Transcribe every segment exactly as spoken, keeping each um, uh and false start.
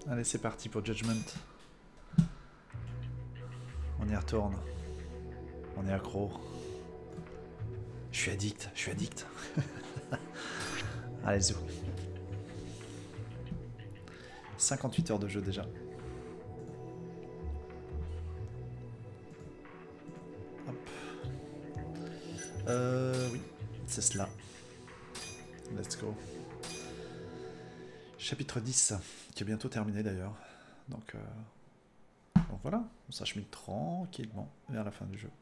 Allez, c'est parti pour Judgment. On y retourne. On est accro. Je suis addict, je suis addict. Allez, zou. cinquante-huit heures de jeu déjà. Hop. Euh, oui, c'est cela. Let's go. Chapitre dix, qui est bientôt terminé d'ailleurs. Donc, euh... Donc voilà, on s'achemine tranquillement vers la fin du jeu.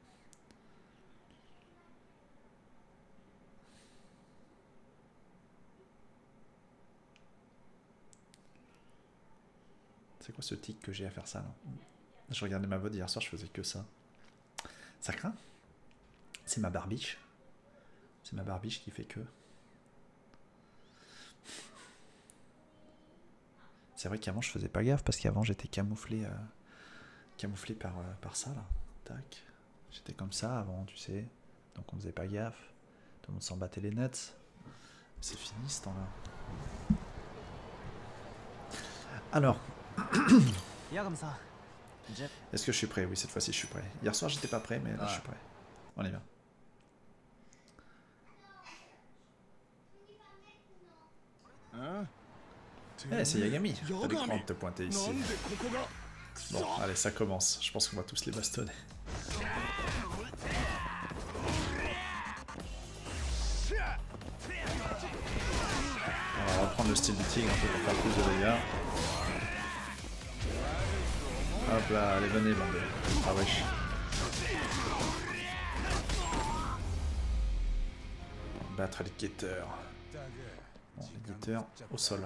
C'est quoi ce tic que j'ai à faire ça là? Je regardais ma V O D hier soir, je faisais que ça. Ça craint? C'est ma barbiche. C'est ma barbiche qui fait que... C'est vrai qu'avant je faisais pas gaffe parce qu'avant j'étais camouflé, euh, camouflé par, euh, par ça là. Tac. J'étais comme ça avant, tu sais. Donc on faisait pas gaffe. Tout le monde s'en battait les nets. C'est fini ce temps-là. Alors. Est-ce que je suis prêt? Oui, cette fois-ci je suis prêt. Hier soir j'étais pas prêt, mais là ah. je suis prêt. On y va. Hein? Eh, hey, c'est Yagami. T'as des crampes de te pointer ici. Bon, allez, ça commence. Je pense qu'on va tous les bastonner. On va reprendre le style du tigre un peu pour faire plus de dégâts. Hop là, allez, venez, bande. Ah wesh. Battre les guetteurs. Bon, les guetteurs au sol.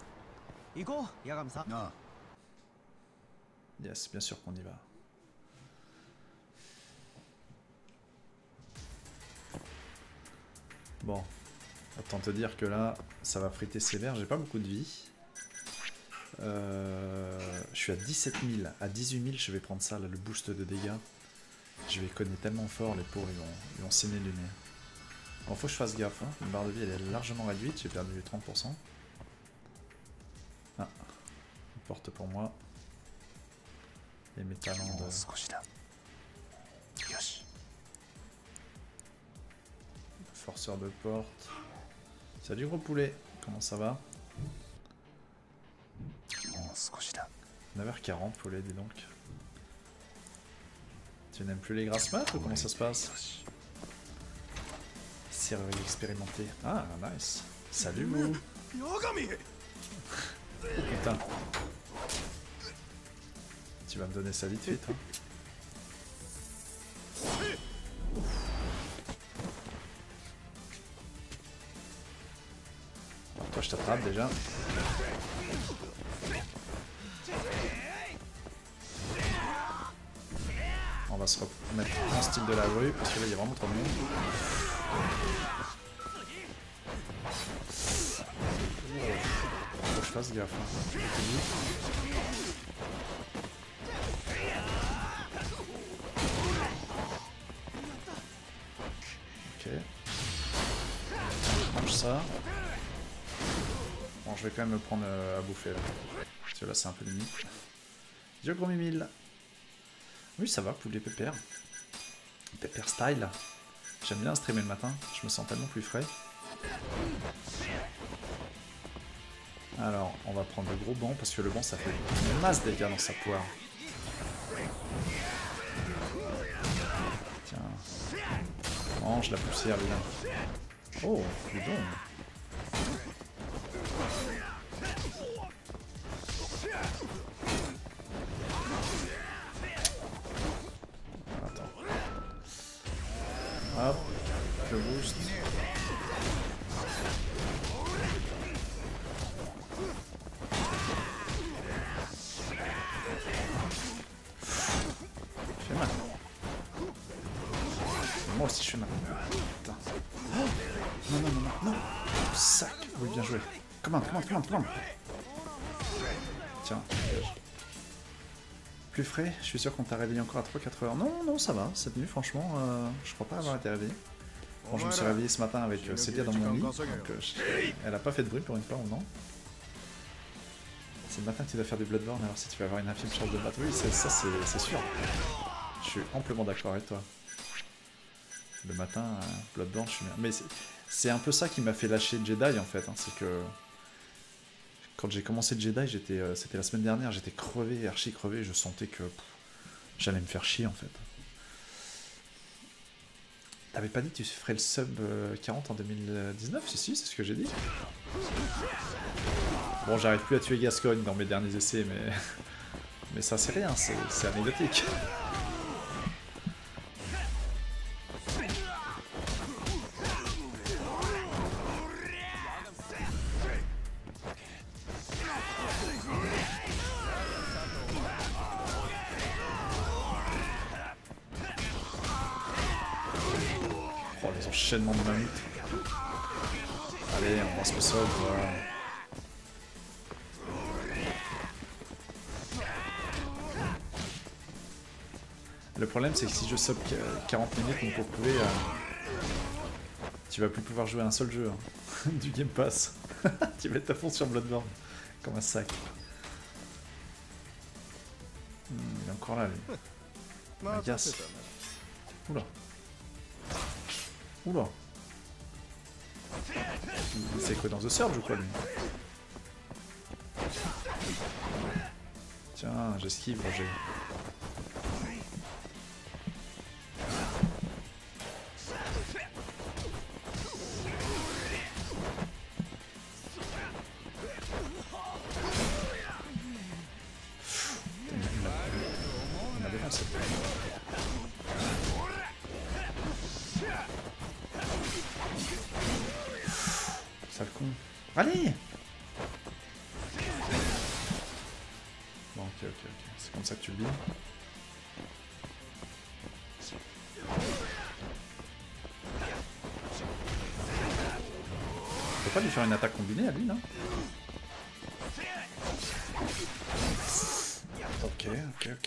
Yes, bien sûr qu'on y va. Bon, autant te dire que là, ça va friter sévère. J'ai pas beaucoup de vie. Euh, je suis à dix-sept mille. À dix-huit mille, je vais prendre ça, là, le boost de dégâts. Je vais cogner tellement fort, les pauvres, ils vont, ils vont saigner du nez. Bon, faut que je fasse gaffe. Hein. Une barre de vie, elle est largement réduite. J'ai perdu trente pour cent. Ah, une porte pour moi. Et mes talents de... Forceur de porte. Salut gros poulet, comment ça va? neuf heures quarante poulet, dis donc. Tu n'aimes plus les grasses maths ou comment ça se passe? Serrurier expérimenté. Ah, nice. Salut vous. Oh putain. Tu vas me donner ça vite fait, toi. Alors toi, je t'attrape déjà. On va se remettre en style de la rue, parce que là, il y a vraiment trop de monde. Faut que je fasse gaffe. Hein. Ok. Je mange ça. Bon, je vais quand même me prendre euh, à bouffer là. Parce que là, c'est un peu limite. Dieu gros mimile. Oui, ça va, poulet pépère. Pépère style. J'aime bien streamer le matin, je me sens tellement plus frais. Alors, on va prendre le gros banc, parce que le banc, ça fait une masse de dégâts dans sa poire. Tiens. Mange la poussière, vilain. Oh, dis donc. Hop, je boost. Je fais mal. Moi aussi je fais mal. Putain. Oh non, non, non, non, non. Sac. Oui, bien joué. Commande, commande, commande, commande. Tiens. Plus frais, je suis sûr qu'on t'a réveillé encore à trois quatre heures. Non, non, ça va, cette nuit, franchement, euh, je crois pas avoir été réveillé. Bon, je me suis réveillé ce matin avec euh, Célia dans mon lit, donc euh, je... elle a pas fait de bruit pour une fois ou non. C'est le matin que tu dois faire du Bloodborne, alors si tu vas avoir une infime chance de battre. Oui, ça c'est sûr. Je suis amplement d'accord avec toi. Le matin, euh, Bloodborne, je suis bien. Mais c'est un peu ça qui m'a fait lâcher Jedi en fait. Hein. C'est que quand j'ai commencé Jedi, j'étais, euh, c'était la semaine dernière, j'étais crevé, archi crevé. Je sentais que j'allais me faire chier en fait. T'avais pas dit que tu ferais le sub quarante en deux mille dix-neuf? Si, si, c'est ce que j'ai dit. Bon, j'arrive plus à tuer Gascogne dans mes derniers essais, mais, mais ça c'est rien, c'est anecdotique. Oh, les enchaînements de mammouth. Allez, on va se le sol, voilà. Le problème, c'est que si je sub quarante minutes, donc pour prouver, euh, tu vas plus pouvoir jouer à un seul jeu hein, du Game Pass. Tu vas être à fond sur Bloodborne, comme un sac. Hmm, il est encore là, lui. Agace. Oula. Oula. C'est quoi dans The Surge ou quoi, lui? Tiens, j'esquive, Roger. Sale con. Allez! Bon, ok, ok, ok. C'est comme ça que tu le dis. On peut pas lui faire une attaque combinée à lui, non? Ok, ok, ok.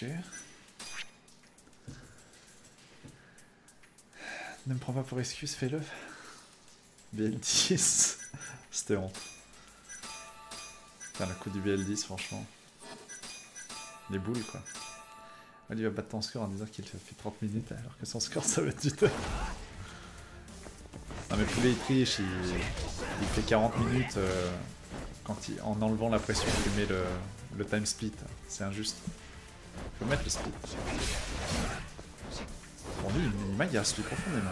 Ne me prends pas pour excuse, fais-le. B L dix. C'était honte. Putain, le coup du B L dix, franchement. Les boules, quoi. Il va battre ton score en disant qu'il fait trente minutes, alors que son score, ça va être du temps. Non mais Poulet, il triche, il, il fait quarante minutes euh, quand il, en enlevant la pression qu'il met le, le time split. C'est injuste. Faut mettre le split. Bon, lui, il m'agace, lui, profondément.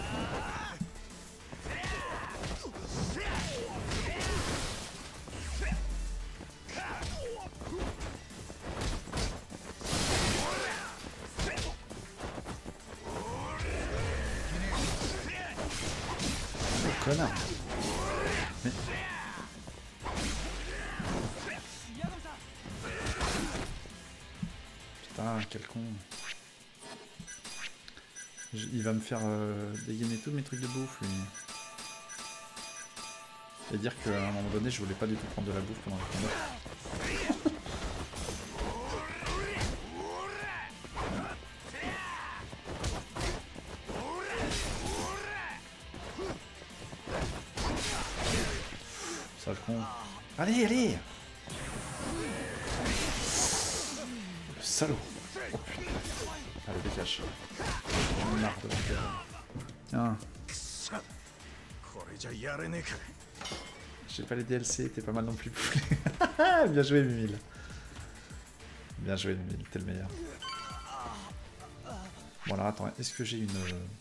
Oh, connard. Mais... Putain, quel con. Je, il va me faire euh, dégainer tous mes trucs de bouffe, lui. Et dire qu'à un moment donné, je voulais pas du tout prendre de la bouffe pendant le combat. Sale con. Allez, allez! Le salaud! Oh putain. Allez, dégage. J'en ai marre de Tiens. J'ai pas les D L C, t'es pas mal non plus. Bien joué, Mimile. Bien joué, Mimile, t'es le meilleur. Bon, alors attends, est-ce que j'ai une.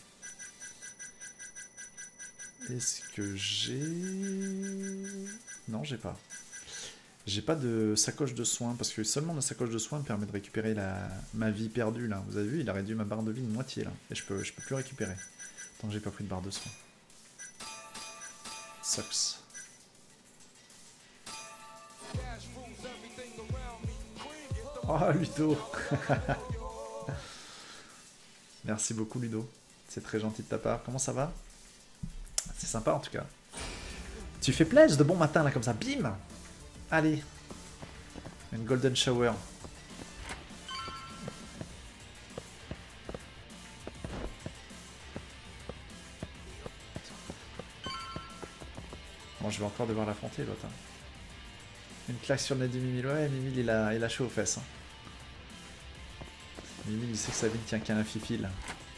Est-ce que j'ai. Non, j'ai pas. J'ai pas de sacoche de soins, parce que seulement ma sacoche de soins me permet de récupérer la... ma vie perdue, là. Vous avez vu, il a réduit ma barre de vie de moitié, là. Et je peux, je peux plus récupérer. Tant que j'ai pas pris de barre de soins. Sucks. Oh, Ludo. Merci beaucoup, Ludo. C'est très gentil de ta part. Comment ça va? C'est sympa, en tout cas. Tu fais plaisir de bon matin, là, comme ça. Bim! Allez. Une golden shower. Bon, je vais encore devoir l'affronter, l'autre. Hein. Une claque sur le nez du Mimile. Ouais, Mimile, il a, il a chaud aux fesses. Hein. Mimile, il sait que sa vie ne tient qu'à un fifil.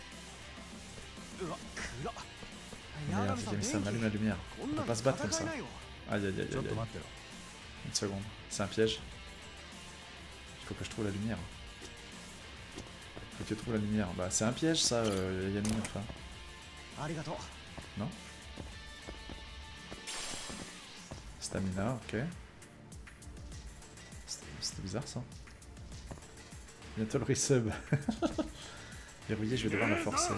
Merde, ça m'allume la lumière. On peut pas se battre comme ça. Aïe aïe aïe aïe aïe. Une seconde. C'est un piège. Il faut que je trouve la lumière. Il faut que tu trouves la lumière. Bah, c'est un piège, ça, euh, Yami, enfin. Non? Stamina, ok. C'était bizarre ça. Bientôt le resub. Verrouillé, je vais devoir la forcer.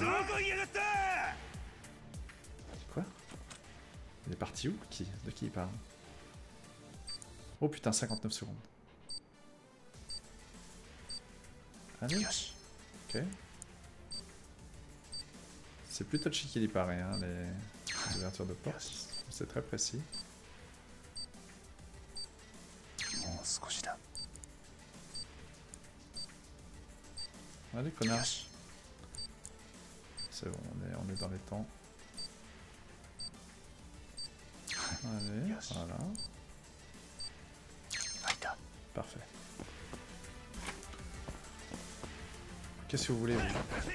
Quoi? Il est parti où? Qui? De qui il parle? Oh putain, cinquante-neuf secondes. Allez. Ok. C'est plutôt touchy qu'il y paraît, hein, les... les ouvertures de porte. C'est très précis. Allez, connard. C'est bon, on est, on est dans les temps. Allez, voilà. Parfait. Qu'est-ce que vous voulez, vous?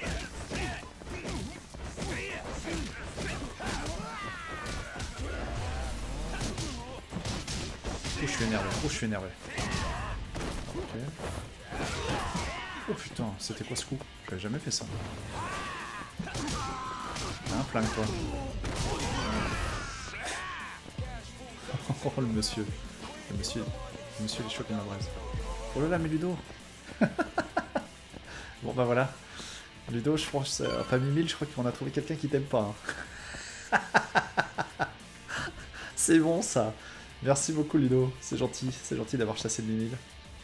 Oh, je suis énervé. Oh, je suis énervé. Ok. Oh putain, c'était quoi ce coup? J'avais jamais fait ça. Hein, flingue-toi. Oh, le monsieur. Le monsieur, le monsieur, il est chaud comme la braise. Oh là là, mais Ludo. Bon bah voilà. Ludo, je pense... Euh, enfin, Mimile, je crois qu'on a trouvé quelqu'un qui t'aime pas. Hein. C'est bon, ça. Merci beaucoup, Ludo. C'est gentil. C'est gentil d'avoir chassé le Mimile.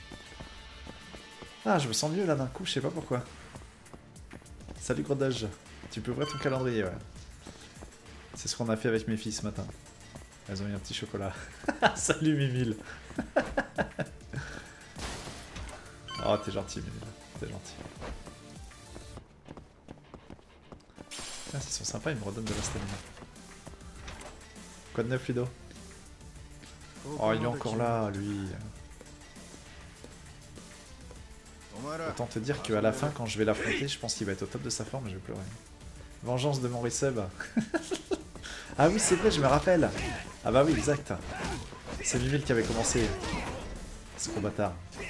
Ah, je me sens mieux là d'un coup, je sais pas pourquoi. Salut Grodage. Tu peux ouvrir ton calendrier, ouais. C'est ce qu'on a fait avec mes filles ce matin. Elles ont eu un petit chocolat. Salut Mimile. Oh, t'es gentil, Mimile. T'es gentil. Ah, ils sont sympas, ils me redonnent de la stamina. Quoi de neuf, Ludo? Oh, il est encore là, lui. Autant te dire qu'à la fin, quand je vais l'affronter, je pense qu'il va être au top de sa forme et je vais pleurer. Vengeance de mon resub. Ah oui, c'est vrai, je me rappelle. Ah bah oui, exact. C'est Mimile qui avait commencé. Ce gros bâtard.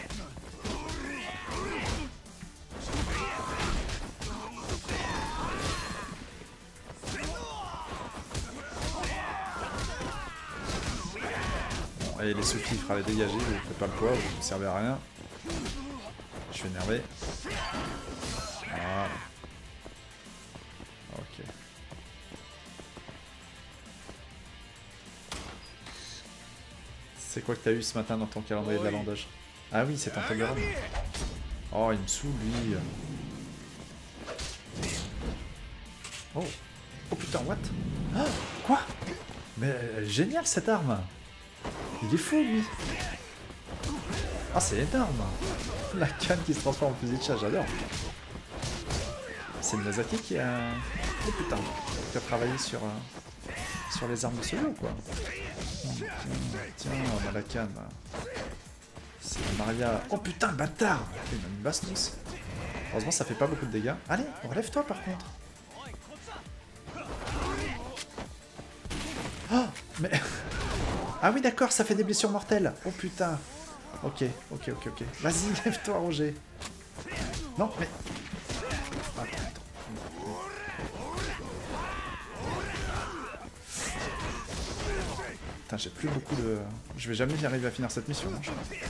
Bon, allez, les Sophie, il fera les dégager, vous faites pas le poids, vous ne servez à rien. Je suis énervé. Voilà. Ok. C'est quoi que t'as eu ce matin dans ton calendrier de la landage? Ah oui, c'est ton Toblerone. Oh, il me saoule, lui. Oh. Oh putain, what? Ah, quoi? Mais euh, génial cette arme. Il est fou, lui. Ah, c'est énorme. La canne qui se transforme en fusil de chat, j'adore. C'est Miyazaki qui a... Oh putain, qui a travaillé sur, euh, sur les armes de ce jeu, quoi. Tiens, tiens, on a la canne. C'est Maria... Oh putain, le bâtard. Il m'a mis une bastos. Heureusement, ça fait pas beaucoup de dégâts. Allez, relève-toi, par contre. Oh, mais... Ah oui, d'accord, ça fait des blessures mortelles. Oh putain. Ok, ok, ok, ok. Vas-y, lève-toi, Roger. Non, mais... Attends, attends. Putain, j'ai plus beaucoup de... Je vais jamais y arriver à finir cette mission. Hein, je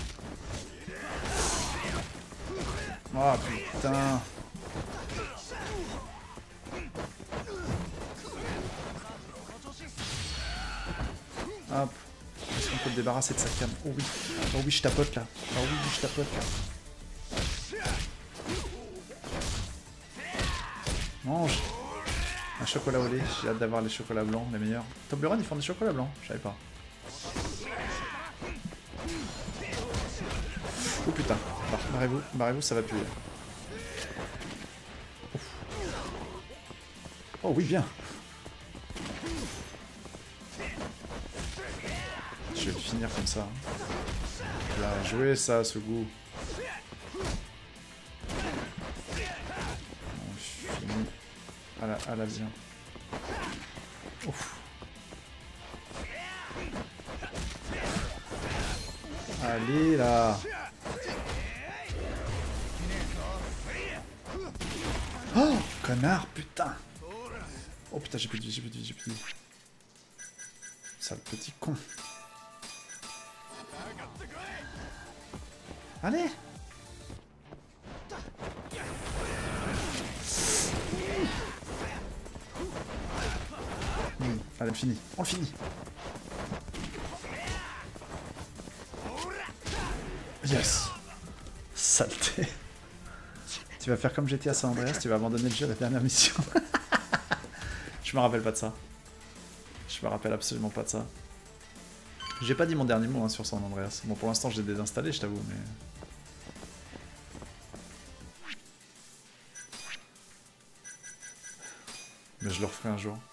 crois. Oh putain. Hop. Est-ce qu'on peut le débarrasser de sa canne? Oh oui. Oh oui, je tapote là. Oh oui, je tapote là. Mange. Un chocolat au lait. J'ai hâte d'avoir les chocolats blancs, les meilleurs. Toblerone, ils font des chocolats blancs. Je savais pas. Oh putain. Barrez-vous. Barrez-vous, ça va puer. Ouf. Oh oui, bien. Je vais le finir comme ça. Bien joué ça, ce goût. On finit à la, à la bien. Ouf. Allez là. Oh, connard, putain. Oh putain, j'ai plus de vie, j'ai plus de vie, j'ai plus de vie. Sale petit con. Allez. Mmh. Allez, on finit, on le finit. Yes. Saleté. Tu vas faire comme G T A San Andreas, tu vas abandonner le jeu à la dernière mission. Je me rappelle pas de ça. Je me rappelle absolument pas de ça. J'ai pas dit mon dernier mot hein, sur San Andreas. Bon, pour l'instant, j'ai désinstallé, je t'avoue, mais... Mais je le referai un jour.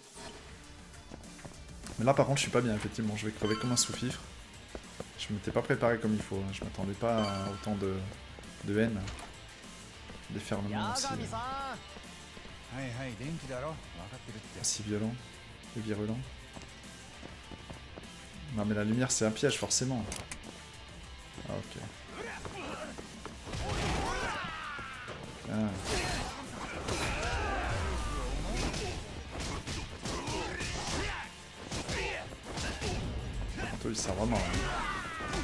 Mais là, par contre, je suis pas bien, effectivement. Je vais crever comme un sous-fifre. Je m'étais pas préparé comme il faut. Hein. Je m'attendais pas à autant de, de haine. Déferlement aussi. Euh... Aussi violent et virulent. Non mais la lumière c'est un piège forcément. Ah ok. Ah. Toi il sert vraiment. Hein.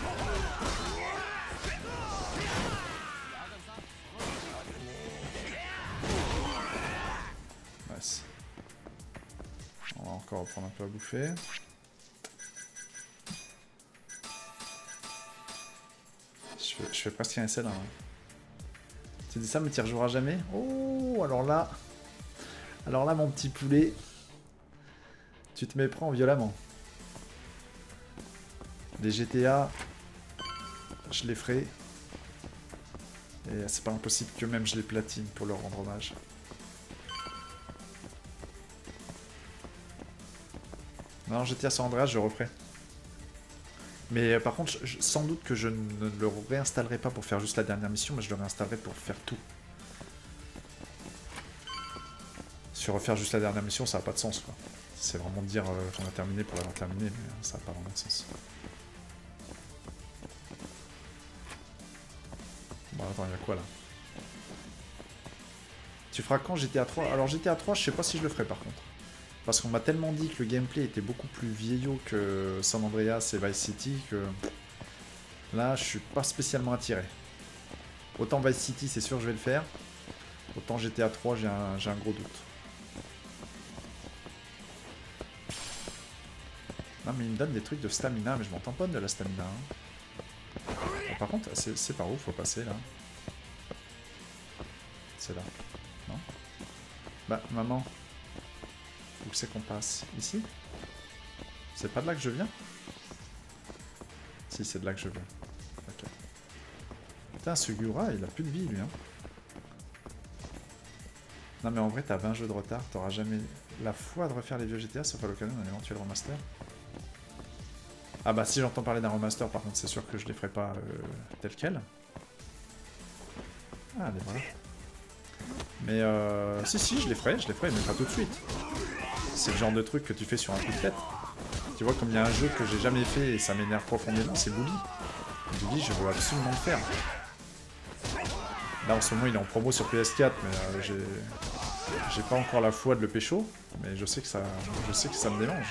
Nice. On va encore reprendre un peu à bouffer. Je fais, je fais presque un S L là. Hein. Tu dis ça mais tu y rejoueras jamais? Oh alors là. Alors là mon petit poulet. Tu te méprends violemment. Les G T A. Je les ferai. Et c'est pas impossible que même je les platine pour leur rendre hommage. Non, G T A San Andreas, je referai. Mais euh, par contre, je, je, sans doute que je ne le réinstallerai pas pour faire juste la dernière mission, mais je le réinstallerai pour faire tout. Sur refaire juste la dernière mission, ça n'a pas de sens, quoi. C'est vraiment dire euh, qu'on a terminé pour l'avoir terminé, mais ça n'a pas vraiment de sens. Bon, attends, il y a quoi là? Tu feras quand G T A trois? Alors G T A trois, je sais pas si je le ferai par contre. Parce qu'on m'a tellement dit que le gameplay était beaucoup plus vieillot que San Andreas et Vice City que là je suis pas spécialement attiré. Autant Vice City c'est sûr je vais le faire, autant G T A trois j'ai un, j'ai un gros doute. Non mais il me donne des trucs de stamina mais je m'en tamponne de la stamina. Hein. Bon, par contre c'est par où faut passer là? C'est là. Non? Bah maman. Où c'est qu'on passe? Ici? C'est pas de là que je viens? Si, c'est de là que je viens. Ok. Putain, Sugura, il a plus de vie, lui. Hein. Non, mais en vrai, t'as vingt jeux de retard. T'auras jamais la foi de refaire les vieux G T A, sauf à l'occasion d'un éventuel remaster. Ah bah, si j'entends parler d'un remaster, par contre, c'est sûr que je les ferai pas euh, tel quel. Ah, les voilà. Mais euh... si, si, je les ferai, je les ferai, mais pas tout de suite. C'est le genre de truc que tu fais sur un coup de tête. Tu vois, comme il y a un jeu que j'ai jamais fait et ça m'énerve profondément, c'est Bully. Bully, je veux absolument le faire. Là, en ce moment, il est en promo sur P S quatre, mais euh, j'ai... J'ai pas encore la foi de le pécho, mais je sais que ça, je sais que ça me dérange.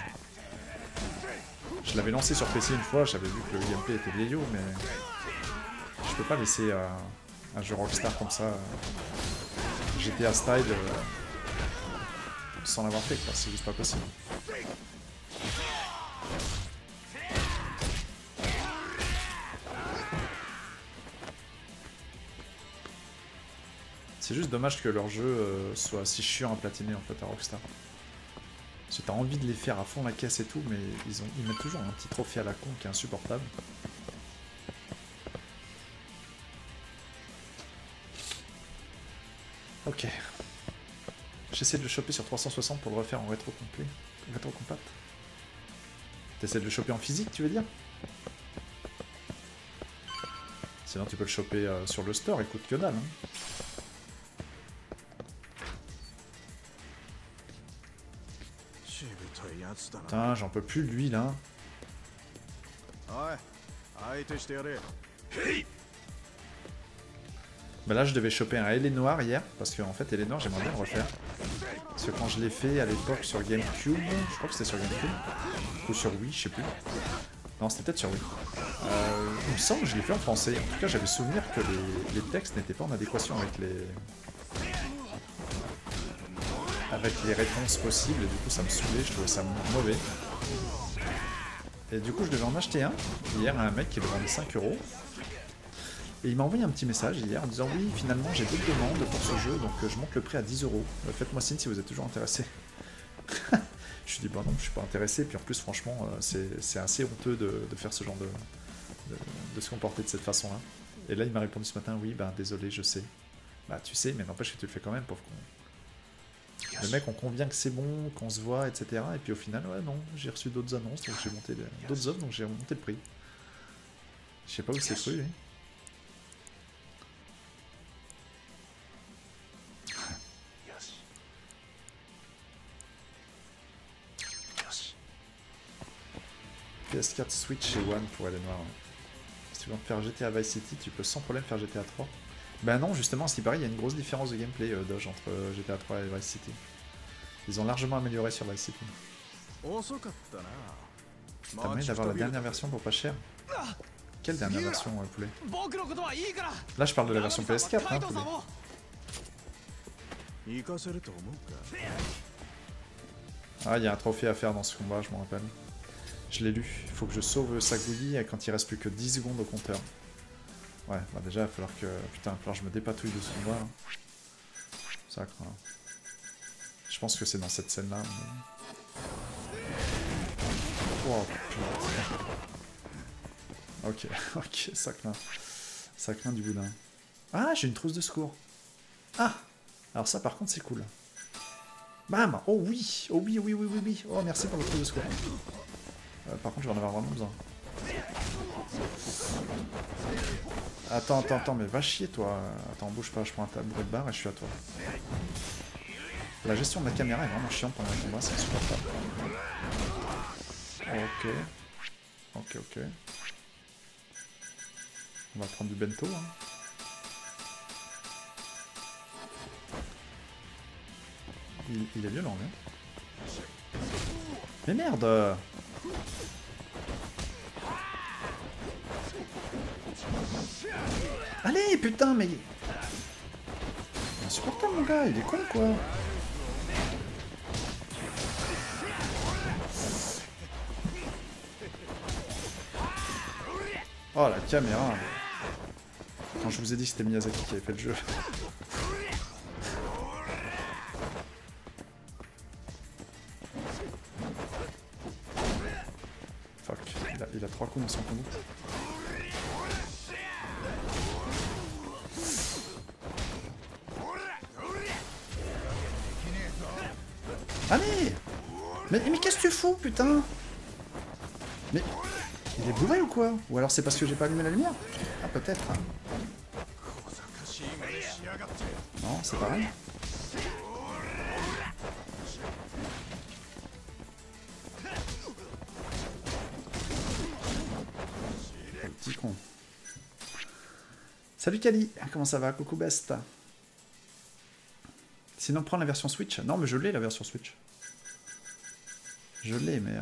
Je l'avais lancé sur P C une fois, j'avais vu que le gameplay était vieillot, mais... Je peux pas laisser euh, un jeu Rockstar comme ça, euh, G T A style... Euh, sans l'avoir fait, quoi, c'est juste pas possible. C'est juste dommage que leur jeu euh, soit si chiant à platiner en fait à Rockstar. Parce que t'as envie de les faire à fond la caisse et tout, mais ils, ont, ils mettent toujours un petit trophée à la con qui est insupportable. Ok. J'essaie de le choper sur trois cent soixante pour le refaire en rétro complet. Rétro compact. T'essaies de le choper en physique, tu veux dire? Sinon tu peux le choper euh, sur le store, il coûte que dalle. Hein. Putain, j'en peux plus de lui là. Bah là je devais choper un Eleanor hier, parce qu'en fait Eleanor j'aimerais bien le refaire. Parce que quand je l'ai fait à l'époque sur GameCube, je crois que c'était sur GameCube, ou sur Wii, je sais plus. Non, c'était peut-être sur Wii. Euh, il me semble que je l'ai fait en français. En tout cas, j'avais souvenir que les, les textes n'étaient pas en adéquation avec les... avec les réponses possibles, et du coup ça me saoulait, je trouvais ça mauvais. Et du coup je devais en acheter un, hier à un mec qui le vendait cinq euros. Et il m'a envoyé un petit message hier en disant oui, finalement j'ai deux demandes pour ce jeu, donc je monte le prix à dix euros. Faites-moi signe si vous êtes toujours intéressé. Je lui dis bah non, je suis pas intéressé, puis en plus franchement c'est assez honteux de, de faire ce genre de, de, de se comporter de cette façon-là. Et là il m'a répondu ce matin, oui bah désolé, je sais. Bah tu sais, mais n'empêche que tu le fais quand même, pauvre con. Le mec, on convient que c'est bon, qu'on se voit, et cetera. Et puis au final, ouais non, j'ai reçu d'autres annonces, donc j'ai monté d'autres offres, donc j'ai monté le prix. Je sais pas où c'est cru, lui. P S quatre Switch et One pour aller noir. Ouais. Si tu veux faire G T A Vice City, tu peux sans problème faire G T A trois. Ben non, justement, ce qui paraît, il y a une grosse différence de gameplay, euh, Doge, entre euh, G T A trois et Vice City. Ils ont largement amélioré sur Vice City. T'as moyen d'avoir la dernière version pour pas cher? Quelle dernière version, euh, poulet? Là, je parle de la version P S quatre, hein, poulet. Ah, il y a un trophée à faire dans ce combat, je m'en rappelle. Je l'ai lu. Il faut que je sauve Sagouyi quand il reste plus que dix secondes au compteur. Ouais, bah déjà, il va falloir que... Putain, il va falloir que je me dépatouille de ce combat, là. Ça craint. Je pense que c'est dans cette scène-là. Mais... Oh, putain. Ok, ok, ça craint. Ça craint du boudin. Ah, j'ai une trousse de secours. Ah! Alors ça, par contre, c'est cool. Bam! Oh oui! Oh oui, oui, oui, oui, oui. Oh, merci pour le trousse de secours. Euh, par contre, je vais en avoir vraiment besoin. Attends, attends, attends, mais va chier, toi. Attends, bouge pas, je prends un tabouret de barre et je suis à toi. La gestion de la caméra est vraiment chiante pendant le combat, c'est insupportable. Ok. Ok, ok. On va prendre du bento, hein. Il, il est violent, hein. Mais merde! Allez, putain, mais... Insupportable, mon gars, il est con, quoi. Oh, la caméra. Quand je vous ai dit que c'était Miyazaki qui avait fait le jeu. Fuck, il a, il a trois coups dans son combo. Allez! Mais, mais qu'est-ce que tu fous, putain? Mais... Il est bourré ou quoi? Ou alors c'est parce que j'ai pas allumé la lumière? Ah, peut-être. Hein. Non, c'est pareil. Oh, petit con. Salut Kali, comment ça va? Coucou Best. Sinon, prends la version Switch. Non, mais je l'ai, la version Switch. Je l'ai, mais... Euh...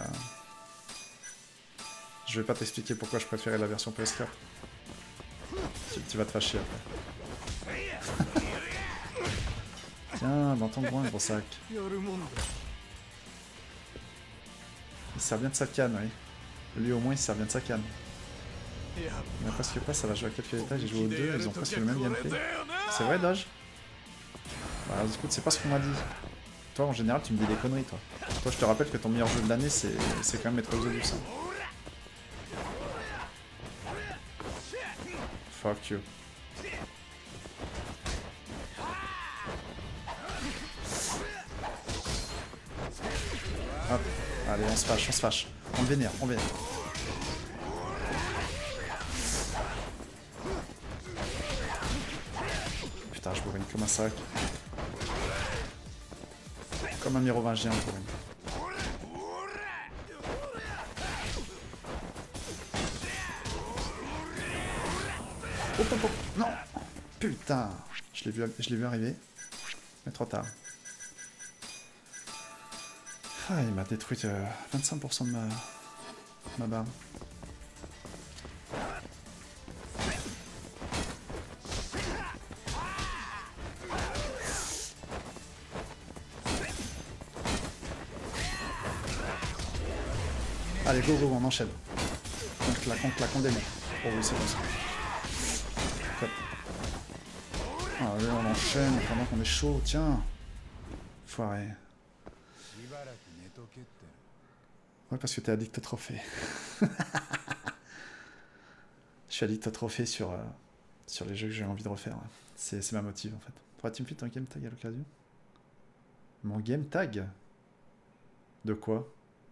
Je vais pas t'expliquer pourquoi je préférais la version P S quatre. Tu, tu vas te fâcher après. Tiens, dans ton coin, gros sac. Il sert bien de sa canne, oui. Lui, au moins, il sert bien de sa canne. Mais presque pas, ça va jouer à quelques étages. Ils jouent aux deux, ils ont presque le même gameplay. C'est vrai, Doge? Bah, écoute, c'est pas ce qu'on m'a dit. Toi, en général, tu me dis des conneries, toi. Toi, je te rappelle que ton meilleur jeu de l'année, c'est quand même Metro Exodus. Fuck you. Hop, allez, on se fâche, on se fâche. On vénère, on vénère. putain, je bourrine comme un sac. Comme un mérovingien, je bourrine. Hop, hop, hop. Non. Putain. Je l'ai vu, je l'ai vu arriver. Mais trop tard. Ah, il m'a détruit euh, vingt-cinq pour cent de ma, ma barre. Allez, go, go, on enchaîne. Donc la contre la condamnée. Oh oui, c'est bon ça. Top. Allez, on enchaîne pendant qu'on est chaud, tiens. Foiré. Ouais, parce que t'es addict au trophée. Je suis addict au trophée sur, euh, sur les jeux que j'ai envie de refaire. Ouais. C'est ma motive en fait. Pourrais-tu me filer ton game tag à l'occasion? Mon game tag? De quoi?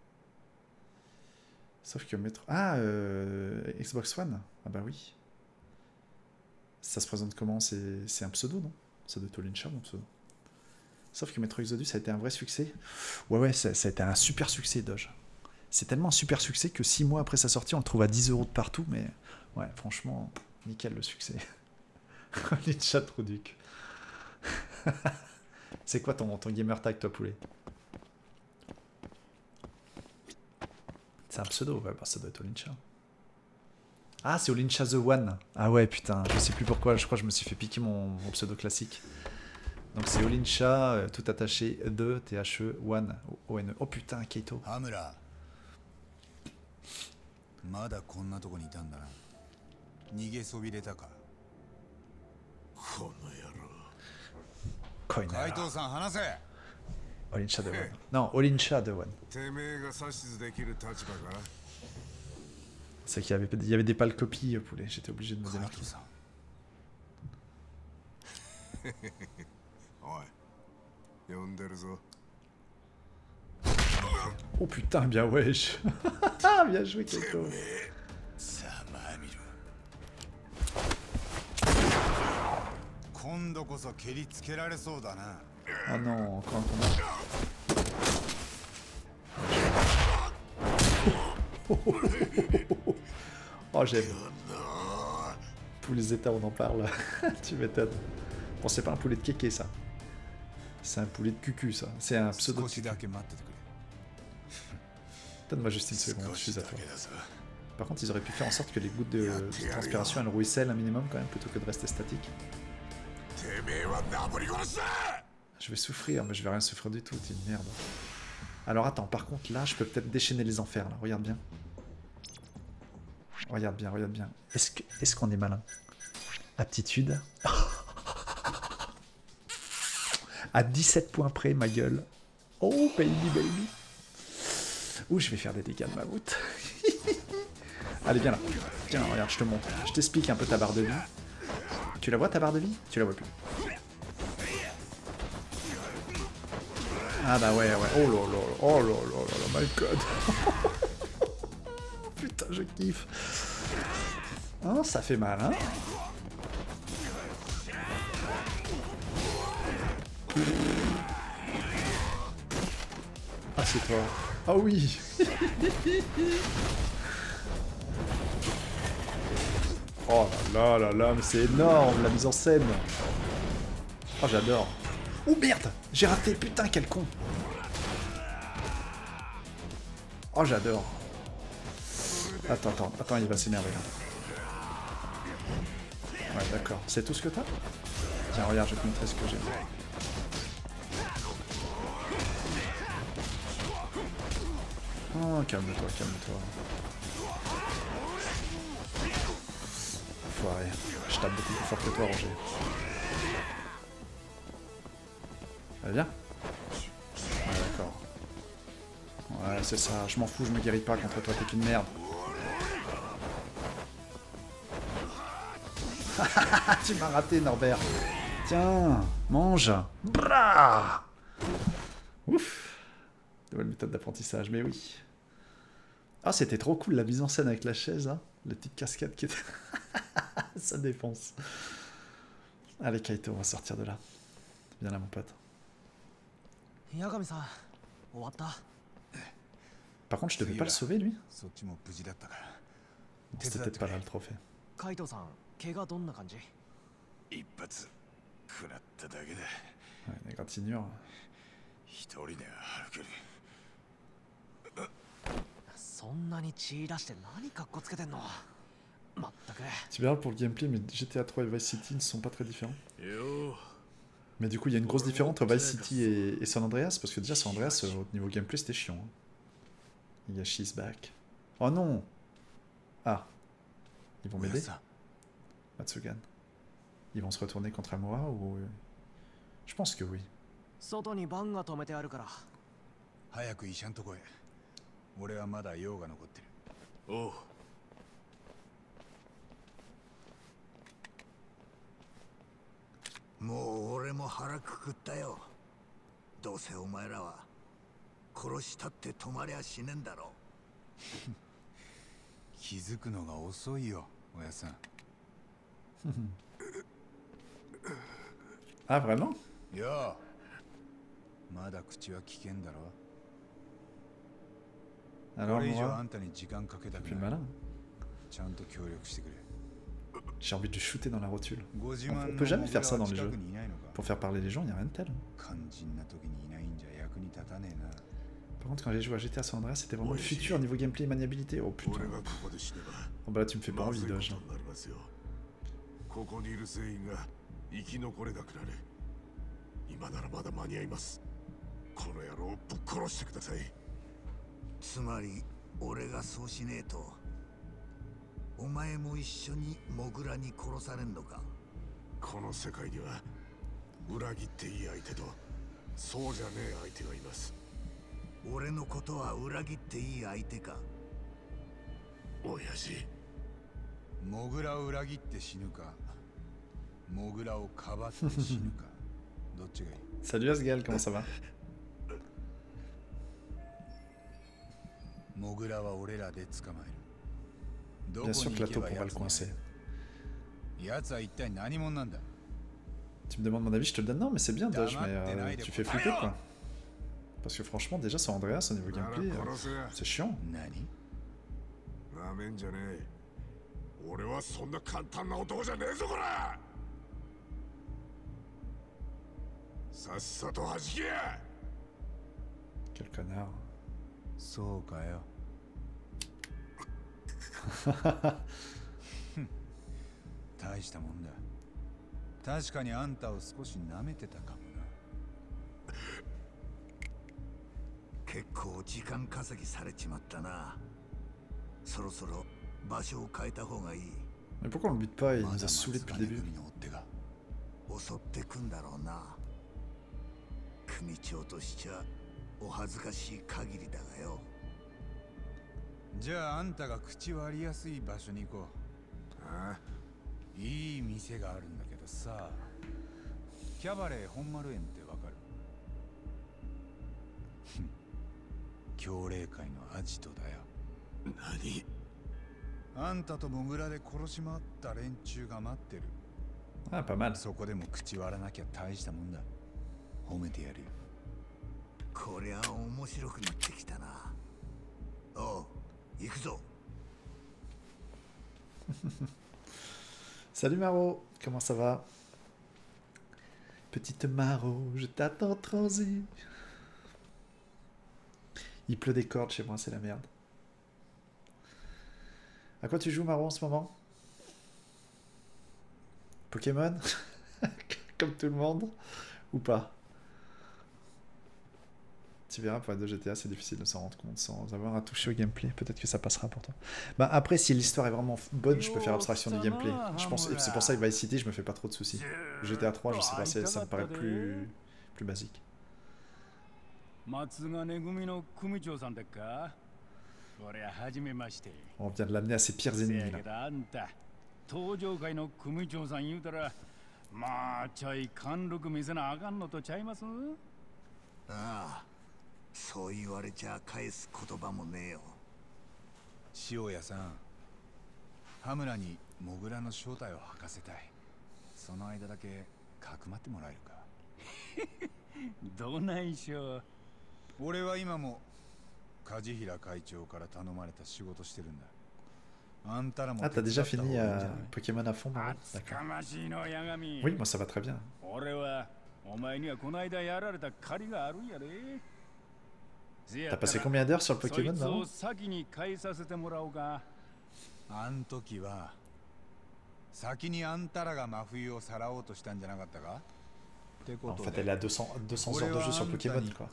Sauf que mettre... Ah, euh, Xbox One? Ah bah oui. Ça se présente comment? C'est un pseudo, non? Ça doit être Olincha, mon pseudo. Sauf que Metro Exodus a été un vrai succès. Ouais, ouais, ça, ça a été un super succès, Doge. C'est tellement un super succès que six mois après sa sortie, on le trouve à dix euros de partout, mais ouais, franchement, nickel le succès. Olincha Truduc. C'est quoi ton, ton gamer tag, toi, poulet? C'est un pseudo, ouais, bah ça doit être Olincha. Ah, c'est Olincha The One. Ah ouais, putain, je sais plus pourquoi, je crois que je me suis fait piquer mon, mon pseudo classique. Donc c'est Olincha, euh, tout attaché, deux, T H E, One, O N E. Oh putain, Keito. Hamura. Olincha The One. Non, Olincha The One. C'est qu'il y avait, il y avait des pâles copies, poulet. J'étais obligé de me démarquer. Oh putain, bien wesh. Bien joué, Keito. Oh non, encore un combat. Oh, j'aime. Poulet Zeta, on en parle. Tu m'étonnes. Bon, c'est pas un poulet de kéké, ça. C'est un poulet de cucu, ça. C'est un pseudo de cucu. Donne-moi juste une seconde, je suis à toi. Par contre, ils auraient pu faire en sorte que les gouttes de, de transpiration elles ruissellent un minimum quand même, plutôt que de rester statique. Je vais souffrir, mais je vais rien souffrir du tout, t'es une merde. Alors attends, par contre là, je peux peut-être déchaîner les enfers, là. Regarde bien. Regarde bien, regarde bien. Est-ce que, est-ce qu'on est malin? Aptitude. À dix-sept points près, ma gueule. Oh, baby, baby. Ouh, je vais faire des dégâts de mammouth. Allez, viens là. Tiens, regarde, je te montre. Je t'explique un peu ta barre de vie. Tu la vois, ta barre de vie? Tu la vois plus. Ah bah ouais, ouais. Oh là là, oh là là là, my god. Putain, je kiffe. Oh, ça fait mal, hein. Ah, c'est toi. Ah oui. Oh là là là là, mais c'est énorme la mise en scène. Oh, j'adore. Oh merde, j'ai raté, putain, quel con. Oh, j'adore. Attends, attends, attends, il va s'énerver là. Ouais, d'accord. C'est tout ce que t'as? Tiens, regarde, je vais te montrer ce que j'ai. Oh, calme-toi, calme-toi. Foiré. Je tape beaucoup plus fort que toi, Roger. Allez, viens. Ouais, d'accord. Ouais, c'est ça. Je m'en fous, je me guéris pas contre toi, t'es qu'une merde. Tu m'as raté, Norbert. Tiens, mange. Bra. Ouf. Nouvelle méthode d'apprentissage, mais oui. Ah, c'était trop cool la mise en scène avec la chaise, hein. La petite cascade qui était... Ça défonce. Allez Kaito, on va sortir de là. Viens là mon pote. Par contre, je devais pas le sauver lui. C'était peut-être pas là le trophée. Ouais, une égratignure. C'est bien pour le gameplay, mais G T A trois et Vice City ne sont pas très différents. Mais du coup, il y a une grosse différence entre Vice City et, et San Andreas, parce que déjà San Andreas, au niveau gameplay, c'était chiant. Hein. Yashi's back. Oh non! Ah. Ils vont m'aider? Matsugan. Ils vont se retourner contre Amura ou... Je pense que oui. Oh. もう俺も腹くくったよ。どうせお前らは殺したって止まりゃ死ねんだろう。気づくのが遅いよ、親さん。 Ah vraiment? いや、まだ口は危険だろ。これ以上あんたに時間かけたくない。ちゃんと協力してくれ。 J'ai envie de le shooter dans la rotule. On, on peut jamais faire ça dans les jeux. Pour faire parler les gens, il n'y a rien de tel. Par contre, quand j'ai joué à G T A San Andreas, c'était vraiment le futur niveau gameplay et maniabilité. Oh putain. Oh bah là, tu me fais pas envie, Doge. Mmh. お前も一緒にモグラに殺されんのか。この世界には裏切っていい相手とそうじゃねえ相手がいます。俺のことは裏切っていい相手か。親父。モグラを裏切って死ぬか、モグラをかばって死ぬか、どっちがいい？ Salut Asgal, comment ça va? モグラは俺らで捕まえる。 Bien sûr que la taupe, on va le coincer. Tu me demandes mon avis, je te le donne. Non, mais c'est bien, Doge, mais euh, tu fais flipper quoi. Parce que franchement, déjà, San Andreas au niveau gameplay, euh, c'est chiant. Quel connard. 大したもんだ。確かにあんたを少し舐めてたかもな。結構時間稼ぎされちまったな。そろそろ場所を変えた方がいい。 Mais pourquoi on le bute pas? Il nous a saoulé depuis le début. 襲ってくんだろうな。組長としちゃお恥ずかしい限りだがよ。 じゃああんたが口割りやすい場所に行こう。ああ、いい店があるんだけどさ、キャバレー本丸園ってわかる？教霊会のアジトだよ。何？あんたとモグラで殺し回った連中が待ってる。 あ、pas mal。 そこでも口割らなきゃ大したもんだ。褒めてやるよ。こりゃ面白くなってきたな。おう。 Salut Maro, comment ça va? Petite Maro, je t'attends transi. Il pleut des cordes chez moi, c'est la merde. À quoi tu joues Maro en ce moment? Pokémon? Comme tout le monde? Ou pas? Tu verras, pour être de G T A, c'est difficile de s'en rendre compte sans avoir à toucher au gameplay. Peut-être que ça passera pour toi. Bah après, si l'histoire est vraiment bonne, je peux faire abstraction du gameplay. Je pense, et c'est pour ça que Vice City, je me fais pas trop de soucis. G T A trois, je sais pas, ça me paraît plus, plus basique. On vient de l'amener à ses pires ennemis là. そう言われちゃ返す言葉もねえよ。塩谷さん、羽村にモグラの正体を吐かせたい。 その間だけかくまってもらえるか。どないしょ。俺は今も梶平会長から頼まれた仕事してるんだ。あんたらも Ah, t'as déjà fini euh, Pokémon à fond, Marie? D'accord. Oui, moi ça va très bien. 俺はお前にはこの間やられた借りがあるんやで。 T'as passé combien d'heures sur le Pokémon, Marie? 先に返させてもらおうか。あん時は先にあんたらが真冬をさらおうとしたんじゃなかったか。 En fait, elle a deux cents, deux cents heures de jeu sur Pokémon, quoi.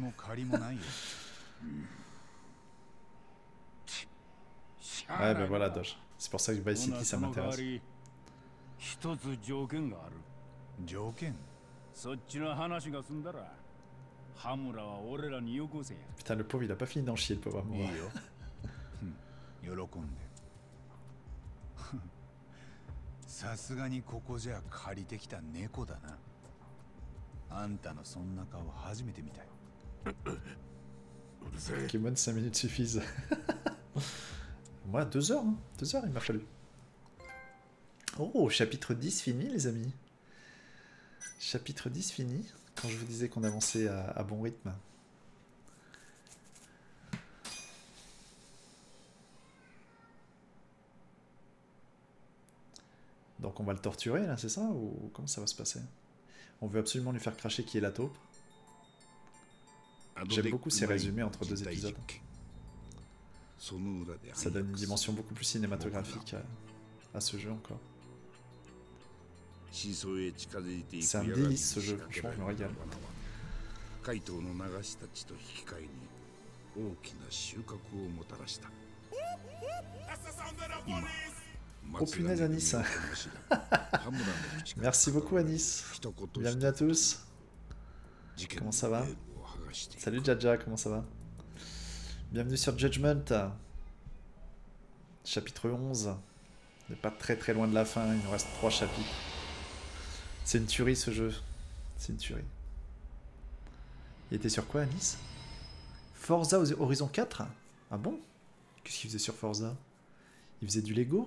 Ouais, ben voilà, Doge. C'est pour ça que Vice City, ça m'intéresse. Putain, le pauvre, il a pas fini d'en chier, le pauvre amour. さすがにここじゃ借りてきた猫だな。あんたのそんな顔初めて見たよ。 Pokémon cinq minutes suffisent. Moi, deux heures, hein. deux heures il m'a fallu. Oh, chapitre dix fini, les amis. Chapitre dix fini. Quand je vous disais qu'on avançait à, à bon rythme. Donc on va le torturer là, c'est ça? Ou comment ça va se passer? On veut absolument lui faire cracher qui est la taupe. J'aime beaucoup ces résumés entre deux épisodes. Ça donne une dimension beaucoup plus cinématographique à, à ce jeu encore. C'est un délice ce jeu, franchement, je me régale. Oh punaise Anis. Merci beaucoup Anis. Bienvenue à tous. Comment ça va? Salut Jaja, comment ça va? Bienvenue sur Judgment. Chapitre onze. On n'est pas très très loin de la fin, il nous reste trois chapitres. C'est une tuerie ce jeu. C'est une tuerie. Il était sur quoi Anis? Forza Horizon quatre? Ah bon? Qu'est-ce qu'il faisait sur Forza? Il faisait du Lego?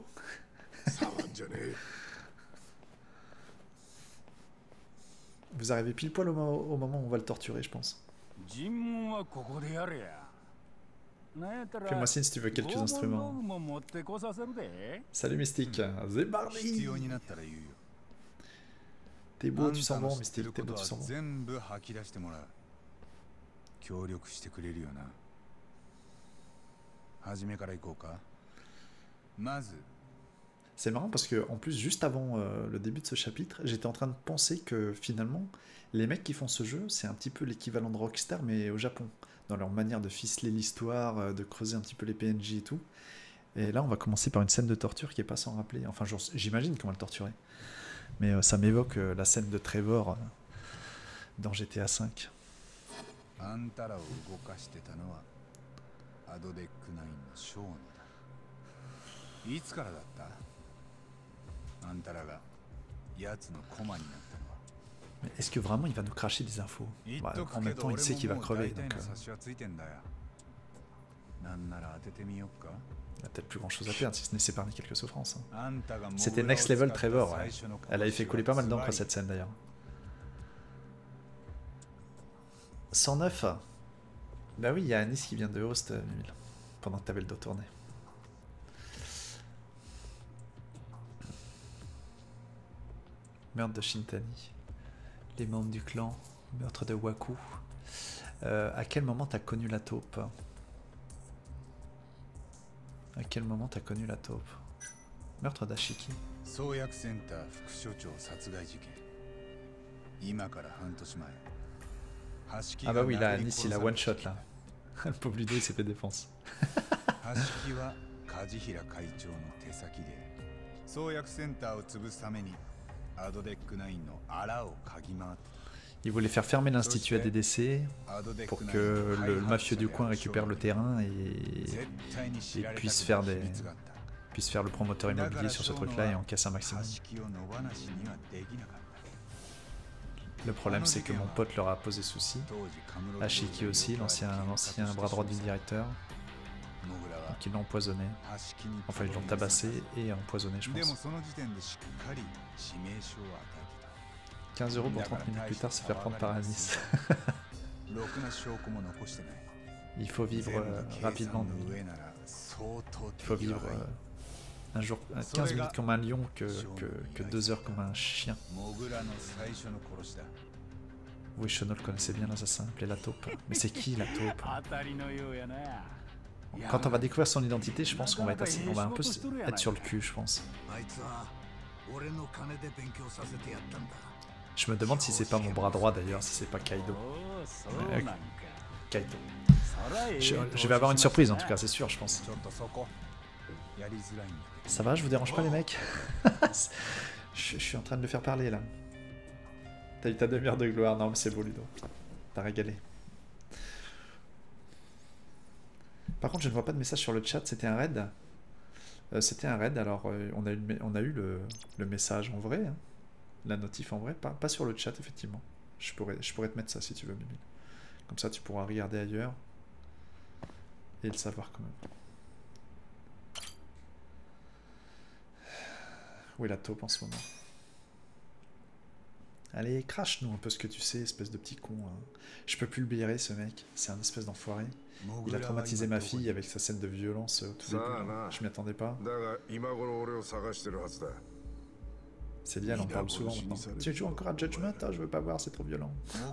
Vous arrivez pile poil au, au moment où on va le torturer, je pense. Fais-moi signe si tu veux quelques instruments. Salut Mystique. Zébardi. T'es beau, tu sens bon, Mystique. T'es beau, tu sens bon. C'est marrant parce que en plus juste avant euh, le début de ce chapitre, j'étais en train de penser que finalement les mecs qui font ce jeu, c'est un petit peu l'équivalent de Rockstar mais au Japon, dans leur manière de ficeler l'histoire, euh, de creuser un petit peu les P N J et tout. Et là on va commencer par une scène de torture qui est pas sans rappeler, enfin j'imagine qu'on va le torturer, mais euh, ça m'évoque euh, la scène de Trevor euh, dans G T A cinq. Mais est-ce que vraiment il va nous cracher des infos? Bah, en même temps il sait qu'il va crever donc euh... il a peut-être plus grand chose à perdre si ce n'est s'épargner quelques souffrances hein. C'était Next Level Trevor ouais. Elle avait fait couler pas mal d'encre cette scène d'ailleurs. cent neuf. Bah oui il y a Anis qui vient de host euh, pendant que t'avais le dos tourné. Meurtre de Shintani, les membres du clan, meurtre de Waku. Euh, à quel moment t'as connu la taupe? À quel moment t'as connu la taupe? Meurtre d'Ashiki. Ah bah oui, là, Anis il a one shot là. Le pauvre Ludo il s'est fait défense. Il voulait faire fermer l'institut A D D C pour que le mafieux du coin récupère le terrain et, et puisse, faire des, puisse faire le promoteur immobilier sur ce truc-là et en casse un maximum. Le problème c'est que mon pote leur a posé souci. Ashiki aussi, l'ancien bras droit du directeur. Donc ils l'ont empoisonné. Enfin, ils l'ont tabassé et empoisonné, je pense. quinze euros pour trente minutes plus tard se faire prendre par Anis. Il faut vivre euh, rapidement. Il faut vivre euh, un jour, quinze minutes comme un lion que, que, que deux heures comme un chien. Oui, Shono le connaissait bien, l'assassin, appelé la taupe. Mais c'est qui la taupe? Quand on va découvrir son identité, je pense qu'on va être assez, on va un peu être sur le cul, je pense. Je me demande si c'est pas mon bras droit d'ailleurs, si c'est pas Kaido. Euh, Kaito. Je, je vais avoir une surprise en tout cas, c'est sûr, je pense. Ça va, je vous dérange pas les mecs? je, je suis en train de le faire parler là. T'as eu ta demi-heure de gloire, non mais c'est beau Ludo. T'as régalé. Par contre, je ne vois pas de message sur le chat, c'était un raid. Euh, c'était un raid, alors euh, on a eu, le, on a eu le, le message en vrai, hein. La notif en vrai, pas, pas sur le chat effectivement. Je pourrais, je pourrais te mettre ça si tu veux, Mimi. Comme ça, tu pourras regarder ailleurs et le savoir quand même. Où est la taupe en ce moment? Allez, crache-nous un peu ce que tu sais, espèce de petit con. Hein. Je peux plus le blairer, ce mec. C'est un espèce d'enfoiré. Il a traumatisé ma fille avec sa scène de violence au tout début. Je m'y attendais pas. C'est dit, elle en parle souvent maintenant. Tu joues encore à Judgment? Ah, je veux pas voir, c'est trop violent.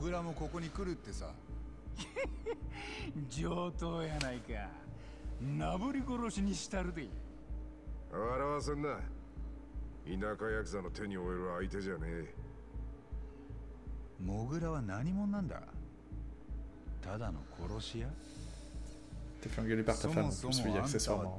T'es fait engueuler par ta femme en plus, oui, accessoirement.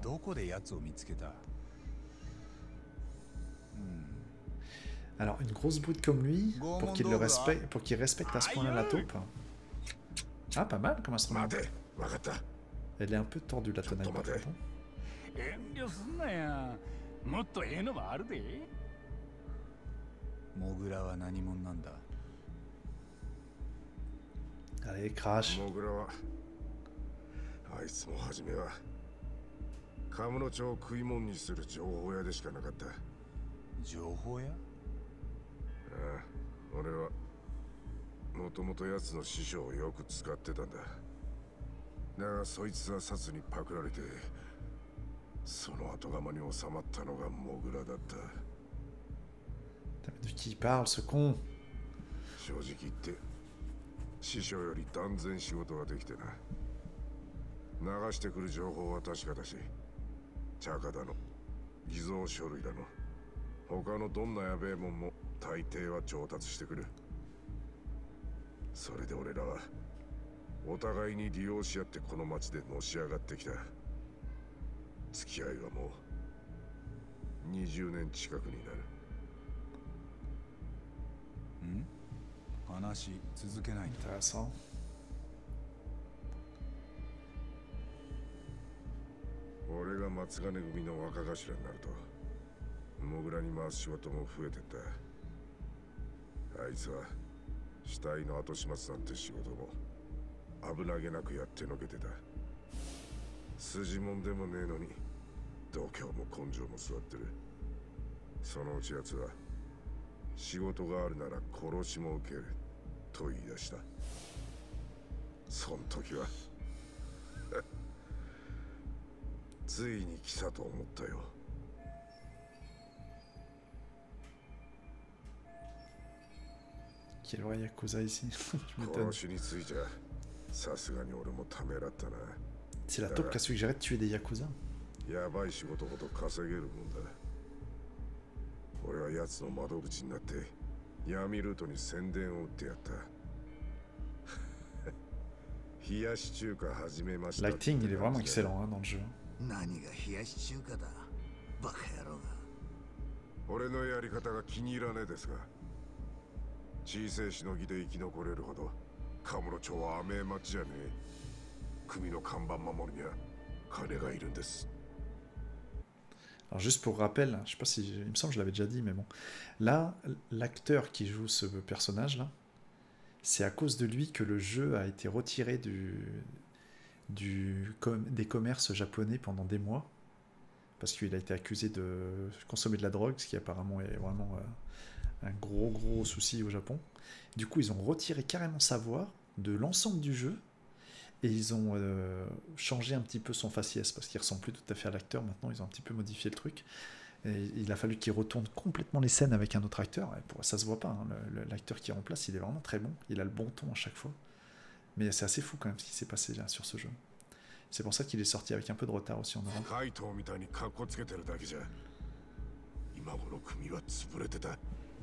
Alors, une grosse brute comme lui, pour qu'il le respecte, pour qu'il respecte à ce point-là la taupe. Ah, pas mal comme instrument. Elle est un peu tordue la tenaille par contre. Allez, crash. De qui il parle, ce con? 師匠より断然仕事ができてな。流してくる情報は確かだし、チャカだの、偽造書類だの、他のどんなやべえもんも大抵は調達してくる。それで俺らはお互いに利用し合ってこの町でのし上がってきた。付き合いはもうにじゅうねん近くになる。ん？話続けないんだ。 Intéressant. 俺が松金組の若頭になると、モグラに回す仕事も増えてった。あいつは死体の後始末なんて仕事も危なげなくやってのけてた。筋もんでもねえのに度胸も根性も座ってる。そのうちやつは仕事があるなら殺しも受けると言い出した。その時はついに来たと思ったよ。 Quel vrai Yakuza ici? Je m'étonne. 殺しについちゃさすがに俺もためらったな。 C'est la taupe qui a suggéré de tuer des Yakuza. やばい仕事ほど稼げるもんだ。俺は奴の窓口になって闇ルートに宣伝を打ってやった。冷やし中華始めました。 L'acting, il est vraiment excellent hein, dans le jeu. 何が冷やし中華だ。バカ野郎が。俺のやり方が気に入らねえですが。小さいしのぎで生き残れるほどカムロ町は甘え町じゃねえ。組の看板守りには金がいるんです。 Alors juste pour rappel, je sais pas si, il me semble que je l'avais déjà dit, mais bon. Là, l'acteur qui joue ce personnage-là, c'est à cause de lui que le jeu a été retiré du, du, com- des commerces japonais pendant des mois, parce qu'il a été accusé de consommer de la drogue, ce qui apparemment est vraiment euh, un gros gros souci au Japon. Du coup, ils ont retiré carrément sa voix de l'ensemble du jeu, et ils ont euh, changé un petit peu son faciès, parce qu'il ressemble plus tout à fait à l'acteur. Maintenant, ils ont un petit peu modifié le truc. Et il a fallu qu'il retourne complètement les scènes avec un autre acteur. Et pour, ça se voit pas, hein. Le- le- l'acteur qui remplace, il est vraiment très bon. Il a le bon ton à chaque fois. Mais c'est assez fou quand même ce qui s'est passé là sur ce jeu. C'est pour ça qu'il est sorti avec un peu de retard aussi en Europe. カイトみたいにカッコつけてるだけじゃ今頃組は潰れてた。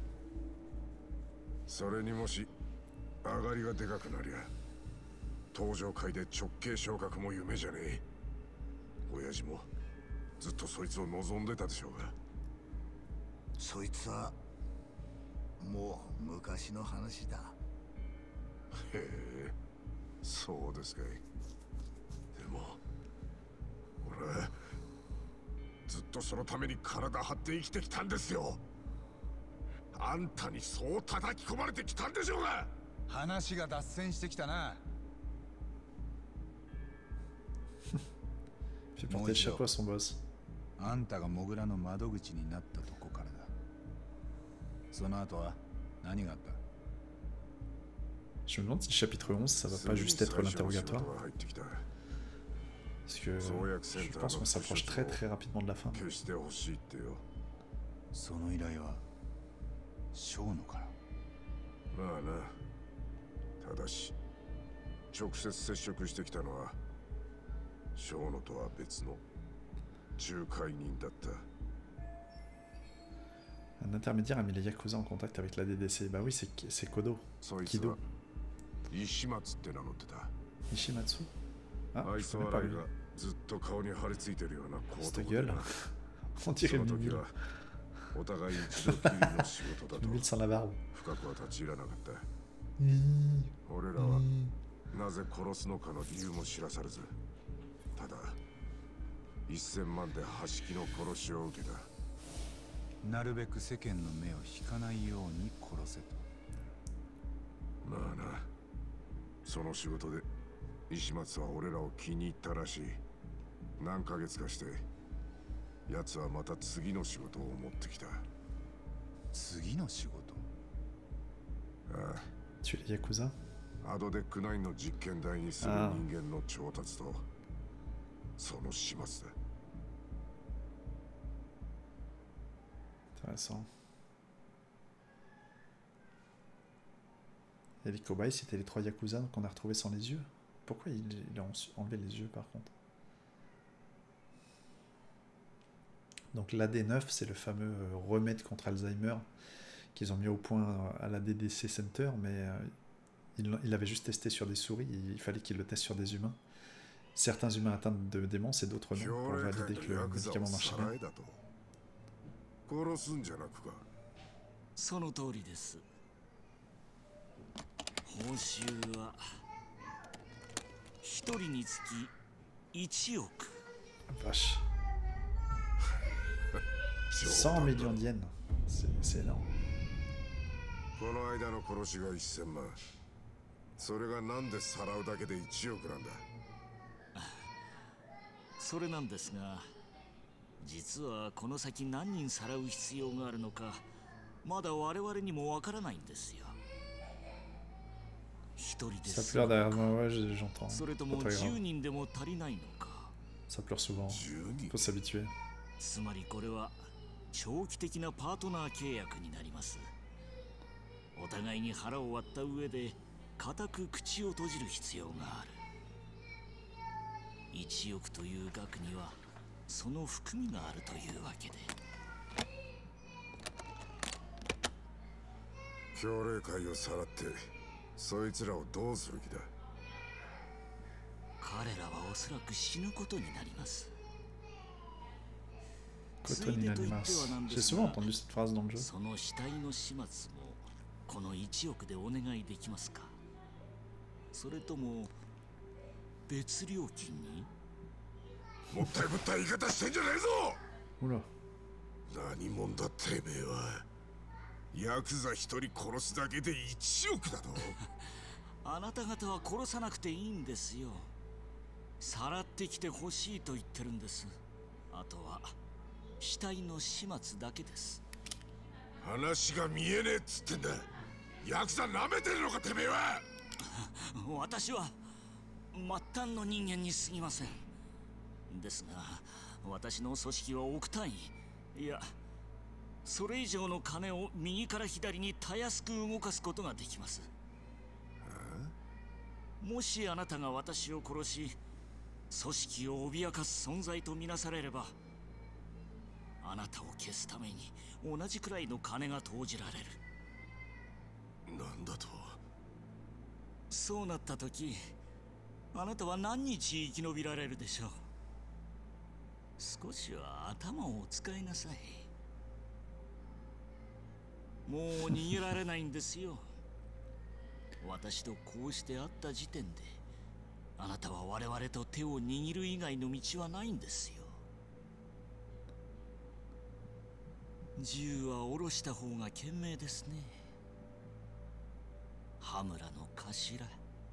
それにもし上がりがでかくなりゃ登場会で直系昇格も夢じゃねえ。親父もずっとそいつを望んでたでしょうが。そいつはもう昔の話だ。へえ、そうですかい。でも俺ずっとそのために体張って生きてきたんですよ。あんたにそう叩き込まれてきたんでしょうが。 話が脱線してきたな。 Fait porter le chapeau à son boss. あんたがモグラの窓口になったとこからだ。その後は何があった？ Je me demande si le chapitre onze, ça va pas juste être l'interrogatoire. Parce que je pense qu'on s'approche très très rapidement de la fin. その依頼はショーノから。 まあな。ただし直接接触してきたのはショーノとは別の仲介人だった。 Un intermédiaire a mis les Yakuza en contact avec la D D C. Bah oui, c'est c'est Kodo. Kido. 石松って名乗ってた。 Ishimatsu. Ah, 愛 je 想 connais pas 笑い lui. がずっと顔に張り付いてるような小 Cette 男で gueule. な。 On dirait その une 時 mule. はお互い一度きりの仕事だ Une と mule sans la barbe. 深くは立ち入らなかった。 Mm. 俺らはなぜ殺すのかの理由も知らされず、ただせんまんで端木の殺しを受けた。 なるべく世間の目を引かないように殺せと。 まあな。その仕事で石松は俺らを気に入ったらしい。何ヶ月かして奴はまた次の仕事を持ってきた。 次の仕事？ ああ。 Tu es les Yakuza? アドデックナインの実験台にする人間の調達とその始末だ。 Intéressant. Et les cobayes, c'était les trois Yakuza qu'on a retrouvés sans les yeux. Pourquoi il, il a enlevé les yeux par contre? Donc l'A D neuf, c'est le fameux remède contre Alzheimer qu'ils ont mis au point à la D D C Center, mais euh, il, il avait juste testé sur des souris, il fallait qu'il le teste sur des humains. Certains humains atteints de démence et d'autres non, pour valider que le médicament marchait bien. 殺すんじゃなくか。 その通りです。報酬は一人につきいちおく。 Vache. cent millions d'yens. C'est énorme. この間の殺しがせんまん。それがなんでさらうだけでいちおくなんだ。 それなんですが、実はこの先何人さらう必要があるのか、まだ我々にもわからないんですよ。一人です。 Ça pleure derrière moi, ouais, j'entends. それともじゅうにんでも足りないのか。 Ça pleure souvent. Faut s'habituer. つまりこれは長期的なパートナー契約になります。お互いに腹を割った上で固く口を閉じる必要がある。いちおくという額にはその含みがあるというわけで。 協励会をさらってそいつらをどうする気だ。 彼らはおそらく死ぬことになります。 Coton inanimas. J'ai souvent entendu cette phrase dans le jeu. その死体の始末もこのいちおくでお願いできますか。それとも別料金に。 もったいぶった言い方してんじゃねえぞ。 Oula. 何者だてめえは。ヤクザ一人殺すだけでいちおくだと。 あなた方は殺さなくていいんですよ。 さらってきてほしいと言ってるんです。あとは死体の始末だけです。 話が見えねえっつってんだ。ヤクザ舐めてるのかてめえは。 私は末端の人間に過ぎません。ですが私の組織は億単位、いやそれ以上の金を右から左にたやすく動かすことができます。もしあなたが私を殺し組織を脅かす存在とみなされれば、あなたを消すために同じくらいの金が投じられる。 なんだと。 そうなった時、あなたは何日生き延びられるでしょう。少しは頭をお使いなさい。もう逃げられないんですよ。私とこうして会った時点であなたは我々と手を握る以外の道はないんですよ。銃は下ろした方が賢明ですね、羽村の頭。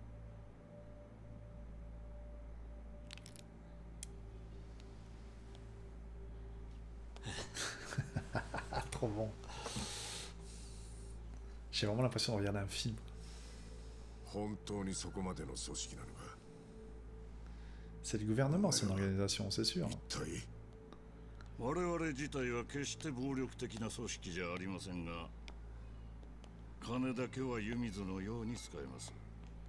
Trop bon. J'ai vraiment l'impression de regarder un film. 本当にそこまでの組織なのか。 C'est le gouvernement, son organisation, c'est sûr. 一体我々自体は決して暴力的な組織じゃありませんが、金だけは湯水のように使えます。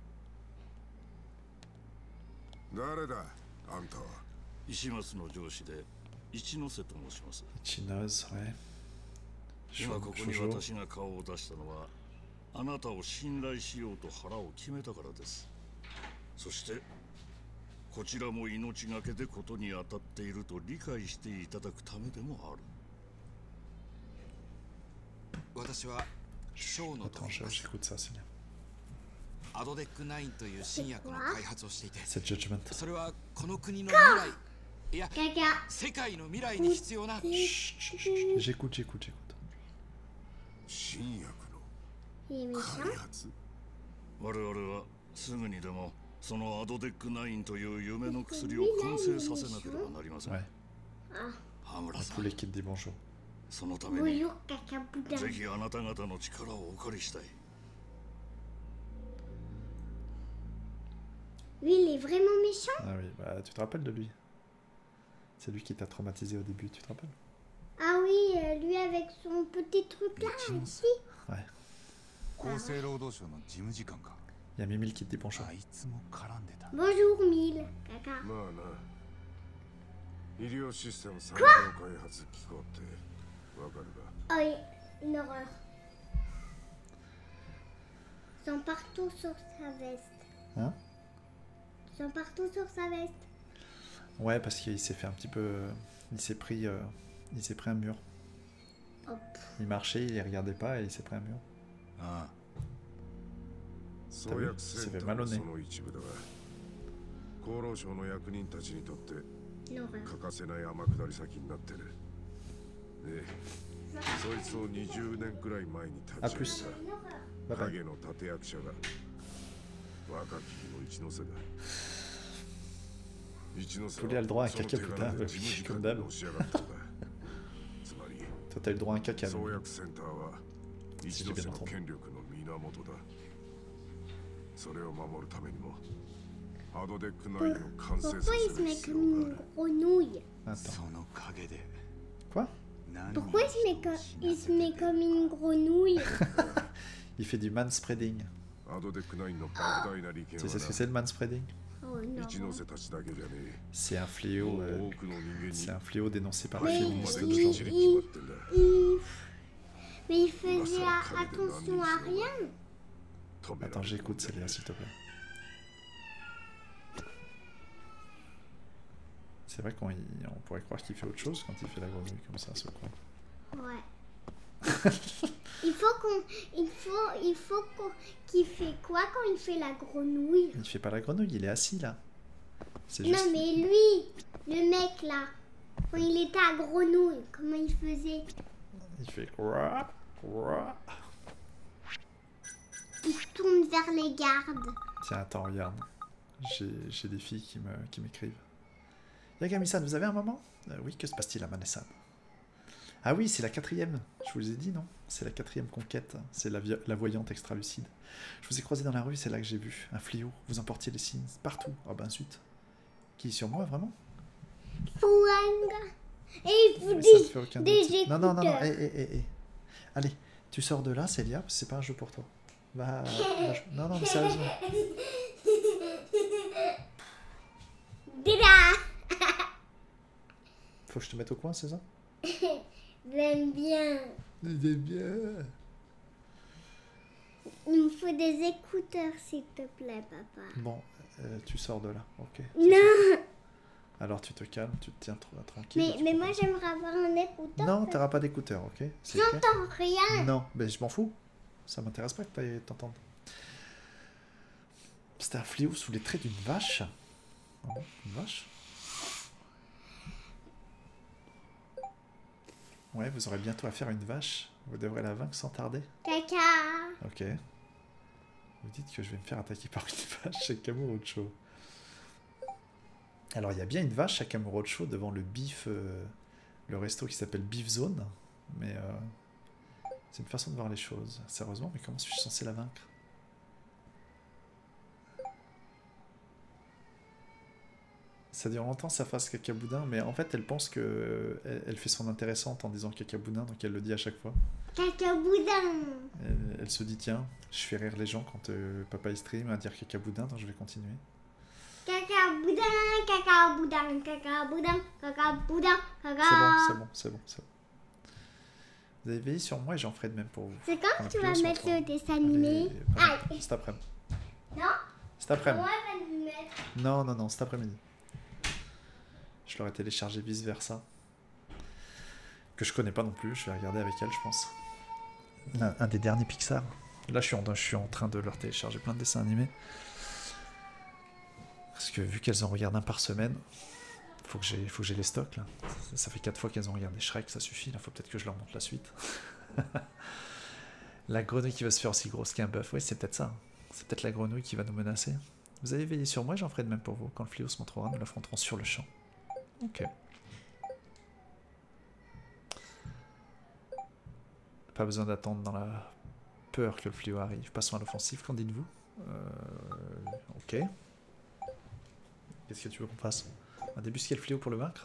誰だあんたは。 石松の上司で一ノ瀬と申します。 Chinoise, ouais. 今ここに私が顔を出したのは、あなたを信頼しようと腹を決めたからです。そしてこちらも命がけでことに当たっていると理解していただくためでもある。 私はショーの Attends, je- j'écoute ça, c'est bien. アドデックナインという新薬の開発をしていて、 C'est Judgment. それはこの国の未来、いや Caca. 世界の未来に必要な J'écoute, j'écoute, j'écoute. 新薬 Il est の méchant. 開発。 我々はすぐにでもそのアドデックナインという夢の薬を完成させなければなりません。 Ouais. 羽村 Un さん、 poulet qui te dit bonjour. そのために Bonjour, Caca Boudin. ぜひあなた方の力をお借りしたい。 Lui, il est vraiment méchant. Ah oui, bah tu te rappelles de lui. C'est lui qui t'a traumatisé au début, tu te rappelles? Ah oui, euh, lui avec son petit truc là, Méchant. ici. Ouais. 厚生労働省の事務次官か。 Il y a Mimile qui te dit bonjour. あいつも絡んでた。 Bonjour, Mille. Caca. まあな。医療システム産業開発機構ってわかるか。 Oh, une horreur. Ils sont partout sur sa veste. Hein? Ils sont partout sur sa veste. Ouais, parce qu'il s'est fait un petit peu... Il s'est pris... euh, Il s'est pris un mur. Hop. Il marchait, il les regardait pas et il s'est pris un mur. ああ、 創薬センターのその一部だが、厚労省の役人たちにとって Une horreur. 欠かせない天下り先になってる。で、そいつをにじゅうねんくらい前に立ち上げ Une horreur. た Bye bye. 影の立役者が若き日の一ノ瀬だ。一ノ瀬 Poulet a le droit à un その caca 手 plus 柄 tard, で事務次 comme 官 d'hab. にのし上がったんだ。つまり Toi, t'as eu le droit à un caca. 創薬センターは一ノ瀬の権力の源だ。それを守るためにもアドデックナインを完成さ Pourquoi せ il se る met 必 comme 要があ une る。 grenouille? Attends. その陰で Quoi? 何 Pourquoi il se met, 人を co- 死 il な se せ met てて comme une grenouille? Il fait du manspreading. アドデックナインの莫大な利権 Tu は sais ce que c'est le manspreading? Oh non. 一ノ瀬たちだけじゃねえ。 C'est un fléau. euh, 多くの人間に C'est un fléau dénoncé par les Mais ここま féministes で il- きっち d'aujourd'hui. り決まってんだ。 Il... Mais il faisait a- attention à rien. 止められ Attends, る j'écoute celle-là, s'il te plaît. C'est vrai qu'on y- on pourrait croire qu'il fait autre chose quand il fait la grenouille comme ça, ce coin. Ouais. il faut qu'on... Il faut... Il faut qu'on... Qu'il fait quoi quand il fait la grenouille? Il fait pas la grenouille, il est assis là. C'est Non juste. mais lui, le mec là, quand il était à grenouille, comment il faisait? Il fait quoi? Quoi? Il se tourne vers les gardes. Tiens, attends, regarde. J'ai des filles qui me qui m'écrivent. Yagami-san, vous avez un moment? euh, Oui, que se passe-t-il à Mané-san? Ah oui, c'est la quatrième. Je vous ai dit, non? C'est la quatrième conquête. C'est la, la voyante extra-lucide. Je vous ai croisé dans la rue, c'est là que j'ai vu. Un fléau. Vous emportiez les signes partout. Oh ben zut. Qui, sur moi, vraiment? Fouanga. Et il faut Mais ça te fait aucun des, doute. des Non, non, non, non. écouteurs. Eh, eh, eh, eh. Allez, tu sors de là, Célia, parce que c'est pas un jeu pour toi. Va, va jouer. Non, non, mais sérieusement. Dada. Faut que je te mette au coin, c'est ça? J'aime bien. J'aime bien. Il me faut des écouteurs, s'il te plaît, papa. Bon, euh, tu sors de là, ok. Non. Alors tu te calmes, tu te tiens tra- tranquille. Mais, tu mais comprends. moi, j'aimerais avoir un écouteur. Non, t'auras pas d'écouteurs, ok? C'est clair? J'entends rien. Non, mais je m'en fous. Ça m'intéresse pas que t'ailles t'entendre. C'était un fléau sous les traits d'une vache. Ah bon, une vache? Ouais, vous aurez bientôt affaire à une vache. Vous devrez la vaincre sans tarder. Caca. Ok. Vous dites que je vais me faire attaquer par une vache chez Kamurocho. Alors, il y a bien une vache à Kamurocho devant le bif, euh, le resto qui s'appelle Beef Zone. Mais euh, c'est une façon de voir les choses. Sérieusement, mais comment suis-je censé la vaincre? Ça dure longtemps sa phrase cacaboudin, mais en fait elle pense que euh, elle, elle fait son intéressante en disant cacaboudin, donc elle le dit à chaque fois. Cacaboudin. Elle, elle se dit tiens, je fais rire les gens quand euh, papa il stream à dire cacaboudin, donc je vais continuer. Cacaboudin, cacaboudin, cacaboudin, cacaboudin, C'est caca. bon, c'est bon, c'est bon, c'est bon. Vous avez veillé sur moi et j'en ferai de même pour vous. C'est quand On a tu plus vas au mettre centre. le dessin animé? Allez, Aïe. cet après-midi. Non. Cet après-midi. Moi, je vais le mettre. Non, non, non, cet après-midi. Je l'aurais téléchargé vice versa. Que je connais pas non plus, je vais regarder avec elle, je pense. Un, un des derniers Pixar. Là, je suis, en, je suis en train de leur télécharger plein de dessins animés. Parce que vu qu'elles en regardent un par semaine, faut que j'ai, faut que j'ai les stocks là. Ça, ça fait quatre fois qu'elles ont regardé Shrek, ça suffit. Là, faut peut-être que je leur montre la suite. La grenouille qui va se faire aussi grosse qu'un bœuf. Oui, c'est peut-être ça. C'est peut-être la grenouille qui va nous menacer. Vous avez veillé sur moi, j'en ferai de même pour vous. Quand le fléau se montrera, nous l'affronterons sur le champ. Ok. Pas besoin d'attendre dans la peur que le fléau arrive. Passons à l'offensive, qu'en dites-vous? euh... Ok. Qu'est-ce que tu veux qu'on fasse? On débusquer le fléau pour le vaincre?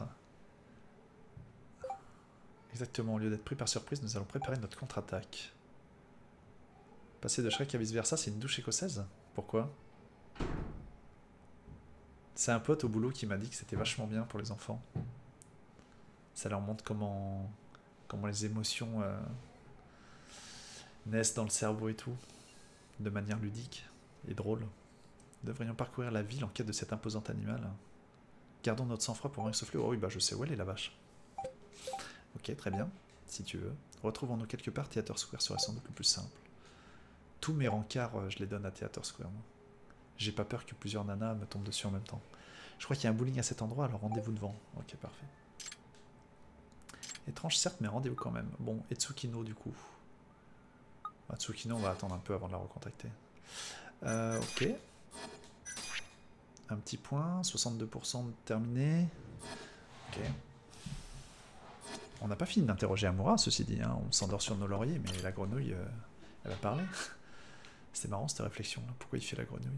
Exactement, au lieu d'être pris par surprise, nous allons préparer notre contre-attaque. Passer de Shrek à vice-versa, c'est une douche écossaise? Pourquoi? C'est un pote au boulot qui m'a dit que c'était vachement bien pour les enfants. Ça leur montre comment, comment les émotions euh, naissent dans le cerveau et tout, de manière ludique et drôle. Nous devrions parcourir la ville en quête de cet imposant animal. Gardons notre sang-froid pour vaincre ce fléau. Oh oui, bah je sais où elle est la vache. Ok, très bien, si tu veux. Retrouvons-nous quelque part, Theater Square serait sans doute le plus simple. Tous mes rencarts, euh, je les donne à Theater Square, moi. J'ai pas peur que plusieurs nanas me tombent dessus en même temps. Je crois qu'il y a un bowling à cet endroit, alors rendez-vous devant. Ok, parfait. Étrange certes, mais rendez-vous quand même. Bon, et Tsukino du coup. Ah, Tsukino, on va attendre un peu avant de la recontacter. Euh, ok. Un petit point, soixante-deux pour cent terminé. Ok. On n'a pas fini d'interroger Amura, ceci dit. Hein. On s'endort sur nos lauriers, mais la grenouille, euh, elle a parlé. C'était marrant cette réflexion là. Pourquoi il fait la grenouille?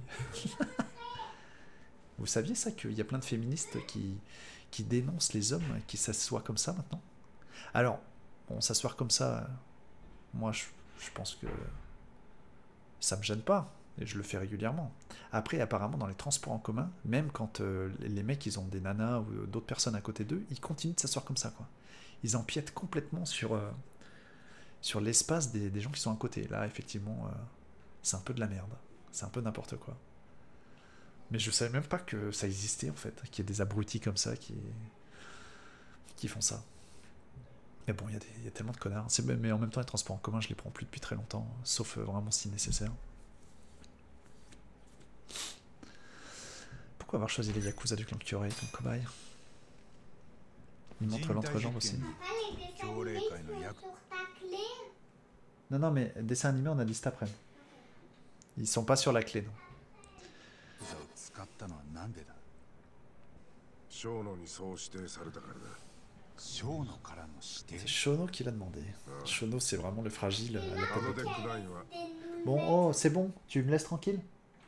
Vous saviez ça, qu'il y a plein de féministes qui, qui dénoncent les hommes qui s'assoient comme ça maintenant? Alors, bon, s'asseoir comme ça, moi je, je pense que ça me gêne pas, et je le fais régulièrement. Après, apparemment, dans les transports en commun, même quand euh, les mecs ils ont des nanas ou d'autres personnes à côté d'eux, ils continuent de s'asseoir comme ça, quoi. Ils empiètent complètement sur, euh, sur l'espace des, des gens qui sont à côté. Là, effectivement, euh, c'est un peu de la merde. C'est un peu n'importe quoi. Mais je savais même pas que ça existait, en fait. Qu'il y ait des abrutis comme ça qui, qui font ça. Mais bon, il y, y a tellement de connards. Mais en même temps, les transports en commun, je les prends plus depuis très longtemps. Sauf euh, vraiment si nécessaire. Pourquoi avoir choisi les Yakuza du clan Kyorei comme cobaye? Il montre l'entrejambe aussi. Papa, les dessins animés sont sur ta clé. Non, non, mais dessin animé, on a dit cet après-midi. Ils sont pas sur la clé, non. 使ったのはなんでだ。 小野にそう指定されたからだ。 小野からの指定。 C'est Shono qui l'a demandé. Shono, c'est vraiment le fragile à la アド tête. デックナインは Bon, oh, c'est bon, tu me laisses tranquille?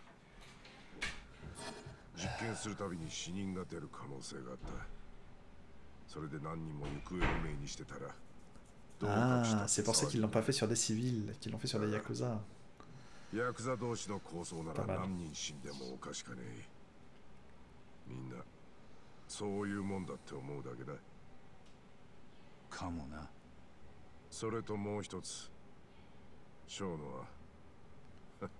実験するたびに死人が出る可能性があった。それで何人も行方不明にしてたら。 Ah, c'est pour ça qu'ils l'ont pas fait sur des civils, qu'ils l'ont fait sur des Yakuza. ヤクザ同士の抗争なら何人死んでもおかしかねえ。みんなそういうもんだって思うだけだ。 かもな。 それともう一つ、ショーノは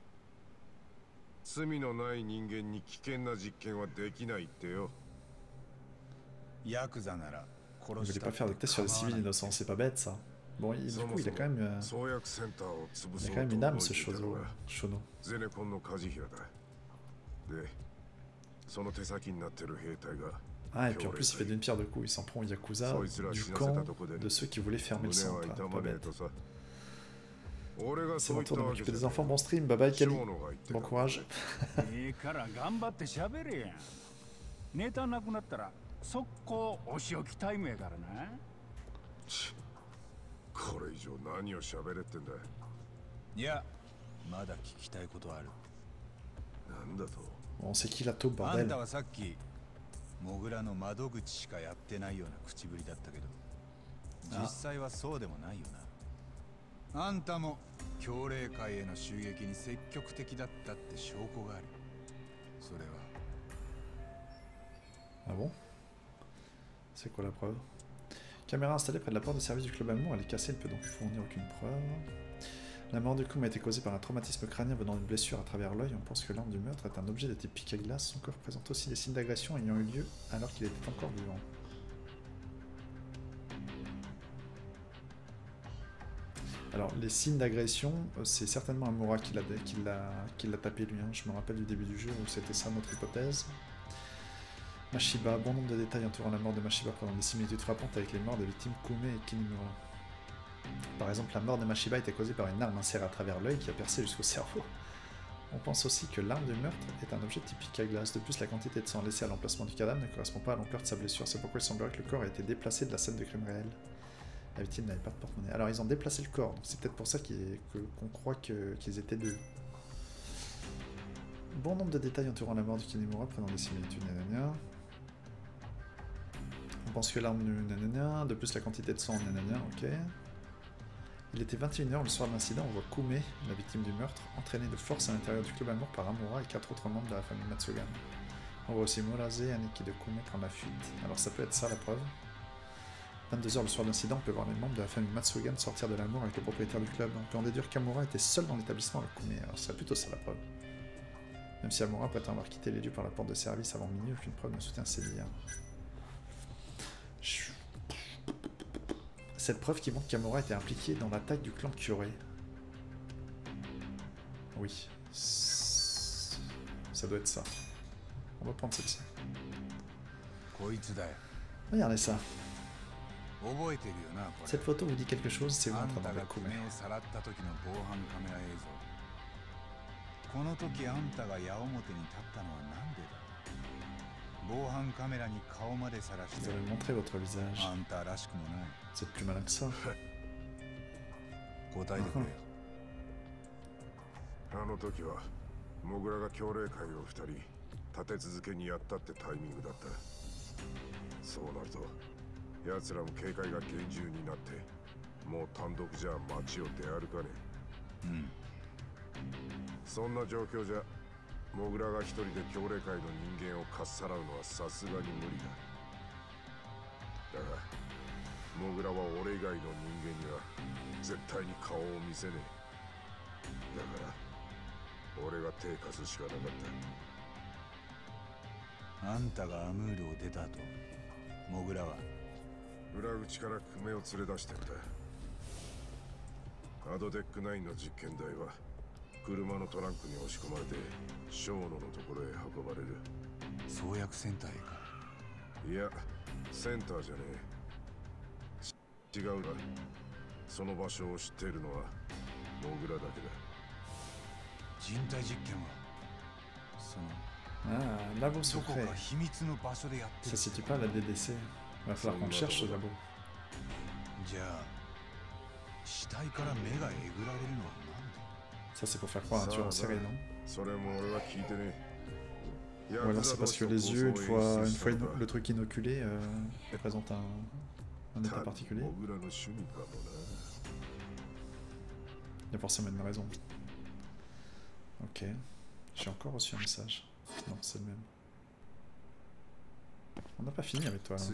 罪のない人間に危険な実験はできないってよ。 ヤクザなら Il voulait pas faire de test sur les civils innocents, c'est pas bête ça. Bon, il, du coup, il a quand même, euh, il a quand même une âme ce Shono. Shono. Ah, et puis en plus, il fait d'une pierre deux coups, il s'en prend au Yakuza du camp de ceux qui voulaient fermer le centre. Pas bête. C'est mon tour de m'occuper des enfants. Bon stream, bye bye Kali. Bon courage. 速攻お仕置きタイムやからな。 これ以上何を喋れってんだ。 いや、まだ聞きたいことある。 なんだと。 On sait qui la taupe, あ bordel. んたはさっきモグラの窓口しかやってないような口ぶりだったけど、実際はそうでもないよな。あんたも強霊界への襲撃に積極的だったって証拠がある。それは。 Ah bon? C'est quoi la preuve? Caméra installée près de la porte de service du club Amour, elle est cassée, elle ne peut donc fournir aucune preuve. La mort du Kuma a été causée par un traumatisme crânien venant d'une blessure à travers l'œil. On pense que l'arme du meurtre est un objet de type pic à glace. Son corps présente aussi des signes d'agression ayant eu lieu alors qu'il était encore vivant. Alors, les signes d'agression, c'est certainement Amura qui l'a qui l'a qui l'a tapé lui. Hein. Je me rappelle du début du jeu où c'était ça notre hypothèse. Mashiba, bon nombre de détails entourant la mort de Mashiba pendant des similitudes frappantes avec les morts des victimes Kume et Kinimura. Par exemple, la mort de Mashiba était causée par une arme insérée à travers l'œil qui a percé jusqu'au cerveau. On pense aussi que l'arme du meurtre est un objet typique à glace. De plus, la quantité de sang laissée à l'emplacement du cadavre ne correspond pas à l'ampleur de sa blessure. C'est pourquoi il semblerait que le corps ait été déplacé de la scène de crime réel. La victime n'avait pas de porte-monnaie. Alors, ils ont déplacé le corps, donc c'est peut-être pour ça qu'on qu croit qu'ils qu étaient deux. Bon nombre de détails entourant la mort du Kinimura prenant des similitudes. Nanana. On pense que l'arme du nanana, de plus la quantité de sang nanana, ok. Il était vingt et une heures le soir de l'incident, on voit Kume, la victime du meurtre, entraînée de force à l'intérieur du club Amour par Amura et quatre autres membres de la famille Matsugan. On voit aussi Murase, Aniki de Kume prendre la fuite. Alors ça peut être ça la preuve. vingt-deux heures le soir de l'incident, on peut voir les membres de la famille Matsugan sortir de l'Amour avec le propriétaire du club. On peut en déduire qu'Amura était seul dans l'établissement avec Kume, alors ce serait plutôt ça la preuve. Même si Amura peut avoir quitté les lieux par la porte de service avant minuit, aucune preuve ne soutient ces dires. Cette preuve qui montre qu'Amura était impliqué dans l'attaque du clan Kyorei. Oui. Ça doit être ça. On va prendre celle-ci. Regardez ça. Cette photo vous dit quelque chose, c'est vous en train d'enlever Kume. Vous avez montré votre visage. Vous êtes plus malin que ça. あの時はモグラが強霊会をふたり立て続けにやったってタイミングだった。そうなると奴らも警戒が厳重になってもう単独じゃ街を出歩かねえ。うん。そんな状況じゃモグラが一人で強霊界の人間をかっさらうのはさすがに無理だ。だがモグラは俺以外の人間には絶対に顔を見せねえ。だから俺が手貸すしかなかった。あんたがアムールを出た後、モグラは裏口からクメを連れ出してんだ。アドデックナインの実験台は車のトランクに押し込まれてショーノのところへ運ばれる。創薬センターへか。いや、センターじゃねえ。違うな。その場所を知っているのはモグラだけだ。人体実験はその Ah, labo secret. Ça situe pas à la D D C. Il va falloir qu'on cherche ce labo. Ça c'est pour faire croire un tueur en série, non? Ou alors c'est parce que les yeux, une fois, une fois le truc inoculé, euh, présentent un, un état particulier. Il y a forcément une raison. Ok. J'ai encore reçu un message. Non, c'est le même. On n'a pas fini avec toi. Là,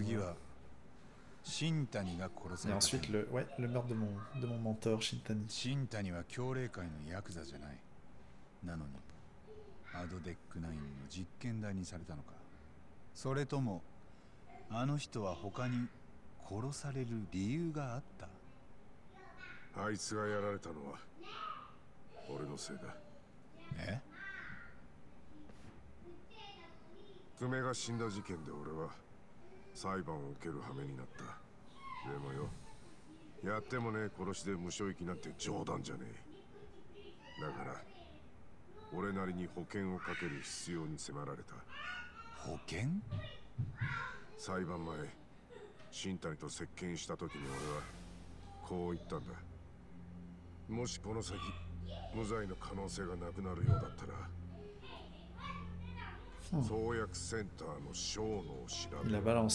et ensuite, le, ouais, le meurtre de mon, de mon mentor, Shintani. Shintani wa kyoreikai no yakuza janai. Nanoni, Ado Deck nine no jikken dai ni sareta no ka? Soretomo, ano hito wa hoka ni korosareru riyuu ga atta? あいつがやられたのは俺のせいだ。 え？ 久米が死んだ事件で俺は裁判を受ける羽目になった。でもよ、やってもねえ殺しで無償役なんて冗談じゃねえ。だから俺なりに保険をかける必要に迫られた。 保険？ 裁判前、新谷と接見した時に俺はこう言ったんだ。もしこの先無罪の可能性がなくなるようだったら、創薬センターの小脳を調べるってな。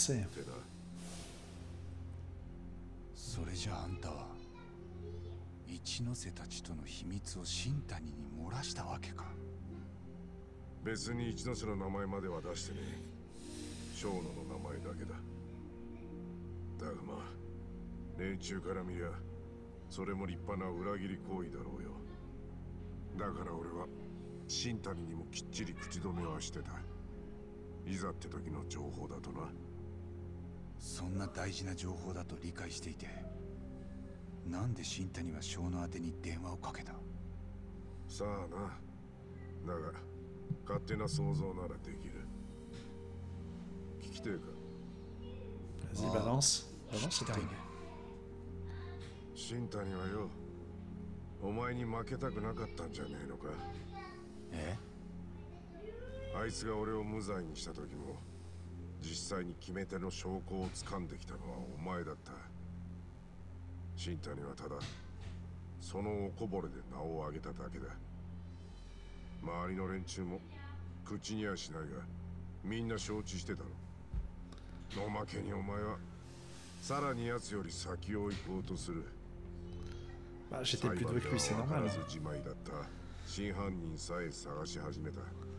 それじゃあんたは一ノ瀬たちとの秘密を新谷に漏らしたわけか。 別に一ノ瀬の名前までは出してねえ。小脳の名前だけだ。だがまあ連中から見りゃそれも立派な裏切り行為だろうよ。だから俺は新谷にもきっちり口止めはしてた。いざって時の情報だとな。 そんな大事な情報だと理解していて、なんで新谷は小野宛てに電話をかけた？ さあな。だが勝手な想像ならできる。聞きてえか？ Vas-y, balance. Balance, c'est dingue. 新谷はよ、お前に負けたくなかったんじゃねえのか？ え？ あいつが俺を無罪にした時も実際に決め手の証拠を掴んできたのはお前だった。新谷はただそのおこぼれで名を挙げただけだ。周りの連中も口にはしないがみんな承知してたろ。おまけにお前はさらに奴より先を行こうとする。 Bah, j'étais plus doué que lui, c'est normal. 自前だった真犯人さえ探し始めた。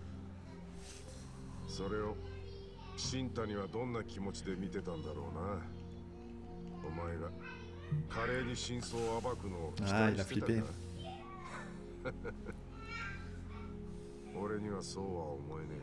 それを新谷はどんな気持ちで見てたんだろうな。お前が華麗に真相を暴くのを期待してたんだ。俺にはそうは思えね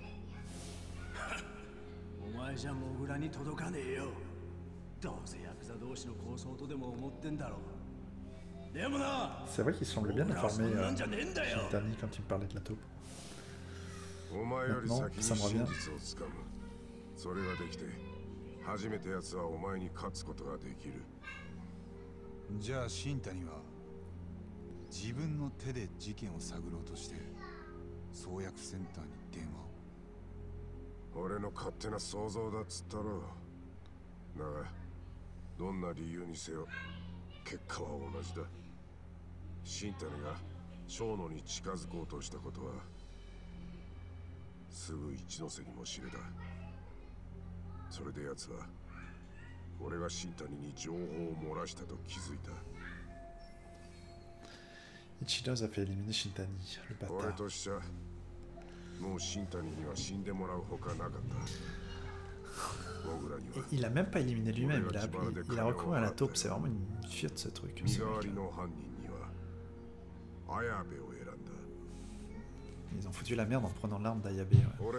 え。お前じゃモグラに届かねえよ。どうせヤクザ同士の抗争とでも思ってんだろう。 C'est vrai qu'il semblait bien informé, euh, Shintani, quand tu me parlais de la taupe. Maintenant, ça me revient. それができて初めて奴はお前に勝つことができる。 じゃあ新谷は自分の手で事件を探ろうとして創薬センターに電話を。 俺の勝手な想像だっつったろ。だがどんな理由にせよ結果は同じだ。新谷が小野に近づこうとしたことはすぐ一ノ瀬にも知れた。それで奴は俺が新谷に情報を漏らしたと気づいた。 Ichinos a fait éliminer Shintani, le bâtard. 俺としちゃもう新谷には死んでもらうほかなかった。 Et il a même pas éliminé lui-même, il a, il, il a recouru à la taupe, c'est vraiment une fiotte ce truc. Ce Ils ont foutu la merde en prenant l'arme d'Ayabe. Ouais.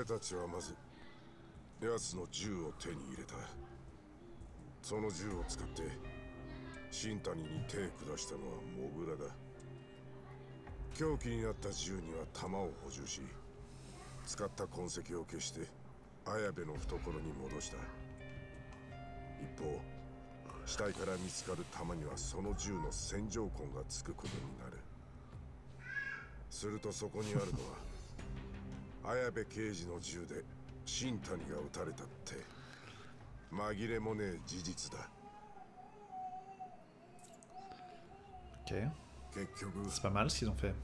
その銃を使って新谷に手下したのはモグラだ。凶器になった銃には弾を補充し、使った痕跡を消して綾部の懐に戻した。一方、死体から見つかる弾にはその銃の線条痕がつくことになる。するとそこにあるのは綾部刑事の銃で新谷が撃たれたって紛れもねえ事実だ。 Ok. C'est pas mal ce qu'ils ont fait.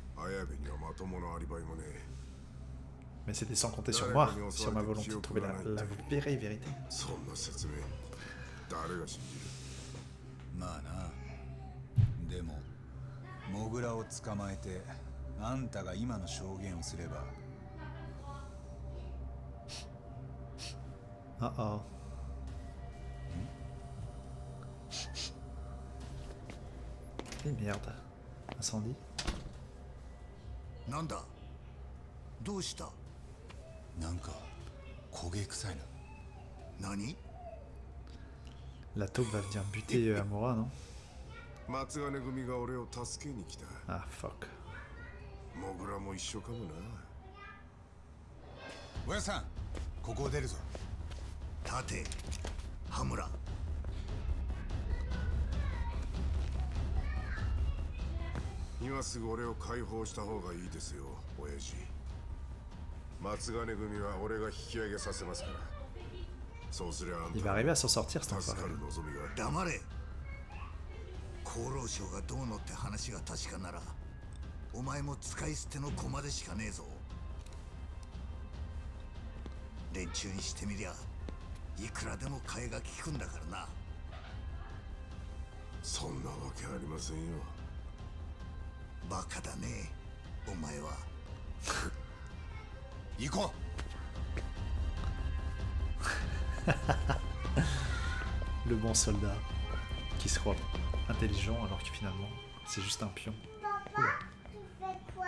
Mais c'était sans compter sur moi, sur ma volonté de trouver la, la vraie vérité. まあな。でも、モグラを捕まえて、あんたが今の証言をすれば。 ああ。Eh merde. Incendie. なんだどうした。 なんか焦げ臭いな。 何 La taupe va venir buter Amura, non? 松金組が俺を助けに来た。 Ah fuck. モグラも一緒かもな。 おやさん、ここを出るぞ。 立て、羽村。今すぐ俺を解放した方がいいですよ、親父。松金組は俺が引き上げさせますから。そうすりゃあんた Il va arriver à s'en sortir, cet enfoiré. 黙れ。厚労省がどうのって話が確かなら、お前も使い捨ての駒でしかねえぞ。連中にしてみりゃいくらでも替えが利くんだからな。そんなわけありませんよ。バカだね、お前は。 行こう。Le bon soldat qui se croit intelligent alors que finalement c'est juste un pion. Papa, tu fais quoi?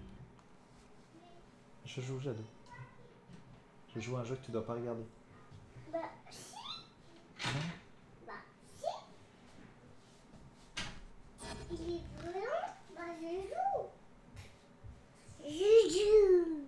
Je joue Jadou. Je joue à un jeu que tu dois pas regarder. Bah si. Non. Bah si. Il est brillant. Bah je joue. Je joue.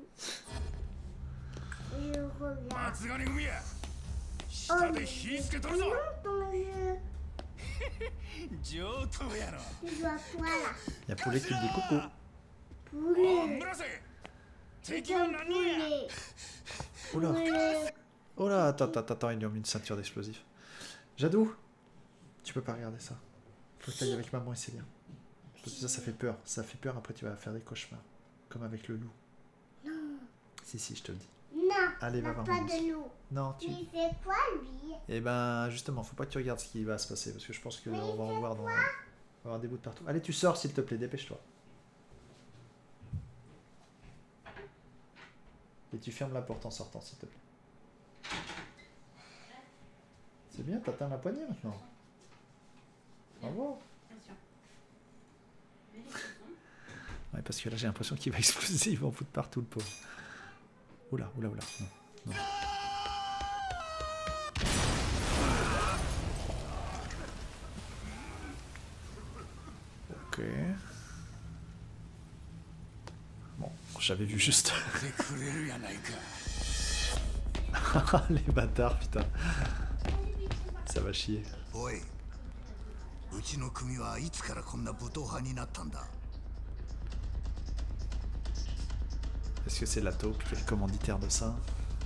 Je regarde. 松金組や。 Oh, 下で火つけとるぞ。 ton jeu. 上等やろ。 Tu dois quoi là? Il y a Poulet qui me dit coucou. Poulet. 村瀬。 C'est 敵は un 何人や。 poulet. Oula. Poulet. Oh là, attends, attends, attends, ils lui ont mis une ceinture d'explosifs. Jadou, tu peux pas regarder ça. Faut que tu ailles avec maman et Célia. Parce que ça, ça fait peur. Ça fait peur, après tu vas faire des cauchemars. Comme avec le loup. Non. Si, si, je te le dis. Non. Allez, va n'a voir pas maman. de loup. Non, tu... Il fait quoi lui? Eh ben, justement, faut pas que tu regardes ce qui va se passer. Parce que je pense qu'on va en voir dans... On va avoir des bouts de partout. Allez, tu sors, s'il te plaît, dépêche-toi. Et tu fermes la porte en sortant, s'il te plaît. C'est bien, t'atteins la poignée maintenant. Bravo. Ouais, parce que là j'ai l'impression qu'il va exploser, il va en foutre partout le pauvre. Oula, oula, oula. Non, non. Ok. Bon, j'avais vu juste. Les bâtards, putain. Ça va chier. Est-ce que c'est la taupe qui est le commanditaire de ça?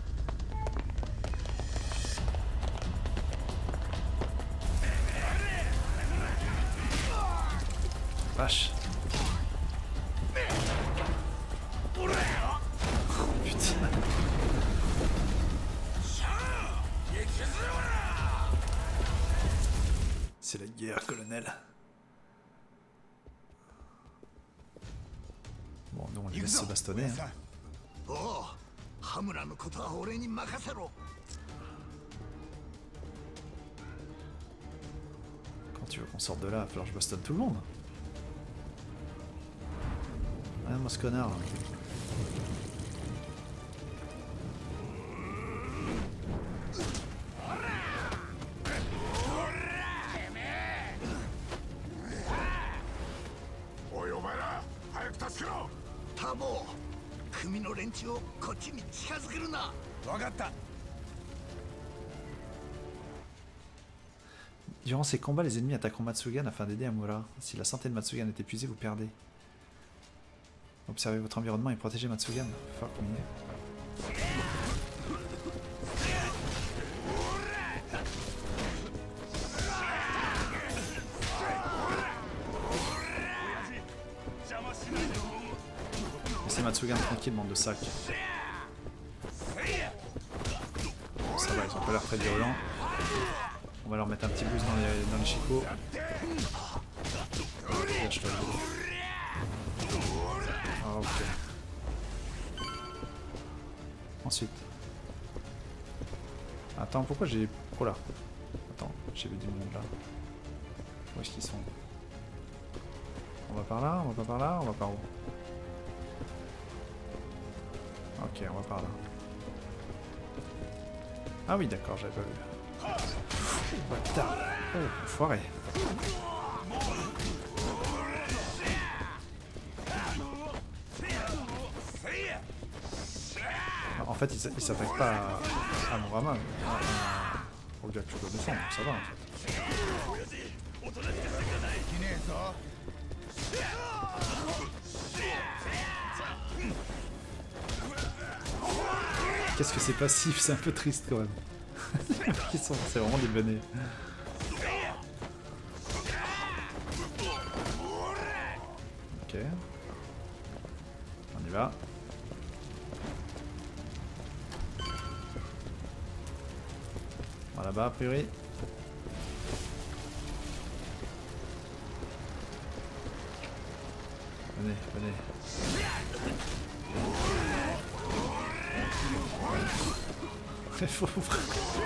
Vache. Oh putain. C'est la guerre, colonel. Bon, nous on les laisse se bastonner. Hein. Quand tu veux qu'on sorte de là, il va falloir que je bastonne tout le monde. Regarde-moi ce connard. Durant ces combats, les ennemis attaqueront Matsugan afin d'aider Amura. Si la santé de Matsugan est épuisée, vous perdez. Observez votre environnement et protégez Matsugan. Fuck, on y est. Matsugan tranquille, bande de sacs. Bon, ça va, ils ont pas l'air très violents. On va leur mettre un petit boost dans les, dans les chicots. Lâche-toi le dos. Ah, ok. Ensuite. Attends, pourquoi j'ai... Oh là. Attends, j'ai vu du monde là. Où est-ce qu'ils sont? On va par là, on va pas par là, on va par où? Ok, on va par là. Ah oui, d'accord, j'avais pas vu. Oh, bâtard. Oh, foiré. En fait, il s'attaque pas à, à Murama, mais à, à, au Gakugo de fond, ça va en fait. Qu'est-ce que c'est passif, c'est un peu triste quand même. C'est vraiment des benets. Ok. On y va. On va là-bas a priori. Venez, venez. Il faut ouvrir.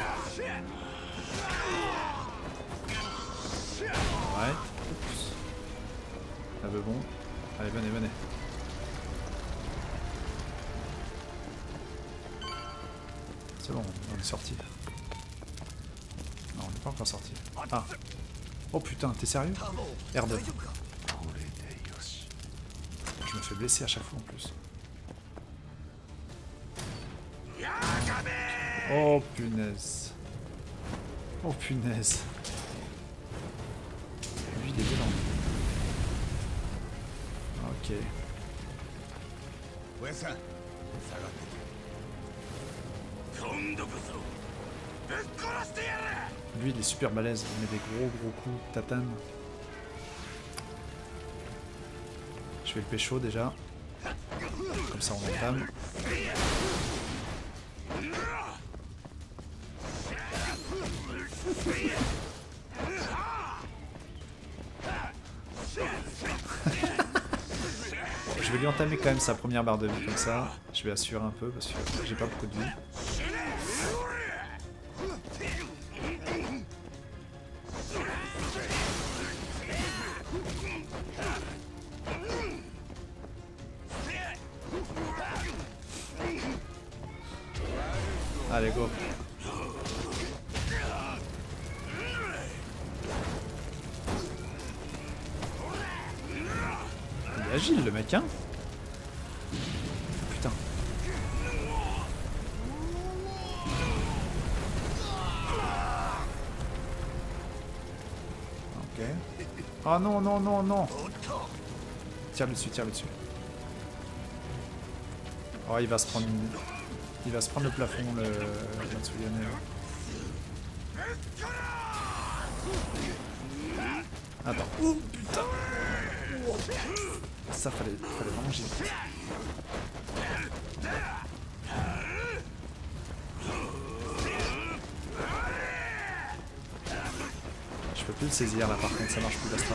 Ouais. Oups. Un peu bon. Allez, venez, venez. C'est bon, on est sorti. Non, on n'est pas encore sorti. Ah. Oh putain, t'es sérieux? R deux. Je me fais blesser à chaque fois en plus. Oh punaise. Oh punaise. Lui il est violent. Ok. Lui il est super balèze, il met des gros gros coups de tatane. Je vais le pécho déjà. Comme ça on entame. Je vais lui entamer quand même sa première barre de vie comme ça. Je vais assurer un peu parce que j'ai pas beaucoup de vie. Allez, go. Il est agile le mec, hein. Putain. Ok. Oh non, non, non, non. Tire-le dessus, tire-le dessus. Oh, il va se prendre une... Il va se prendre le plafond, le Matsuyane. Attends. Oh putain. Ça fallait, fallait vraiment gérer. Je peux plus le saisir là par contre, ça marche plus la strat.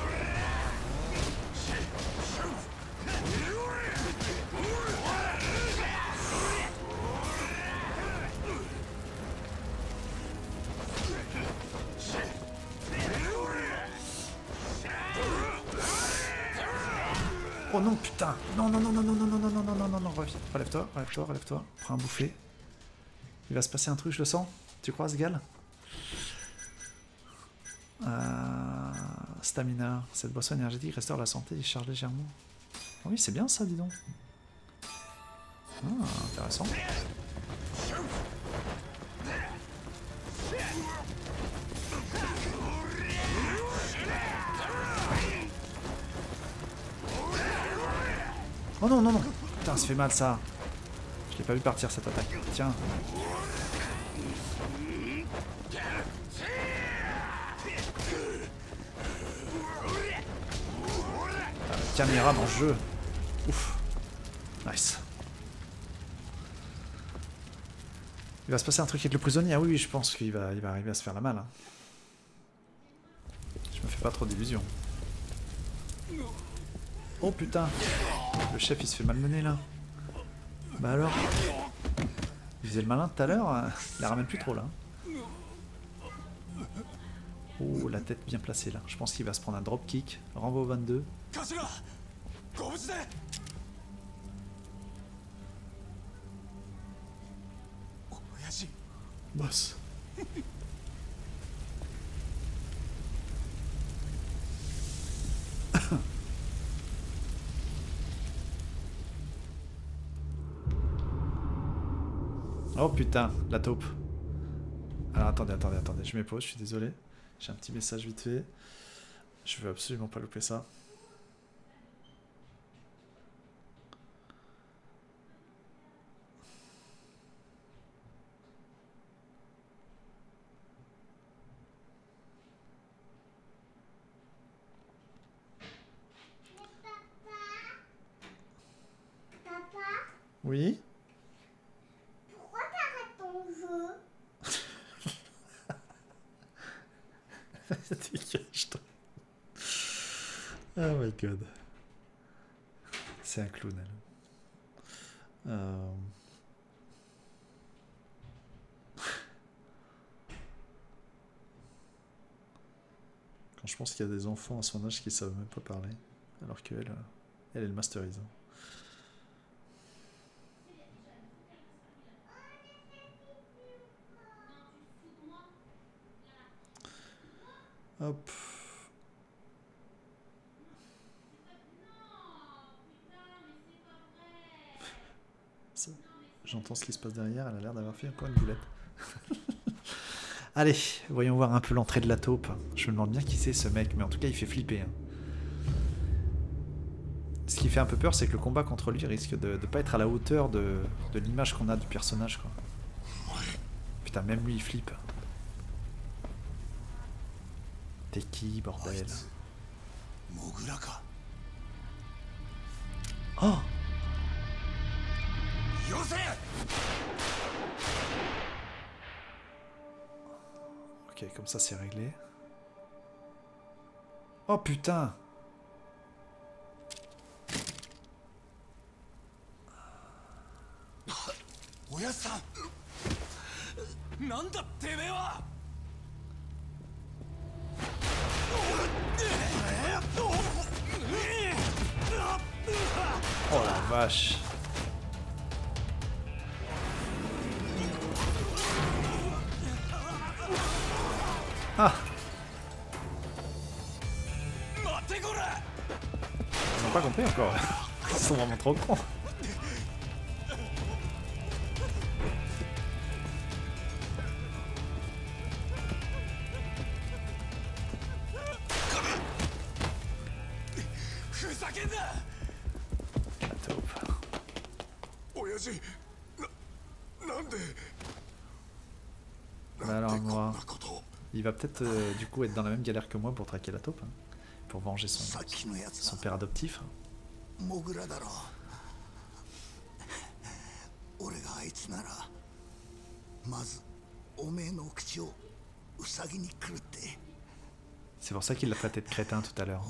Oh non putain. Non non non non non non non non non non non non non reviens. Relève-toi, relève-toi, relève-toi. Prends un bouffé. Il va se passer un truc, je le sens. Tu crois, Sgal? euh... Stamina. Cette boisson énergétique restaure la santé et charge légèrement. Oh oui, c'est bien ça, dis donc. Ah, intéressant. Oh non, non, non. Putain, ça fait mal ça. Je l'ai pas vu partir cette attaque. Tiens. Caméra dans le jeu. Ouf. Nice. Il va se passer un truc avec le prisonnier. Ah oui, je pense qu'il va, il va arriver à se faire la malle. Hein. Je me fais pas trop d'illusions. Oh putain. Le chef il se fait malmener là. Bah alors. Il faisait le malin tout à l'heure. Il la ramène plus trop là. Oh, la tête bien placée là. Je pense qu'il va se prendre un dropkick. Renvoi au vingt-deux. Boss. Oh putain, la taupe. Alors attendez, attendez, attendez, je m'épose, je suis désolé. J'ai un petit message vite fait. Je veux absolument pas louper ça. Oui. Pourquoi t'arrêtes ton jeu? Dégage toi. Oh my god. C'est un clown elle. Euh... Quand je pense qu'il y a des enfants à son âge qui savent même pas parler. Alors qu'elle, elle, elle le masterise. Hop. J'entends ce qui se passe derrière, elle a l'air d'avoir fait encore une boulette. Allez, voyons voir un peu l'entrée de la taupe. Je me demande bien qui c'est ce mec, mais en tout cas il fait flipper. Hein. Ce qui fait un peu peur, c'est que le combat contre lui risque de ne pas être à la hauteur de, de l'image qu'on a du personnage. Quoi. Putain, même lui il flippe. T'es qui, bordel? Oh! Ok, comme ça c'est réglé. Oh putain! Oh la vache. Ah. Ils n'ont pas compris encore. Ils sont vraiment trop cons. Bah alors moi, il va peut-être euh, du coup être dans la même galère que moi pour traquer la taupe, hein, pour venger son, son père adoptif. C'est pour ça qu'il l'a traité de crétin tout à l'heure.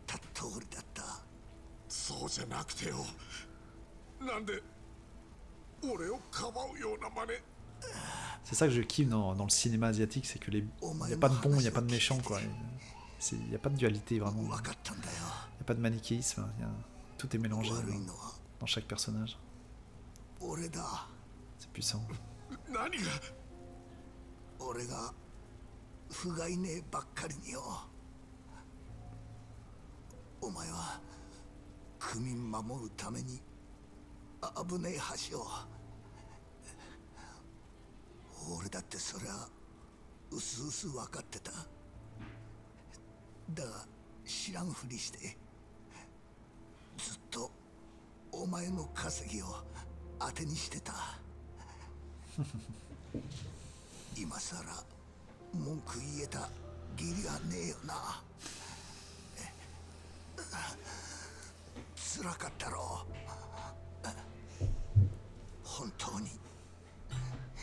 C'est ça que je kiffe dans, dans le cinéma asiatique, c'est que les, il n'y a pas de bon, il n'y a pas de méchant, quoi. Il n'y a pas de dualité vraiment. Il n'y a pas de manichéisme. Y a, tout est mélangé dans, dans chaque personnage. C'est puissant.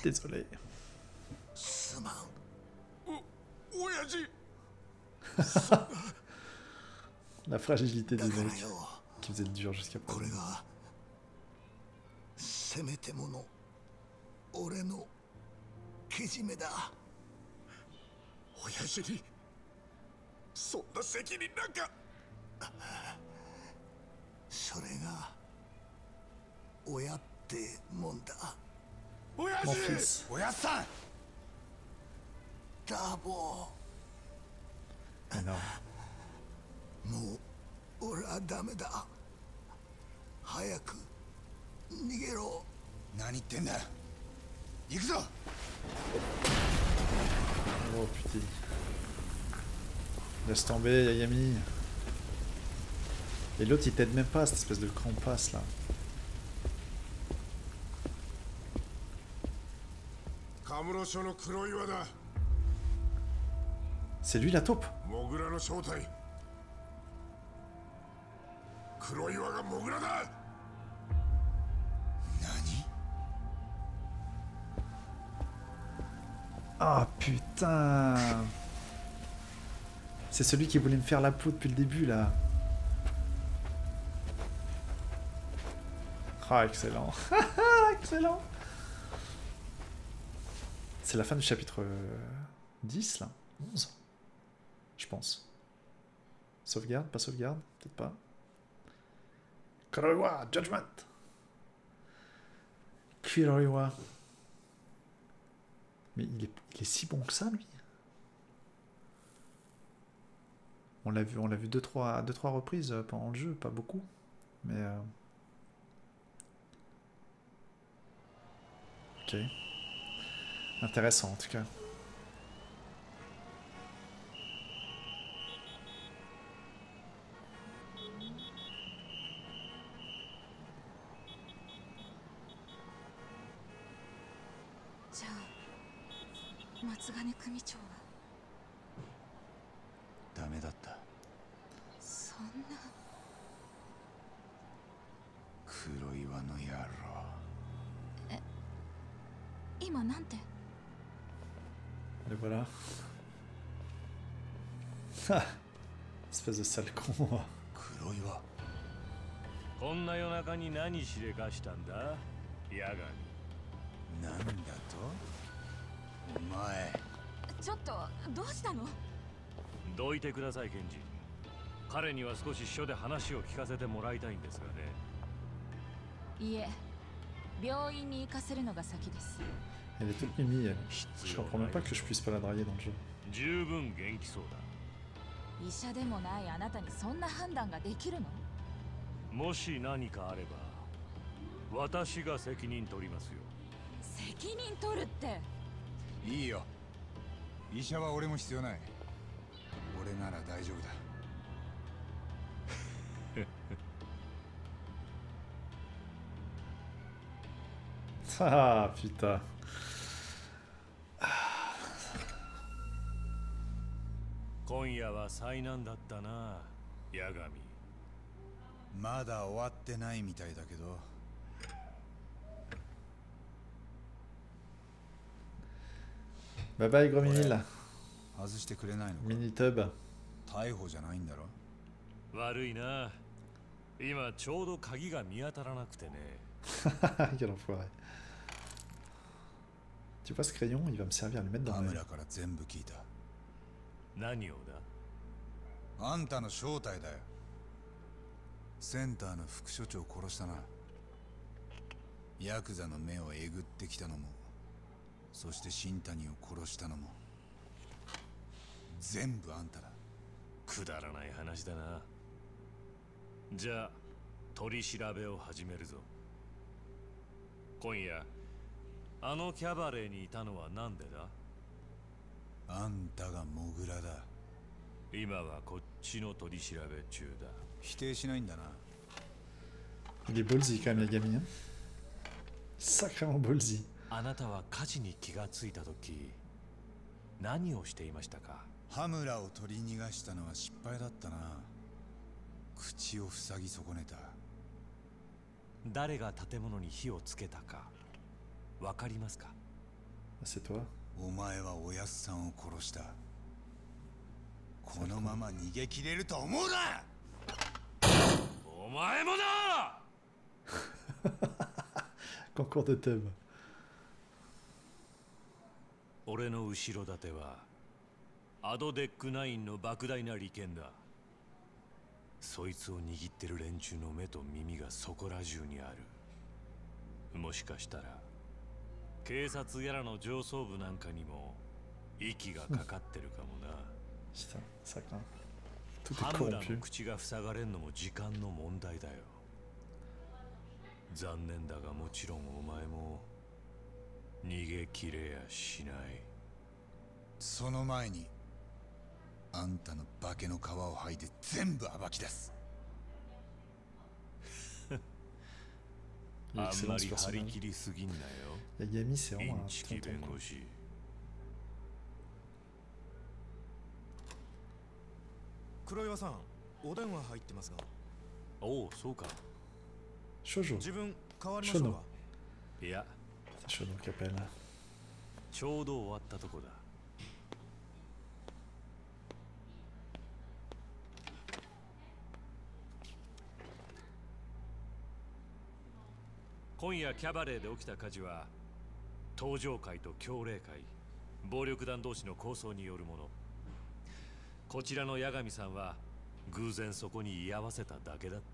Désolé. La fragilité des mecs qui faisaient le dur jusqu'à présent. Mon fils. Énorme. もう俺はダメだ。早く逃げろ。何言ってんだ。行くぞ。 Oh putain. Laisse tomber, Yagami. Et l'autre il t'aide même pas, cette espèce de crampasse là. C'est lui la taupe. Ah putain. C'est celui qui voulait me faire la peau depuis le début là. Ah excellent. Excellent. C'est la fin du chapitre dix là. onze. Je pense. Sauvegarde, pas sauvegarde, peut-être pas. Kuroiwa, Judgment. Kuroiwa. Mais il est, il est si bon que ça, lui. On l'a vu, on l'a vu deux trois, deux, trois reprises pendant le jeu, pas beaucoup. Mais... Euh... Ok. Intéressant, en tout cas. Et voilà. Espèce de sale con. Kuroiwa. こんな夜中に何しでかしたんだ、ヤガミ。 なんだと？お前。 ちょっとどうしたの？ どいてください、ケンジ。彼には少し署で話を聞かせてもらいたいんですがね。 いえ、病院に行かせるのが先です。 Elle est toute mimi, elle. Je comprends même pas que je puisse pas la draguer dans le jeu. 十分元気そうだ。 医者でもないあなたにそんな判断ができるの？ もし何かあれば、私が責任取りますよ。 責任取るって。 いいよ。医者は俺も必要ない。俺なら大丈夫だ。 Ah putain. 今夜は災難だったな、ヤガミ。 まだ終わってないみたいだけど。 Bye bye gros Minil. 外してくれないのか。 ミニトゥブ。 逮捕じゃないんだろ。 悪いな。今ちょうど鍵が見当たらなくてね。 Quel enfoiré. Tu vois ce crayon, il va me servir à le mettre dans le... から全部聞いた。 何をだ？ あんたの正体だよ。センターの副所長を殺したな。ヤクザの目をえぐってきたのも、そして新谷を殺したのも、全部あんただ。 くだらない話だな。じゃあ取り調べを始めるぞ。今夜あのキャバレーにいたのはなんでだ？ あんたがモグラだ。 今はこっちの取り調べ中だ。 否定しないんだな。 Il est ballsy quand même, les gamins. Sacrément ballsy. あなたは火事に気がついたとき、何をしていましたか？ 羽村を取り逃がしたのは失敗だったな。口を塞ぎ損ねた。 誰が建物に火をつけたか、わかりますか？ C'est toi. お前はおやっさんを殺した。このまま逃げ切れると思うな。 お前もな。 Concours de thème. 俺の後ろ盾はアドデックナインの莫大な利権だ。そいつを握ってる連中の目と耳がそこら中にある。もしかしたら警察やらの上層部なんかにも息がかかってるかもな。ハムラの口が塞がれんのも時間の問題だよ。残念だがもちろんお前も逃げ切れやしない。 その前にあんたの化けの皮を剥いで全部暴き出す。 あんまり張り切りすぎんなよ。インチキ弁護士。 黒岩さん、お電話入ってますが。 おお、そうか。 自分変わりましょうか。 いや、ちょうど終わったとこだ。今夜キャバレーで起きた火事は登場会と強霊会、暴力団同士の抗争によるもの。こちらの八神さんは偶然そこに居合わせただけだった。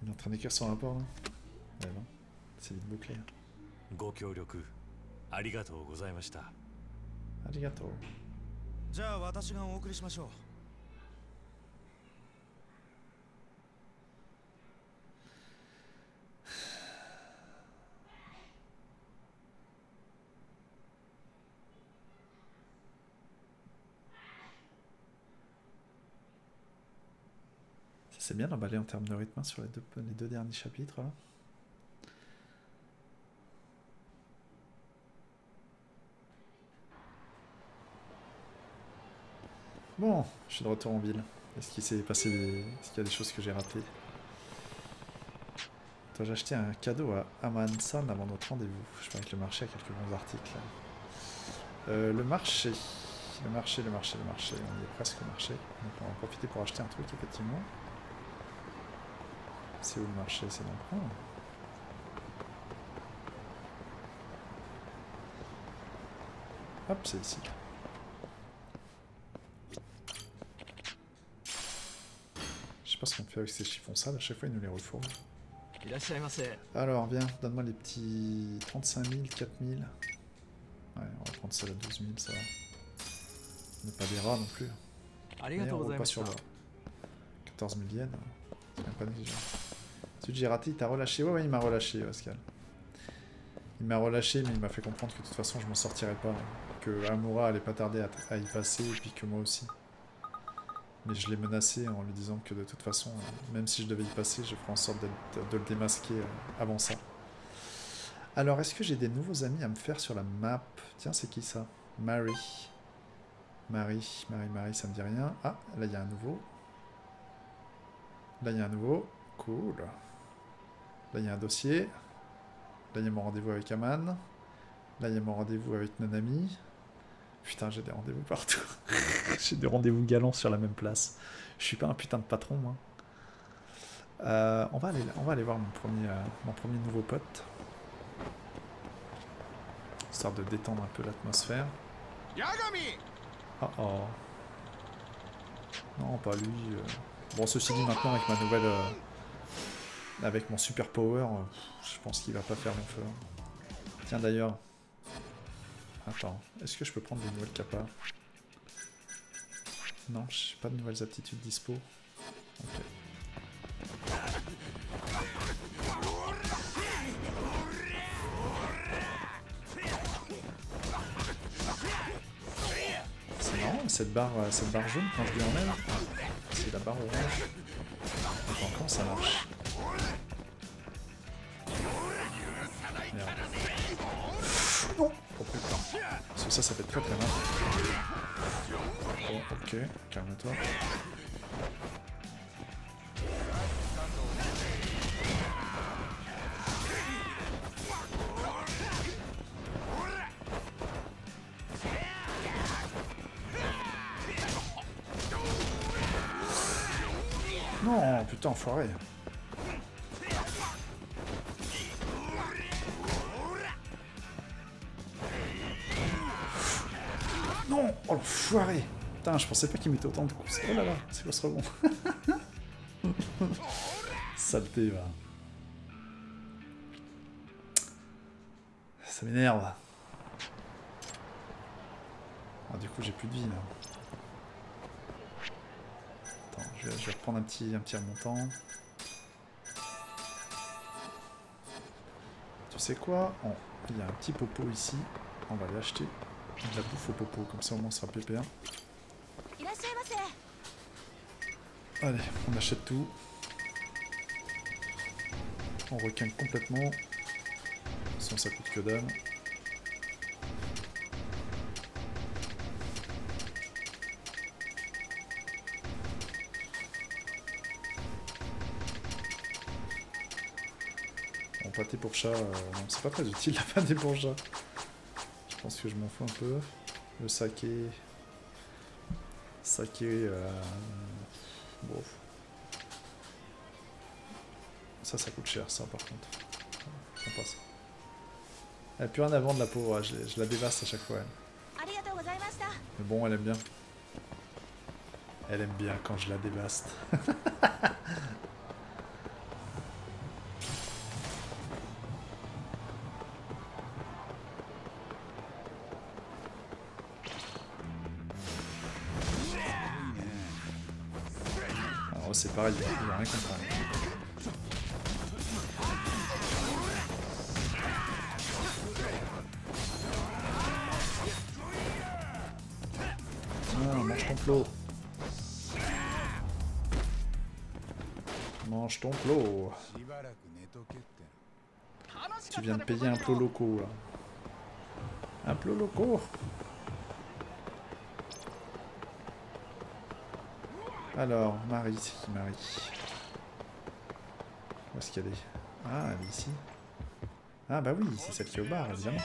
ご協力ありがとうございました。ありがとう。 じゃあ私がお送りしましょう。 C'est bien d'emballer en termes de rythme sur les deux, les deux derniers chapitres. Là. Bon, je suis de retour en ville. Est-ce qu'il s'est passé des... Est-ce qu'il y a des choses que j'ai ratées? J'ai acheté un cadeau à Aman-san avant notre rendez-vous. Je parie que le marché a quelques bons articles. Euh, le marché. Le marché, le marché, le marché. On y est presque au marché. Donc on va en profiter pour acheter un truc, effectivement. C'est où le marché? C'est dans le coin. Hop, c'est ici. Je sais pas ce qu'on fait avec ces chiffons sales, à chaque fois ils nous les refourguent. Alors viens, donne-moi les petits trente-cinq mille, quatre mille. Ouais, on va prendre ça à douze mille, ça va. On n'est pas des rats non plus. Mais on roule pas sur l'or. quatorze mille yens, c'est même pas négligé. Celui que j'ai raté, il t'a relâché? Ouais, ouais, il m'a relâché, Pascal. Il m'a relâché, mais il m'a fait comprendre que de toute façon je m'en sortirais pas. Que Amura allait pas tarder à, à y passer, et puis que moi aussi. Mais je l'ai menacé en lui disant que de toute façon, même si je devais y passer, je ferai en sorte de, de le démasquer avant ça. Alors, est-ce que j'ai des nouveaux amis à me faire sur la map? Tiens, c'est qui ça? Marie. Marie, Marie, Marie, ça me dit rien. Ah, là il y a un nouveau. Là il y a un nouveau. Cool. Là il y a un dossier. Là il y a mon rendez-vous avec Aman. Là il y a mon rendez-vous avec Nanami. Putain, j'ai des rendez-vous partout. J'ai des rendez-vous galants sur la même place. Je suis pas un putain de patron, moi. Euh, on, va aller, on va aller voir mon premier, euh, mon premier nouveau pote. Histoire de détendre un peu l'atmosphère. Oh oh. Non, pas lui. Euh... Bon, ceci dit, maintenant, avec ma nouvelle... Euh... Avec mon super power, euh, je pense qu'il va pas faire long feu. Tiens, d'ailleurs... Attends, est-ce que je peux prendre des nouvelles capas? Non, j'ai pas de nouvelles aptitudes dispo. Ok. C'est marrant, cette barre, cette barre jaune quand je lui emmène, c'est la barre orange. Attends, comment ça marche? Merde. Non! Oh putain. Parce que ça, ça fait très très mal. Bon, ok, calme-toi. Non, putain, enfoiré. Non, oh l'enfoiré. Putain, je pensais pas qu'il mettait autant de coups. Oh là là, c'est quoi ce rebond? Saleté, va. Ça m'énerve. Ah, du coup, j'ai plus de vie, là. Attends, je vais, je vais reprendre un petit, un petit remontant. Tu sais quoi? Oh, il y a un petit popo ici. On va aller acheter de la bouffe au popo, comme ça au moins on sera P P un. Allez, on achète tout. On requinque complètement. De toute façon, ça coûte que dalle. Bon, pâté pour chat, euh, non, c'est pas très utile la pâté pour chat. Je pense que je m'en fous un peu. Le saké. Saké. Euh... Bon. Ça, ça coûte cher, ça, par contre. On passe. Elle a plus rien à vendre, la pauvre. Je, je la dévaste à chaque fois, elle. Mais bon, elle aime bien. Elle aime bien quand je la dévaste. Alors, c'est pareil, il va rien comprendre. Mange ton plot. Tu viens de payer un plot loco là. Un plot loco. Alors, Marie, c'est qui Marie? Où est-ce qu'elle est? Ah, elle est ici. Ah bah oui, c'est celle qui est au bar, évidemment.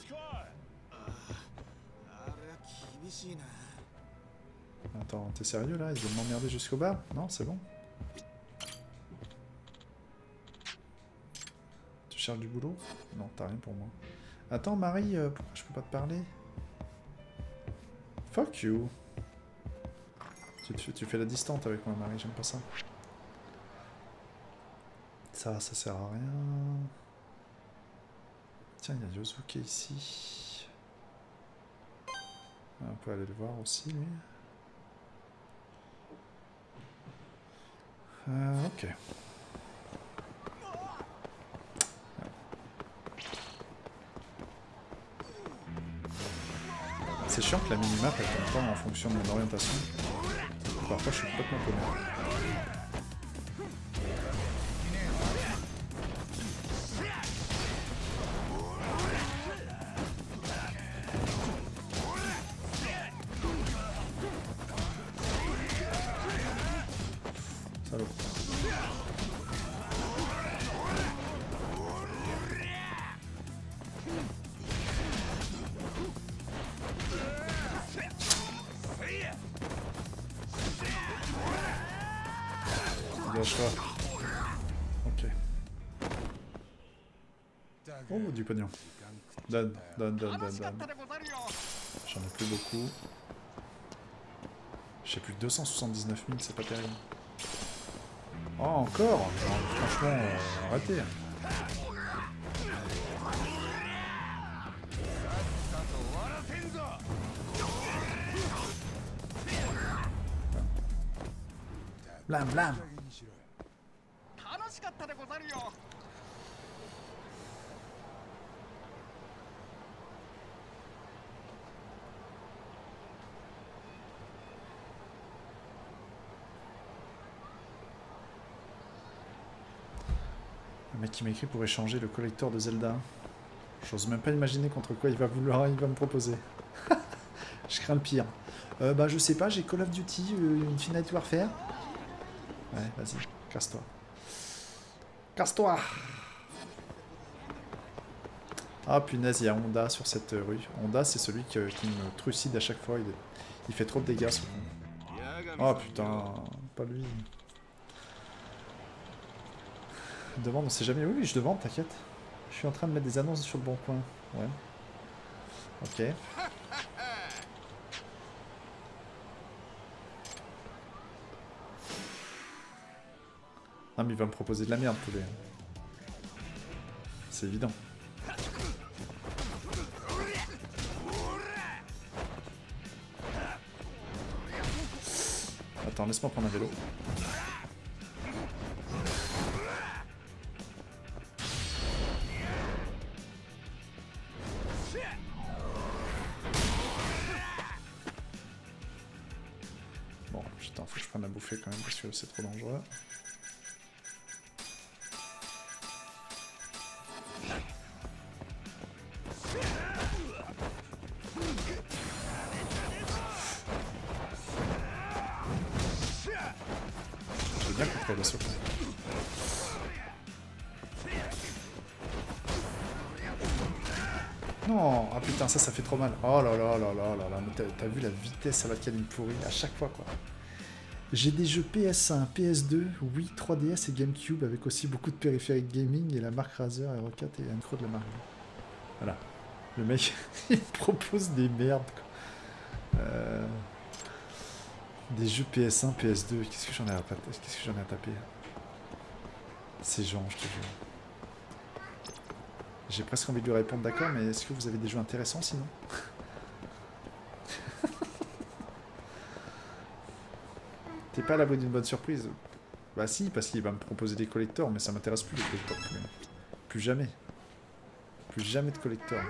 Attends, t'es sérieux là? Ils veulent m'emmerder jusqu'au bar? Non, c'est bon. Tu cherches du boulot? Non, t'as rien pour moi. Attends, Marie, euh, pourquoi je peux pas te parler? Fuck you. Tu, tu, tu fais la distante avec moi, Marie, j'aime pas ça. Ça, ça sert à rien. Tiens, il y a Yosuke ici. On peut aller le voir aussi, lui. Euh, ok. C'est chiant que la minimap elle tombe pas en fonction de mon orientation. Parfois je suis complètement paumé. Ok. Oh, du pognon. Donne, donne, donne, donne, donne. J'en ai plus beaucoup. J'ai plus que deux cent soixante-dix-neuf mille, c'est pas terrible. Oh, encore non, franchement, euh, arrêtez. Blam, blam. Le mec qui m'écrit pour échanger le collector de Zelda. J'ose même pas imaginer contre quoi il va vouloir, il va me proposer. Je crains le pire. Euh, bah je sais pas, j'ai Call of Duty, euh, Infinite Warfare. Ouais, vas-y, casse-toi. Casse-toi. Ah punaise, il y a Honda sur cette rue. Honda, c'est celui qui, qui me trucide à chaque fois. Il, est... il fait trop de dégâts. Ce oh putain, pas lui. Beaucoup de demandes, on sait jamais. Oui, je demande, t'inquiète. Je suis en train de mettre des annonces sur le bon coin. Ouais. Ok. Ah mais il va me proposer de la merde, poulet. C'est évident. Attends, laisse-moi prendre un vélo. Bon, putain, faut que je prenne la bouffée quand même parce que c'est trop dangereux. J'ai bien compris le saut. Non, ah putain, ça, ça fait trop mal. Oh là là là là là là, mais t'as vu la vitesse à laquelle il me pourrit à chaque fois, quoi. J'ai des jeux P S un, P S deux, Wii, trois D S et GameCube avec aussi beaucoup de périphériques gaming et la marque Razer, Hero quatre et un micro de la marque. Voilà. Le mec, il propose des merdes, quoi. Euh... Des jeux P S un, P S deux, qu'est-ce que j'en ai à taper? Qu'est-ce que j'en ai à taper? Ces gens, je te jure. J'ai presque envie de lui répondre d'accord, mais est-ce que vous avez des jeux intéressants sinon? T'es pas à l'abri d'une bonne surprise? Bah si, parce qu'il va me proposer des collectors, mais ça m'intéresse plus les collectors. Plus, plus jamais. Plus jamais de collectors.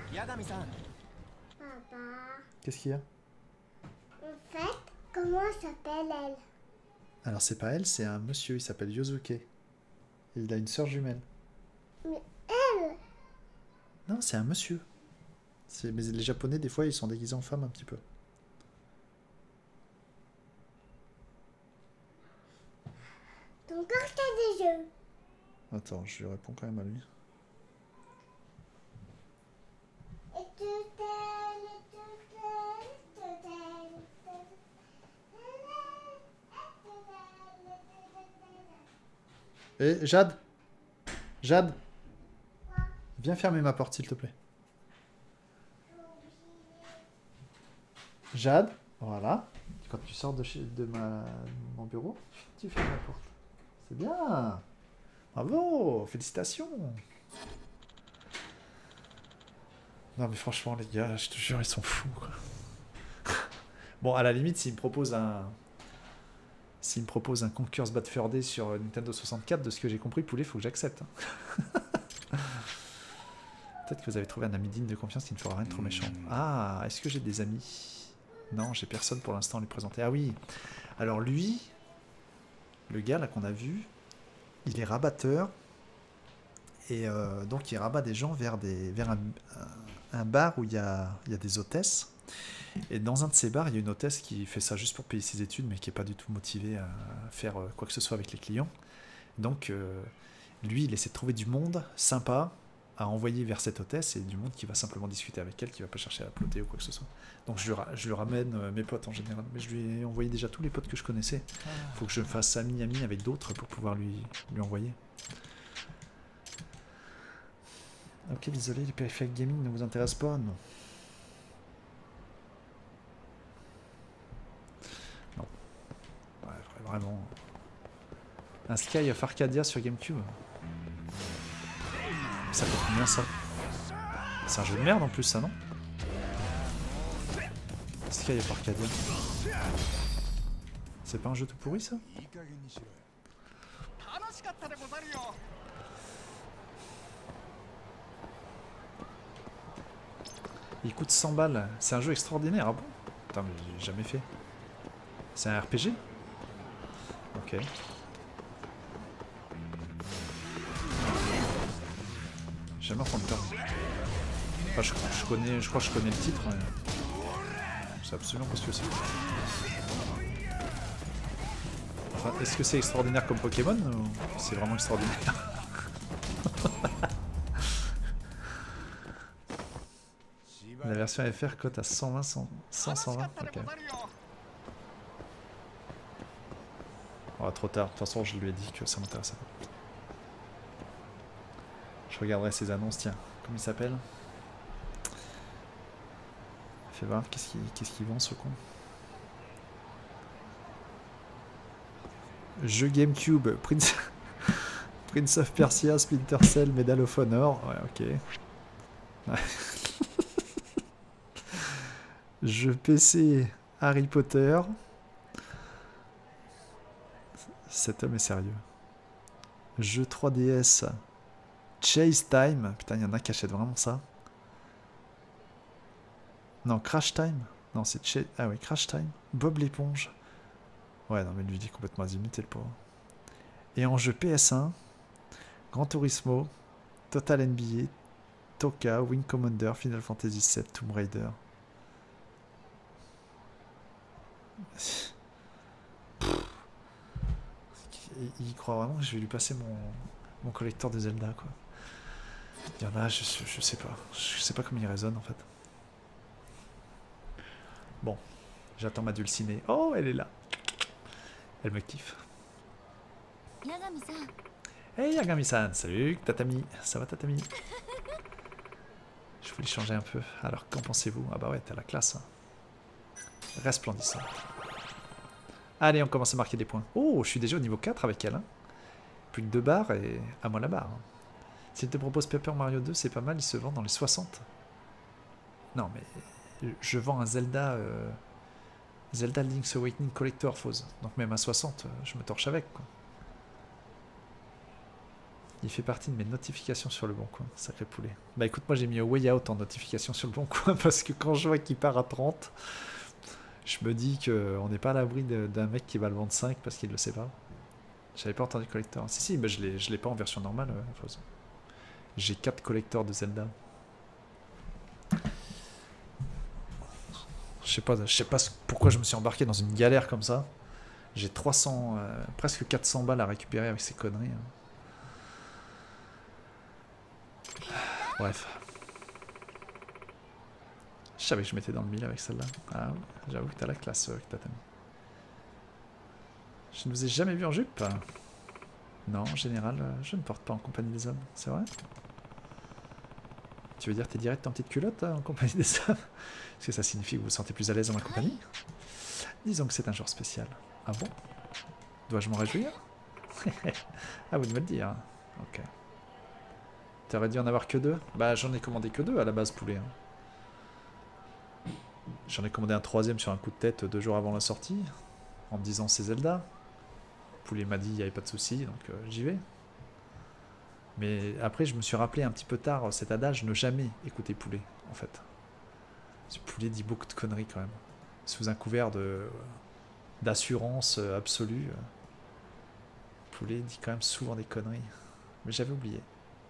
Qu'est-ce qu'il y a? En fait, comment s'appelle elle? Alors c'est pas elle, c'est un monsieur, il s'appelle Yosuke. Et il a une sœur jumelle. Mais elle? Non, c'est un monsieur. Mais les japonais, des fois, ils sont déguisés en femme un petit peu. Ton corps t'as des jeux. Attends, je lui réponds quand même à lui. Et tout elle, et tout elle, et tout elle. Eh, Jade Jade Viens fermer ma porte, s'il te plaît. Jade, voilà. Quand tu sors de, chez, de, ma, de mon bureau, tu fermes la porte. C'est bien. Bravo, félicitations. Non mais franchement les gars, je te jure, ils sont fous, quoi. Bon, à la limite, s'ils me proposent un... S'il me propose un Conker's Bad Fur Day sur Nintendo soixante-quatre, de ce que j'ai compris, poulet, faut que j'accepte. Hein. Peut-être que vous avez trouvé un ami digne de confiance qui ne fera rien de trop méchant. Ah, est-ce que j'ai des amis? Non, j'ai personne pour l'instant à lui présenter. Ah oui, alors lui, le gars là qu'on a vu, il est rabatteur. Et euh, donc il rabat des gens vers, des, vers un, un bar où il y a, il y a des hôtesses. Et dans un de ces bars, il y a une hôtesse qui fait ça juste pour payer ses études, mais qui n'est pas du tout motivée à faire quoi que ce soit avec les clients. Donc, euh, lui, il essaie de trouver du monde sympa à envoyer vers cette hôtesse, et du monde qui va simplement discuter avec elle, qui va pas chercher à la ploter ou quoi que ce soit. Donc, je lui, je lui ramène euh, mes potes en général. Mais je lui ai envoyé déjà tous les potes que je connaissais. Il faut que je fasse ami-ami avec d'autres pour pouvoir lui, lui envoyer. Ok, désolé, les périphériques gaming ne vous intéressent pas? Non. Vraiment. Un Sky of Arcadia sur GameCube. Ça coûte combien ça? C'est un jeu de merde en plus ça, non? Sky of Arcadia. C'est pas un jeu tout pourri ça? Il coûte cent balles. C'est un jeu extraordinaire, ah bon? Putain mais j'ai jamais fait. C'est un R P G? Ok. J'ai jamais entendu parler. Enfin, je, je connais, je crois que je connais le titre. Mais... je sais absolument pas ce que c'est. Enfin, est-ce que c'est extraordinaire comme Pokémon ou c'est vraiment extraordinaire? La version F R cote à cent vingt, cent, cent, cent vingt. Ok. Oh, trop tard, de toute façon je lui ai dit que ça m'intéressait pas. Je regarderai ses annonces, tiens. Comment il s'appelle? Fais voir, qu'est-ce qu'il qu'est-ce qu'il vend ce con? Jeu GameCube, Prince... Prince of Persia, Splinter Cell, Medal of Honor. Ouais, ok. Ouais. Jeu P C, Harry Potter. Cet homme est sérieux. Jeu trois D S, Chase Time. Putain, il y en a qui achètent vraiment ça. Non, Crash Time. Non, c'est Chase... Ah oui, Crash Time. Bob l'éponge. Ouais, non, mais lui, il est complètement azimité, le pauvre. Et en jeu P S un, Gran Turismo, Total N B A, Toka, Wing Commander, Final Fantasy sept, Tomb Raider. Il croit vraiment que je vais lui passer mon, mon collecteur de Zelda, quoi. Il y en a, je, je sais pas. Je sais pas comment il résonne, en fait. Bon, j'attends ma dulcinée. Oh, elle est là. Elle me kiffe. Hey Yagami-san, salut Tatami. Ça va Tatami? Je voulais changer un peu. Alors, qu'en pensez-vous? Ah bah ouais, t'as la classe. Hein. Resplendissant. Allez, on commence à marquer des points. Oh, je suis déjà au niveau quatre avec elle. Hein. Plus que deux barres et à moi la barre. Hein. S'il te propose Paper Mario deux, c'est pas mal, il se vend dans les soixante. Non, mais je vends un Zelda... Euh... Zelda Link's Awakening Collector, Fauze. Donc même à soixante, je me torche avec, quoi. Il fait partie de mes notifications sur le bon coin. Sacré poulet. Bah écoute, moi j'ai mis Way Out en notification sur le bon coin parce que quand je vois qu'il part à trente, je me dis qu'on n'est pas à l'abri d'un mec qui va le vendre cinq parce qu'il le sait pas. J'avais pas entendu collector. Si, si, bah je l'ai pas en version normale. Euh, j'ai quatre collectors de Zelda. Je sais pas, je sais pas pourquoi je me suis embarqué dans une galère comme ça. J'ai trois cents, euh, presque quatre cents balles à récupérer avec ces conneries. Hein. Bref. Je savais que je m'étais dans le mille avec celle-là. Ah oui, j'avoue que t'as la classe, euh, que t'as. Je ne vous ai jamais vu en jupe. Non, en général, je ne porte pas en compagnie des hommes. C'est vrai? Tu veux dire t'es direct en petite culotte hein, en compagnie des hommes? Est-ce que ça signifie que vous vous sentez plus à l'aise dans ma compagnie? Disons que c'est un jour spécial. Ah bon? Dois-je m'en réjouir? À vous de me le dire. Ok. T'aurais dû en avoir que deux? Bah j'en ai commandé que deux à la base, poulet. Hein. J'en ai commandé un troisième sur un coup de tête deux jours avant la sortie, en me disant c'est Zelda. Poulet m'a dit il n'y avait pas de souci, donc euh, j'y vais. Mais après je me suis rappelé un petit peu tard cet adage, ne jamais écouter poulet, en fait. Ce poulet dit beaucoup de conneries quand même. Sous un couvert de d'assurance absolue, poulet dit quand même souvent des conneries. Mais j'avais oublié.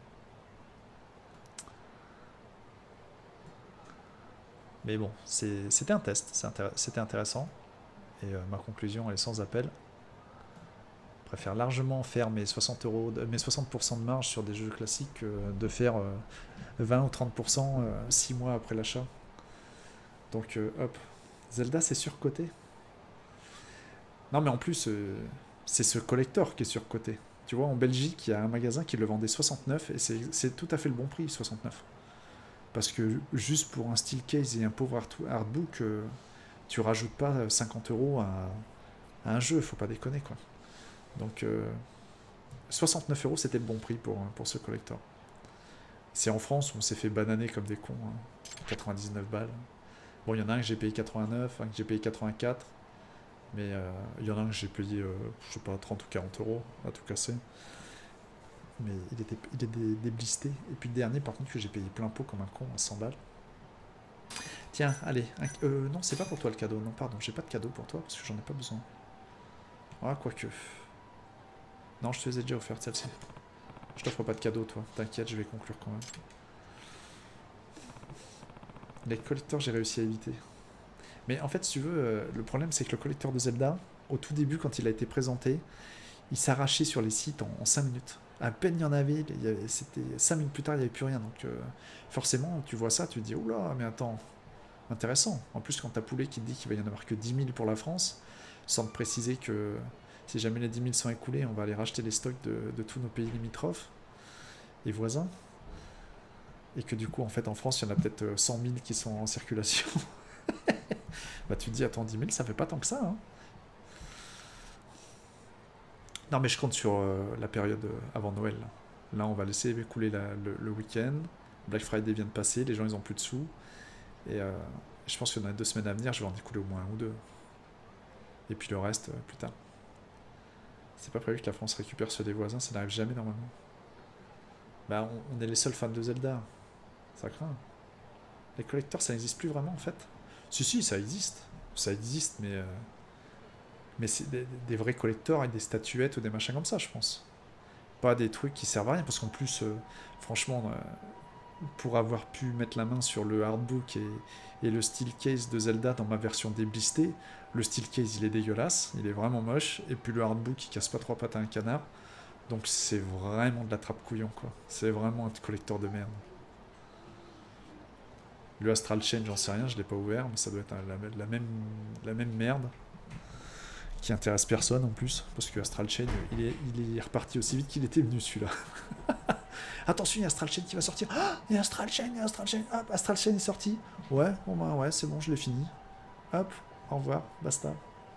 Mais bon, c'était un test, c'était intéressant. Et euh, ma conclusion elle est sans appel. Je préfère largement faire mes soixante euros, mes soixante pour cent de marge sur des jeux classiques que de faire euh, vingt ou trente pour cent euh, six mois après l'achat. Donc euh, hop, Zelda c'est surcoté. Non mais en plus, euh, c'est ce collector qui est surcoté. Tu vois, en Belgique, il y a un magasin qui le vendait soixante-neuf et c'est tout à fait le bon prix, soixante-neuf. Parce que juste pour un steel case et un pauvre artbook, euh, tu rajoutes pas cinquante euros à, à un jeu, faut pas déconner quoi. Donc euh, soixante-neuf euros c'était le bon prix pour, pour ce collector. C'est en France où on s'est fait bananer comme des cons, hein. quatre-vingt-dix-neuf balles. Bon, il y en a un que j'ai payé quatre-vingt-neuf, un que j'ai payé quatre-vingt-quatre, mais euh, il y en a un que j'ai payé, euh, je sais pas, trente ou quarante euros à tout casser. Mais il était il est déblisté. Et puis le dernier, par contre, que j'ai payé plein pot comme un con à cent balles. Tiens, allez. Un, euh, non, c'est pas pour toi le cadeau. Non, pardon, j'ai pas de cadeau pour toi parce que j'en ai pas besoin. Ah, quoique. Non, je te les ai déjà offertes celle-ci. Je t'offre pas de cadeau, toi. T'inquiète, je vais conclure quand même. Les collecteurs, j'ai réussi à éviter. Mais en fait, si tu veux, euh, le problème, c'est que le collecteur de Zelda, au tout début, quand il a été présenté, il s'arrachait sur les sites en, en cinq minutes. À peine il y en avait, c'était cinq minutes plus tard, il n'y avait plus rien. Donc, euh, forcément, tu vois ça, tu te dis, oula, mais attends, intéressant. En plus, quand t'as Poulet qui te dit qu'il va y en avoir que dix mille pour la France, sans te préciser que si jamais les dix mille sont écoulés, on va aller racheter les stocks de, de tous nos pays limitrophes et voisins. et que du coup, en fait, en France, il y en a peut-être cent mille qui sont en circulation. Bah, tu te dis, attends, dix mille, ça fait pas tant que ça. Hein. Non, mais je compte sur euh, la période avant Noël. Là, là on va laisser écouler la, le, le week-end. Black Friday vient de passer, les gens, ils ont plus de sous. Et euh, je pense que dans les deux semaines à venir, je vais en écouler au moins un ou deux. Et puis le reste, euh, plus tard. C'est pas prévu que la France récupère ceux des voisins, ça n'arrive jamais normalement. Bah, on, on est les seuls fans de Zelda. Ça craint. Les collecteurs, ça n'existe plus vraiment en fait. Si, si, ça existe. Ça existe, mais. Euh, mais c'est des, des vrais collecteurs avec des statuettes ou des machins comme ça, je pense. Pas des trucs qui servent à rien, parce qu'en plus, euh, franchement, euh, pour avoir pu mettre la main sur le hardbook et, et le steel case de Zelda dans ma version déblistée, le steel case il est dégueulasse, il est vraiment moche, et puis le hardbook il casse pas trois pattes à un canard, donc c'est vraiment de la trappe couillon quoi. C'est vraiment un collecteur de merde. Le Astral Chain, j'en sais rien, je l'ai pas ouvert, mais ça doit être un, la, la, même, la même merde qui intéresse personne en plus, parce que Astral Chain il est, il est reparti aussi vite qu'il était venu celui-là. Attention, il y a Astral Chain qui va sortir. Ah, il y a Astral Chain, il y a Astral Chain. Hop, Astral Chain est sorti. Ouais, bon bah ouais, c'est bon, je l'ai fini. Hop, au revoir, basta.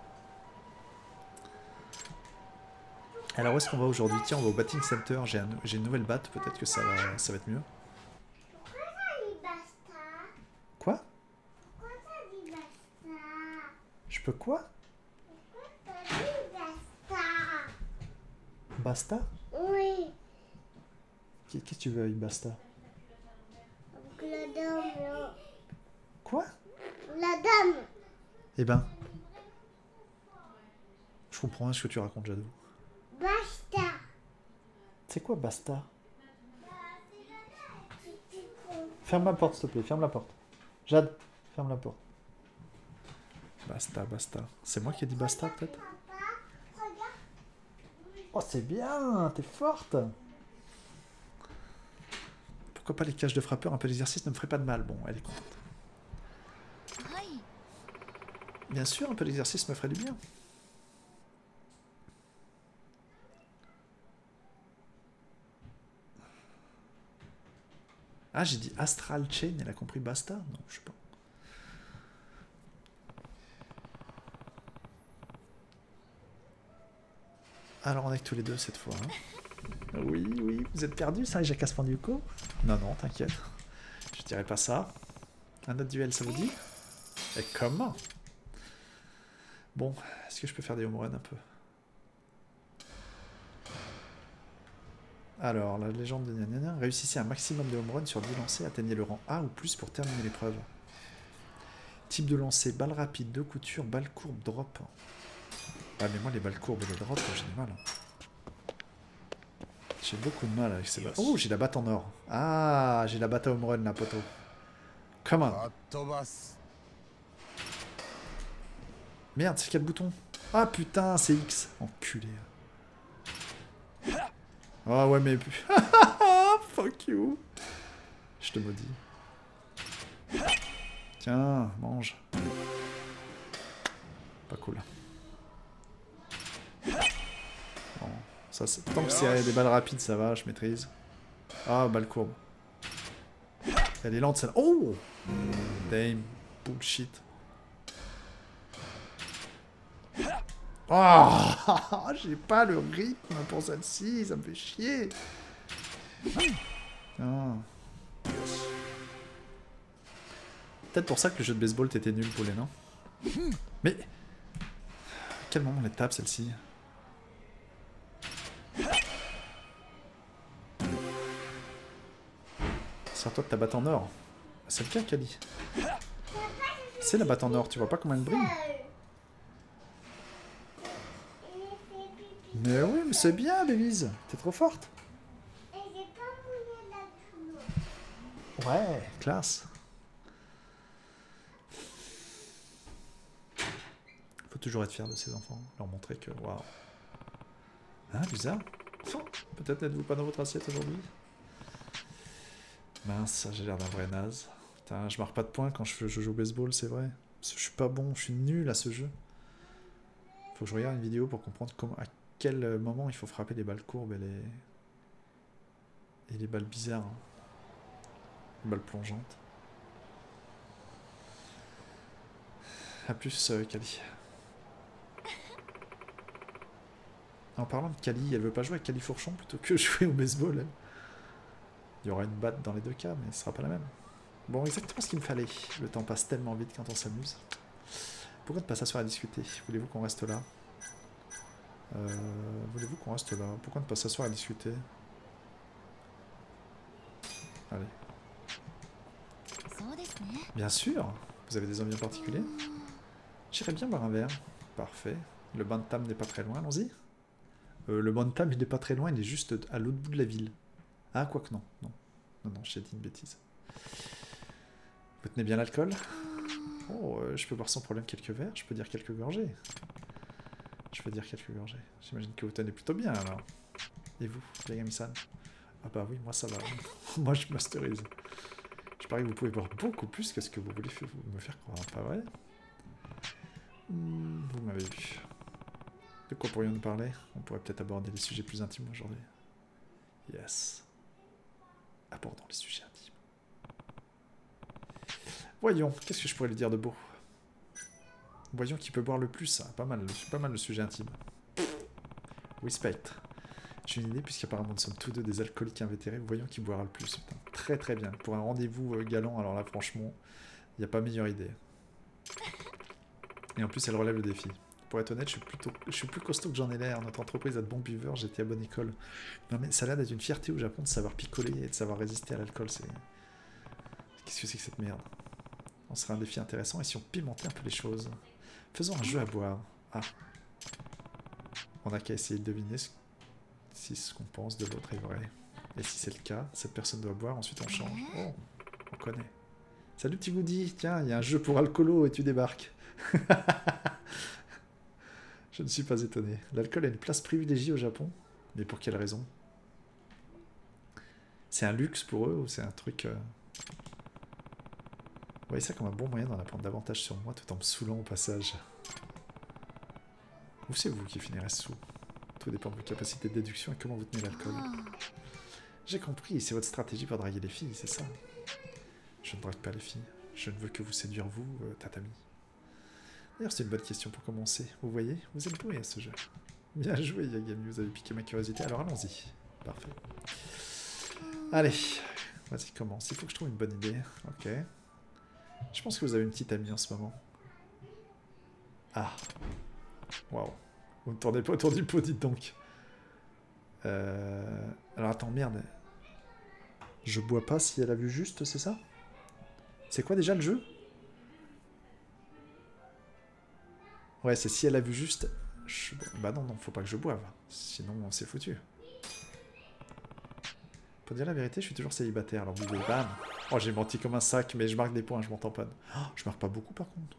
Alors où est-ce qu'on va aujourd'hui? Tiens, on va au Batting Center. J'ai un, j'ai une nouvelle batte, peut-être que ça va, ça va être mieux. Pourquoi t'as dit basta? Quoi? Pourquoi t'as dit basta? Je peux quoi? Pourquoi t'as dit basta? Basta? Oui. Qu'est-ce que tu veux avec basta? Avec la dame, là. Quoi? La dame. Eh ben. Je comprends rien ce que tu racontes, Jadou. Basta. C'est quoi basta? Ferme la porte, s'il te plaît, ferme la porte. Jade, ferme la porte. Basta, basta. C'est moi qui ai dit basta, peut-être? Oh, c'est bien, t'es forte. Pourquoi pas les cages de frappeur? Un peu d'exercice ne me ferait pas de mal. Bon, elle est contente. Bien sûr, un peu d'exercice me ferait du bien. Ah, j'ai dit Astral Chain, elle a compris basta? Non, je sais pas. Alors on est que tous les deux cette fois. Hein. Oui, oui, vous êtes perdus, ça, Jacques Aspandiuco? Non, non, t'inquiète. Je dirais pas ça. Un autre duel, ça vous dit? Et comment? Bon, est-ce que je peux faire des home runs un peu? Alors, la légende de Nyanana, réussissez un maximum de home runs sur dix lancers, atteignez le rang A ou plus pour terminer l'épreuve. Type de lancer, balle rapide, deux coutures, balle courbe, drop. Ah, mais moi, les balles courbes et les drops, j'ai du mal. J'ai beaucoup de mal avec ces balles. Oh, j'ai la batte en or. Ah, j'ai la batte à home run, là, poteau. Come on. Merde, c'est quel bouton? Ah, putain, c'est X. Enculé. Ah, ouais, mais... Fuck you. Je te maudis. Tiens, mange. Pas cool. Bon, ça, tant que c'est des balles rapides, ça va, je maîtrise. Ah, balle courbe. Elle est lente, celle-là. Oh! Damn. Bullshit. Oh! J'ai pas le rythme pour celle-ci, ça me fait chier. Ah. Peut-être pour ça que le jeu de baseball t'était nul, Paulet, non? Mais... À quel moment on les tape, celle-ci? Sers-toi de ta batte en or. C'est le cas, Kali. C'est la batte en or, tu vois pas comment elle brille? Mais oui, mais c'est bien, Bélise. T'es trop forte. Ouais, classe. Faut toujours être fier de ses enfants. Leur montrer que, waouh. Hein, bizarre. Peut-être n'êtes-vous pas dans votre assiette aujourd'hui? Mince, j'ai l'air d'un vrai naze. Putain, je marque pas de points quand je, je joue au baseball, c'est vrai. Parce que je suis pas bon, je suis nul à ce jeu. Faut que je regarde une vidéo pour comprendre comment, à quel moment il faut frapper les balles courbes et les, et les balles bizarres. Balle plongeante. A plus, euh, Kali. En parlant de Kali, elle veut pas jouer avec Califourchon plutôt que jouer au baseball, elle. Il y aura une batte dans les deux cas, mais ce sera pas la même. Bon, exactement ce qu'il me fallait. Le temps passe tellement vite quand on s'amuse. Pourquoi ne pas s'asseoir à discuter? Voulez-vous qu'on reste là? euh, Voulez-vous qu'on reste là? Pourquoi ne pas s'asseoir à discuter? Allez. Bien sûr. Vous avez des envies en particulier? J'irais bien boire un verre. Parfait. Le Bantam n'est pas très loin, allons-y. Euh, le Bantam, il n'est pas très loin, il est juste à l'autre bout de la ville. Ah, quoique non. Non, non, non, j'ai dit une bêtise. Vous tenez bien l'alcool? Oh, euh, je peux boire sans problème quelques verres, je peux dire quelques gorgées. Je peux dire quelques gorgées. J'imagine que vous tenez plutôt bien, alors. Et vous, Yagami-san? Ah bah oui, moi ça va. Moi je masterise. Je parie que vous pouvez boire beaucoup plus que ce que vous voulez me faire croire, pas vrai? hmm, Vous m'avez vu. De quoi pourrions-nous parler? On pourrait peut-être aborder des sujets plus intimes aujourd'hui. Yes. Abordons les sujets intimes. Voyons, qu'est-ce que je pourrais lui dire de beau? Voyons qui peut boire le plus, hein. Pas mal, pas mal le sujet intime. Respect. J'ai une idée, puisqu'apparemment nous sommes tous deux des alcooliques invétérés. Voyons qui boira le plus. Putain, très très bien. Pour un rendez-vous euh, galant, alors là franchement, il n'y a pas meilleure idée. Et en plus elle relève le défi. Pour être honnête, je suis, plutôt, je suis plus costaud que j'en ai l'air. Notre entreprise a de bons buveurs, j'étais à bonne école. Non mais ça a l'air d'être une fierté au Japon de savoir picoler et de savoir résister à l'alcool. C'est... Qu'est-ce que c'est que cette merde? On serait un défi intéressant et si on pimentait un peu les choses. Faisons un jeu à boire. Ah. On n'a qu'à essayer de deviner ce... si ce qu'on pense de l'autre est vrai. Et si c'est le cas, cette personne doit boire, ensuite on change. Oh, on connaît. Salut petit Goody, tiens, il y a un jeu pour alcoolo et tu débarques. Je ne suis pas étonné. L'alcool a une place privilégiée au Japon. Mais pour quelle raison? C'est un luxe pour eux ou c'est un truc... Euh... Vous voyez ça comme un bon moyen d'en apprendre davantage sur moi tout en me saoulant au passage. Ou c'est vous qui finirez sous? Tout dépend de vos capacités de déduction et comment vous tenez l'alcool. J'ai compris, c'est votre stratégie pour draguer les filles, c'est ça? Je ne drague pas les filles. Je ne veux que vous séduire, vous, euh, tatami. D'ailleurs, c'est une bonne question pour commencer. Vous voyez, vous êtes doué à ce jeu. Bien joué, Yagami, vous avez piqué ma curiosité. Alors allons-y. Parfait. Allez, vas-y, commence. Il faut que je trouve une bonne idée. Ok. Je pense que vous avez une petite amie en ce moment. Ah. Waouh. Vous ne tournez pas autour du pot, dites donc. Euh... Alors attends, merde. Je bois pas si elle a vu juste, c'est ça? C'est quoi déjà le jeu? Ouais, c'est si elle a vu juste... Je... Bah non, non, faut pas que je boive. Sinon, c'est foutu. Pour dire la vérité, je suis toujours célibataire. Alors, buvez, bam. Oh, j'ai menti comme un sac, mais je marque des points, je m'en tamponne. Oh, je marque pas beaucoup, par contre.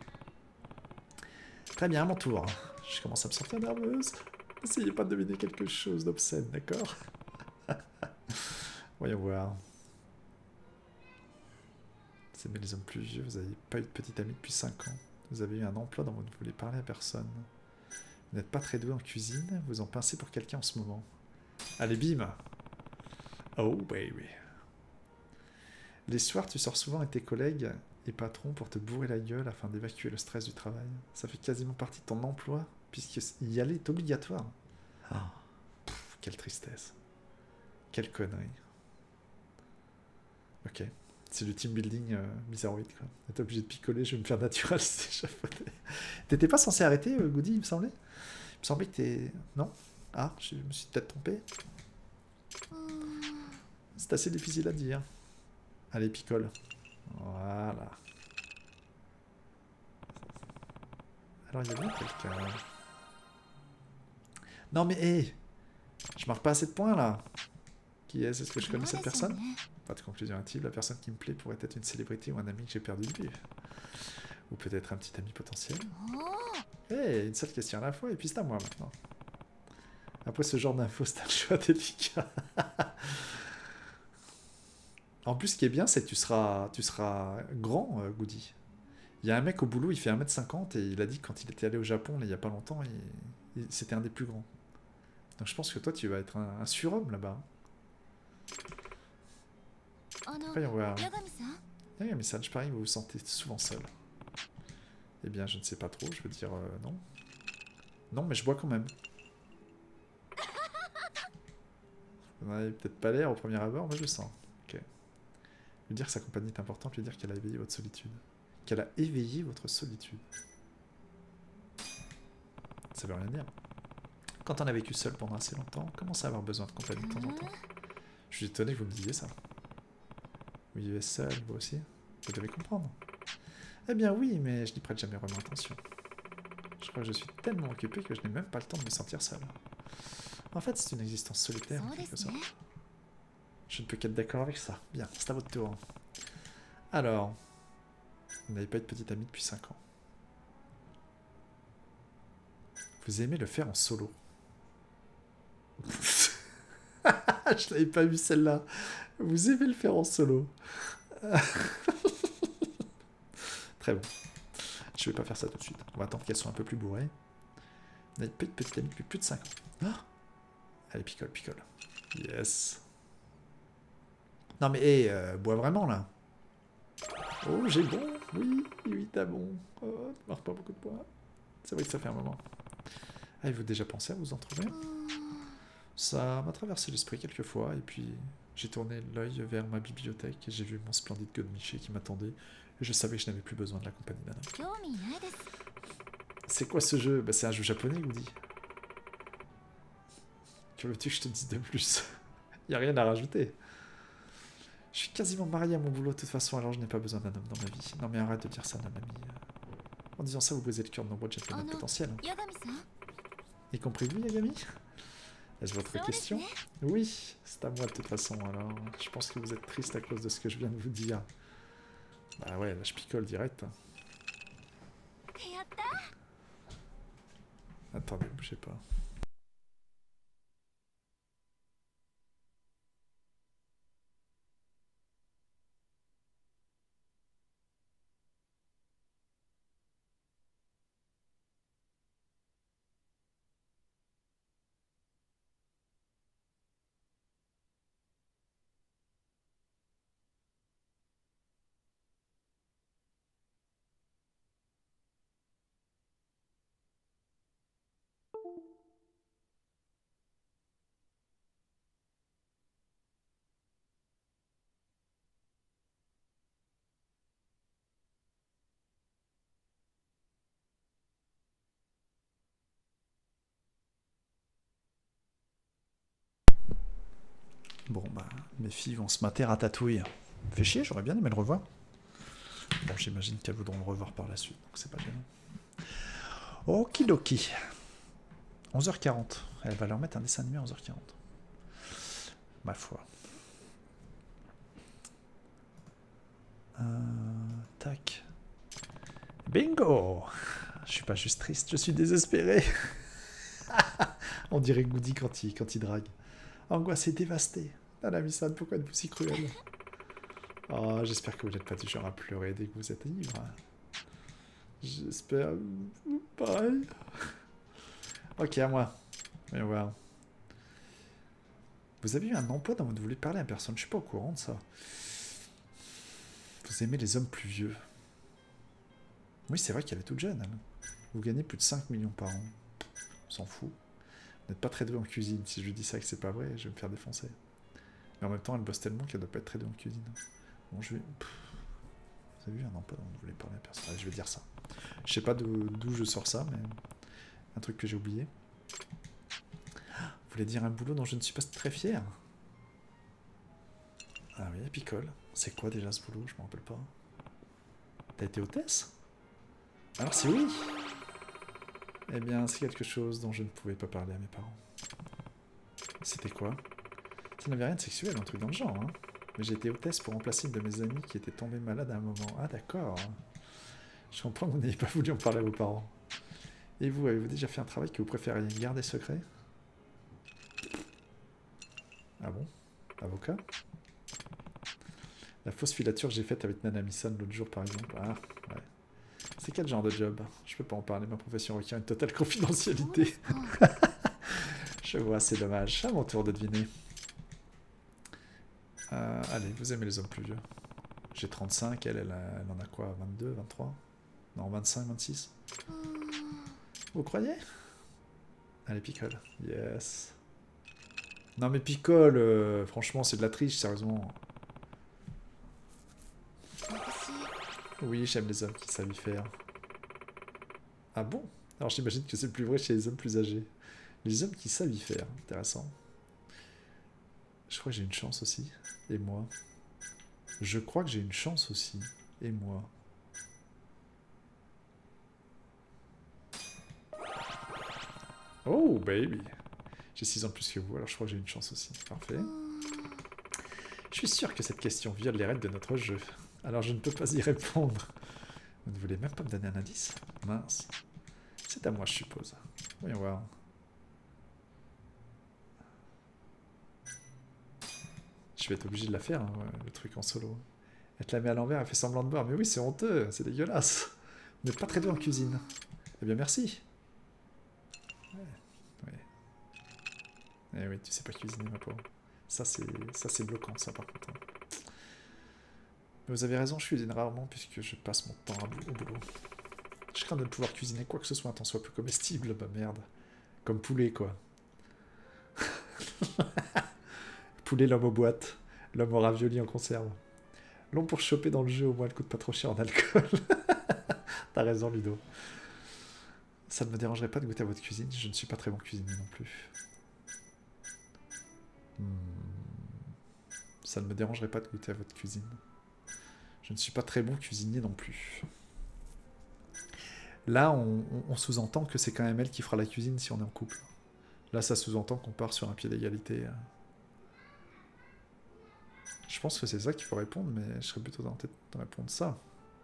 Très bien, à mon tour. Je commence à me sentir nerveuse. Essayez pas de deviner quelque chose d'obscène, d'accord? Voyons voir. C'est mais les hommes plus vieux, vous n'avez pas eu de petite amie depuis cinq ans. Vous avez eu un emploi dont vous ne voulez parler à personne. Vous n'êtes pas très doué en cuisine, vous en pincez pour quelqu'un en ce moment. Allez, bim! Oh, baby. Les soirs, tu sors souvent avec tes collègues et patrons pour te bourrer la gueule afin d'évacuer le stress du travail. Ça fait quasiment partie de ton emploi, puisqu'y aller est obligatoire. Ah, pff, quelle tristesse. Quelle connerie. Ok. C'est du team building euh, bizarroïde, quoi. T'es obligé de picoler, je vais me faire natural, c'est échafaudé. T'étais pas censé arrêter, euh, Goody, il me semblait? Il me semblait que t'es... Non? Ah, je me suis peut-être trompé. C'est assez difficile à dire. Allez, picole. Voilà. Alors, il y a bien quelqu'un. Non, mais hé hey, je marque pas assez de points, là. Qui est-ce? Est-ce que je connais cette personne? Pas de conclusion intime. La personne qui me plaît pourrait être une célébrité ou un ami que j'ai perdu de vue. Ou peut-être un petit ami potentiel. Eh, hey, une seule question à la fois, et puis c'est à moi, maintenant. Après ce genre d'infos, c'est un choix délicat. En plus, ce qui est bien, c'est que tu seras, tu seras grand, euh, Goody. Il y a un mec au boulot, il fait un mètre cinquante, et il a dit que quand il était allé au Japon, là, il n'y a pas longtemps, il, il, c'était un des plus grands. Donc je pense que toi, tu vas être un, un surhomme, là-bas. Voyons voir. Yagami-san, je parie que vous vous sentez souvent seul. Eh bien, je ne sais pas trop, je veux dire euh, non. Non, mais je bois quand même. Vous n'avez peut-être pas l'air au premier abord, mais je le sens. Ok. Lui dire que sa compagnie est importante, lui dire qu'elle a éveillé votre solitude. Qu'elle a éveillé votre solitude. Ça veut rien dire. Quand on a vécu seul pendant assez longtemps, on commence à avoir besoin de compagnie de temps en temps. Je suis étonné que vous me disiez ça. Vous vivez seul, vous aussi? Vous devez comprendre. Eh bien oui, mais je n'y prête jamais vraiment attention. Je crois que je suis tellement occupé que je n'ai même pas le temps de me sentir seul. En fait, c'est une existence solitaire, en quelque sorte. Je ne peux qu'être d'accord avec ça. Bien, c'est à votre tour. Alors, vous n'avez pas eu de petite amie depuis cinq ans. Vous aimez le faire en solo. Je n'avais pas vu celle-là. Vous aimez le faire en solo. Très bon. Je vais pas faire ça tout de suite. On va attendre qu'elles soient un peu plus bourrées. Vous n'avez pas eu de petite amie depuis plus de cinq ans. Ah, allez, picole, picole. Yes. Non mais, hé, hey, euh, bois vraiment, là. Oh, j'ai bon. Oui, oui, t'as bon. Oh, tu marques pas beaucoup de poids. C'est vrai que ça fait un moment. Ah, avez-vous déjà pensé à vous en trouver? Ça m'a traversé l'esprit quelques fois, et puis j'ai tourné l'œil vers ma bibliothèque, et j'ai vu mon splendide Godmiché qui m'attendait, et je savais que je n'avais plus besoin de la compagnie d'un homme. C'est quoi ce jeu? Bah, c'est un jeu japonais, Woody. Que veux-tu que je te dise de plus? Y a rien à rajouter. Je suis quasiment marié à mon boulot de toute façon, alors je n'ai pas besoin d'un homme dans ma vie. Non mais arrête de dire ça, Nanami. En disant ça, vous brisez le cœur de nombreux gentlemen potentiels. Y compris vous, Yagami? Est-ce votre question? Oui, c'est à moi de toute façon, alors je pense que vous êtes triste à cause de ce que je viens de vous dire. Bah ouais, là je picole direct. Attendez, bougez pas. Bon bah, mes filles vont se mater Ratatouille. Fait chier, j'aurais bien aimé le revoir. Bon, j'imagine qu'elles voudront le revoir par la suite, donc c'est pas bien. Okidoki. onze heures quarante. Elle va leur mettre un dessin animé à onze heures quarante. Ma foi. Euh, tac. Bingo! Je suis pas juste triste, je suis désespéré. On dirait Goody quand il, quand il drague. Angoisse est dévastée. Nanami-san, pourquoi êtes-vous si cruel? Oh, j'espère que vous n'êtes pas du genre à pleurer dès que vous êtes ivre. J'espère... pareil. Ok, à moi. Voyons voir. Vous avez eu un emploi dont vous ne voulez parler à personne. Je suis pas au courant de ça. Vous aimez les hommes plus vieux. Oui, c'est vrai qu'elle est toute jeune. Elle. Vous gagnez plus de cinq millions par an. On s'en fout. Vous n'êtes pas très doué en cuisine. Si je lui dis ça et que c'est pas vrai, je vais me faire défoncer. Mais en même temps, elle bosse tellement qu'elle doit pas être très douée en cuisine. Bon, je vais... Pff. Vous avez vu un emploi dont vous voulez parler à personne. Allez, je vais dire ça. Je sais pas d'où je sors ça, mais... Un truc que j'ai oublié. Vous voulez dire un boulot dont je ne suis pas très fier? Ah oui, picole. C'est quoi déjà ce boulot? Je m'en rappelle pas. T'as été hôtesse? Alors c'est oui. Eh bien, c'est quelque chose dont je ne pouvais pas parler à mes parents. C'était quoi? Ça n'avait rien de sexuel, un truc dans le genre, hein. Mais j'ai été hôtesse pour remplacer une de mes amies qui était tombée malade à un moment. Ah d'accord. Je comprends que vous n'ayez pas voulu en parler à vos parents. Et vous, avez-vous déjà fait un travail que vous préfériez garder secret? Ah bon? Avocat? La fausse filature que j'ai faite avec Nanami-san l'autre jour, par exemple. Ah, ouais. C'est quel genre de job? Je peux pas en parler, ma profession requiert une totale confidentialité. Je vois, c'est dommage. À mon tour de deviner. Euh, allez, vous aimez les hommes plus vieux. J'ai trente-cinq, elle, elle, a- elle en a quoi, vingt-deux, vingt-trois? Non, vingt-cinq, vingt-six. Vous croyez? Allez, picole. Yes. Non mais picole, euh, franchement, c'est de la triche, sérieusement. Oui, j'aime les hommes qui savent y faire. Ah bon? Alors j'imagine que c'est plus vrai chez les hommes plus âgés. Les hommes qui savent y faire, intéressant. Je crois que j'ai une chance aussi. Et moi? Je crois que j'ai une chance aussi. Et moi? Oh, baby. J'ai six ans de plus que vous, alors je crois que j'ai une chance aussi. Parfait. Je suis sûr que cette question viole les règles de notre jeu. Alors je ne peux pas y répondre. Vous ne voulez même pas me donner un indice? Mince. C'est à moi, je suppose. Voyons voir. Je vais être obligé de la faire, hein, le truc en solo. Elle te la met à l'envers, elle fait semblant de boire. Mais oui, c'est honteux, c'est dégueulasse. Vous n'êtes pas très doué en cuisine. Eh bien, merci. Ouais. Ouais. Eh oui, tu sais pas cuisiner, ma pauvre. Ça, c'est ça, c'est bloquant, ça, par contre. Mais vous avez raison, je cuisine rarement puisque je passe mon temps au boulot. Je crains de ne pouvoir cuisiner quoi que ce soit, tant soit plus comestible, bah merde. Comme poulet, quoi. Poulet, l'homme aux boîtes. L'homme aux raviolis en conserve. Long pour choper dans le jeu, au moins elle coûte pas trop cher en alcool. T'as raison, Ludo. Ça ne me dérangerait pas de goûter à votre cuisine, je ne suis pas très bon cuisinier non plus. Hmm. Ça ne me dérangerait pas de goûter à votre cuisine. Je ne suis pas très bon cuisinier non plus. Là, on, on, on sous-entend que c'est quand même elle qui fera la cuisine si on est en couple. Là, ça sous-entend qu'on part sur un pied d'égalité. Je pense que c'est ça qu'il faut répondre, mais je serais plutôt tenté de répondre ça.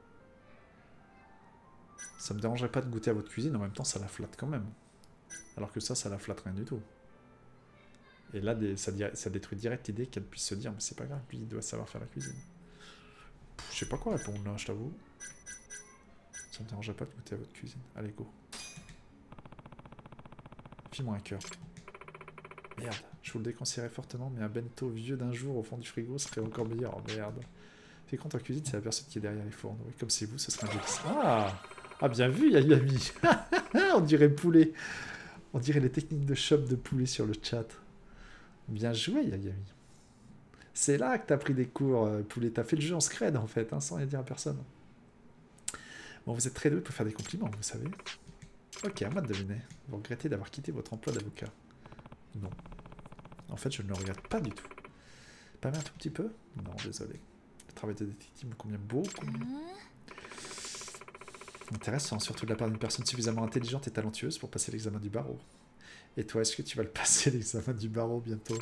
Ça me dérangerait pas de goûter à votre cuisine, en même temps, ça la flatte quand même. Alors que ça, ça la flatte rien du tout. Et là, des, ça, ça détruit direct l'idée qu'elle puisse se dire, mais c'est pas grave, lui, il doit savoir faire la cuisine. Je sais pas quoi répondre là, je t'avoue. Ça me dérangerait pas de goûter à votre cuisine. Allez, go. File-moi un cœur. Merde, je vous le déconseillerais fortement, mais un bento vieux d'un jour au fond du frigo serait encore meilleur. Oh merde. Fais compte en cuisine, c'est la personne qui est derrière les fourneaux. Et comme c'est vous, ce serait un délice. Ah, ah, bien vu, Yagami. On dirait poulet. On dirait les techniques de shop de poulet sur le chat. Bien joué, Yagami. C'est là que t'as pris des cours, euh, poulet. T'as fait le jeu en scred, en fait, hein, sans rien dire à personne. Bon, vous êtes très doué pour faire des compliments, vous savez. Ok, à moi de deviner. Vous regrettez d'avoir quitté votre emploi d'avocat? Non. En fait, je ne le regrette pas du tout. Pas même un tout petit peu? Non, désolé. Le travail de détective me convient beaucoup mieux. Intéressant, surtout de la part d'une personne suffisamment intelligente et talentueuse pour passer l'examen du barreau. Et toi, est-ce que tu vas le passer, l'examen du barreau, bientôt?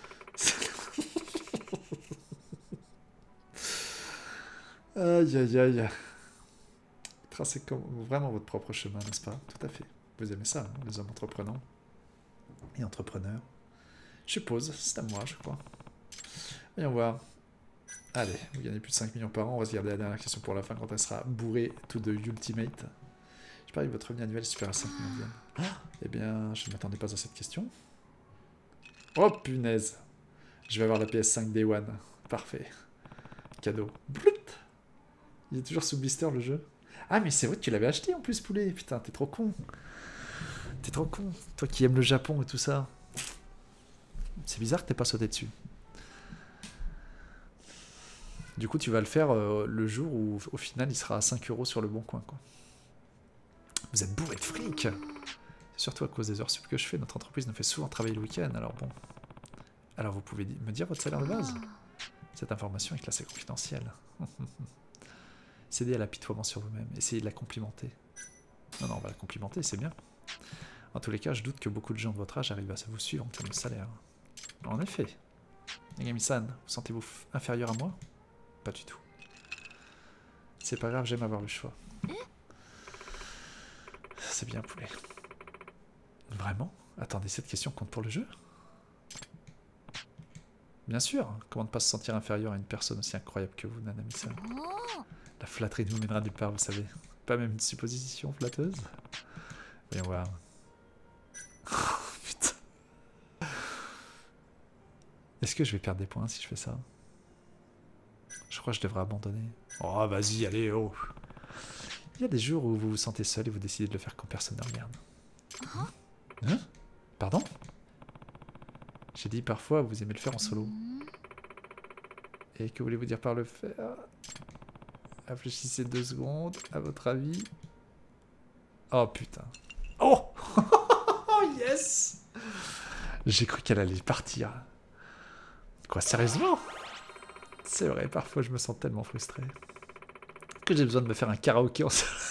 Aïe, aïe, aïe. Tracez comme vraiment votre propre chemin, n'est-ce pas? Tout à fait. Vous aimez ça, hein, les hommes entreprenants et entrepreneurs. Je suppose, c'est à moi, je crois. Voyons voir. Allez, vous gagnez plus de cinq millions par an. On va se garder la dernière question pour la fin quand elle sera bourrée to the ultimate. Je parie que votre revenu annuel est supérieur à cinq millions de yens. Ah, eh bien, je ne m'attendais pas à cette question. Oh punaise. Je vais avoir la P S cinq Day One. Parfait. Cadeau. Blut. Il est toujours sous blister le jeu. Ah mais c'est vrai que tu l'avais acheté en plus, poulet. Putain, t'es trop con. T'es trop con. Toi qui aimes le Japon et tout ça. C'est bizarre que t'aies pas sauté dessus. Du coup, tu vas le faire euh, le jour où, au final, il sera à cinq euros sur le bon coin, quoi. Vous êtes bourré de fric. C'est surtout à cause des heures sup que je fais. Notre entreprise nous fait souvent travailler le week-end, alors bon. Alors, vous pouvez me dire votre salaire de base? Cette information est classée confidentielle. Cédez à l'apitoiement sur vous-même. Essayez de la complimenter. Non, non, on va la complimenter, c'est bien. En tous les cas, je doute que beaucoup de gens de votre âge arrivent à vous suivre en termes de salaire. En effet. Yagami-san, vous sentez-vous inférieur à moi? Pas du tout. C'est pas grave, j'aime avoir le choix. C'est bien, poulet. Vraiment? Attendez, cette question compte pour le jeu? Bien sûr. Comment ne pas se sentir inférieur à une personne aussi incroyable que vous, Nanami-san? La flatterie ne vous mènera nulle part, vous savez. Pas même une supposition flatteuse? Voyons voir. Putain. Est-ce que je vais perdre des points si je fais ça? Je crois que je devrais abandonner. Oh, vas-y, allez, oh. Il y a des jours où vous vous sentez seul et vous décidez de le faire quand personne ne regarde. Hein? Pardon? J'ai dit parfois vous aimez le faire en solo. Et que voulez-vous dire par le faire? Réfléchissez deux secondes, à votre avis. Oh putain. Oh! Oh yes! J'ai cru qu'elle allait partir. Quoi, sérieusement? C'est vrai, parfois je me sens tellement frustré que j'ai besoin de me faire un karaoké en solo.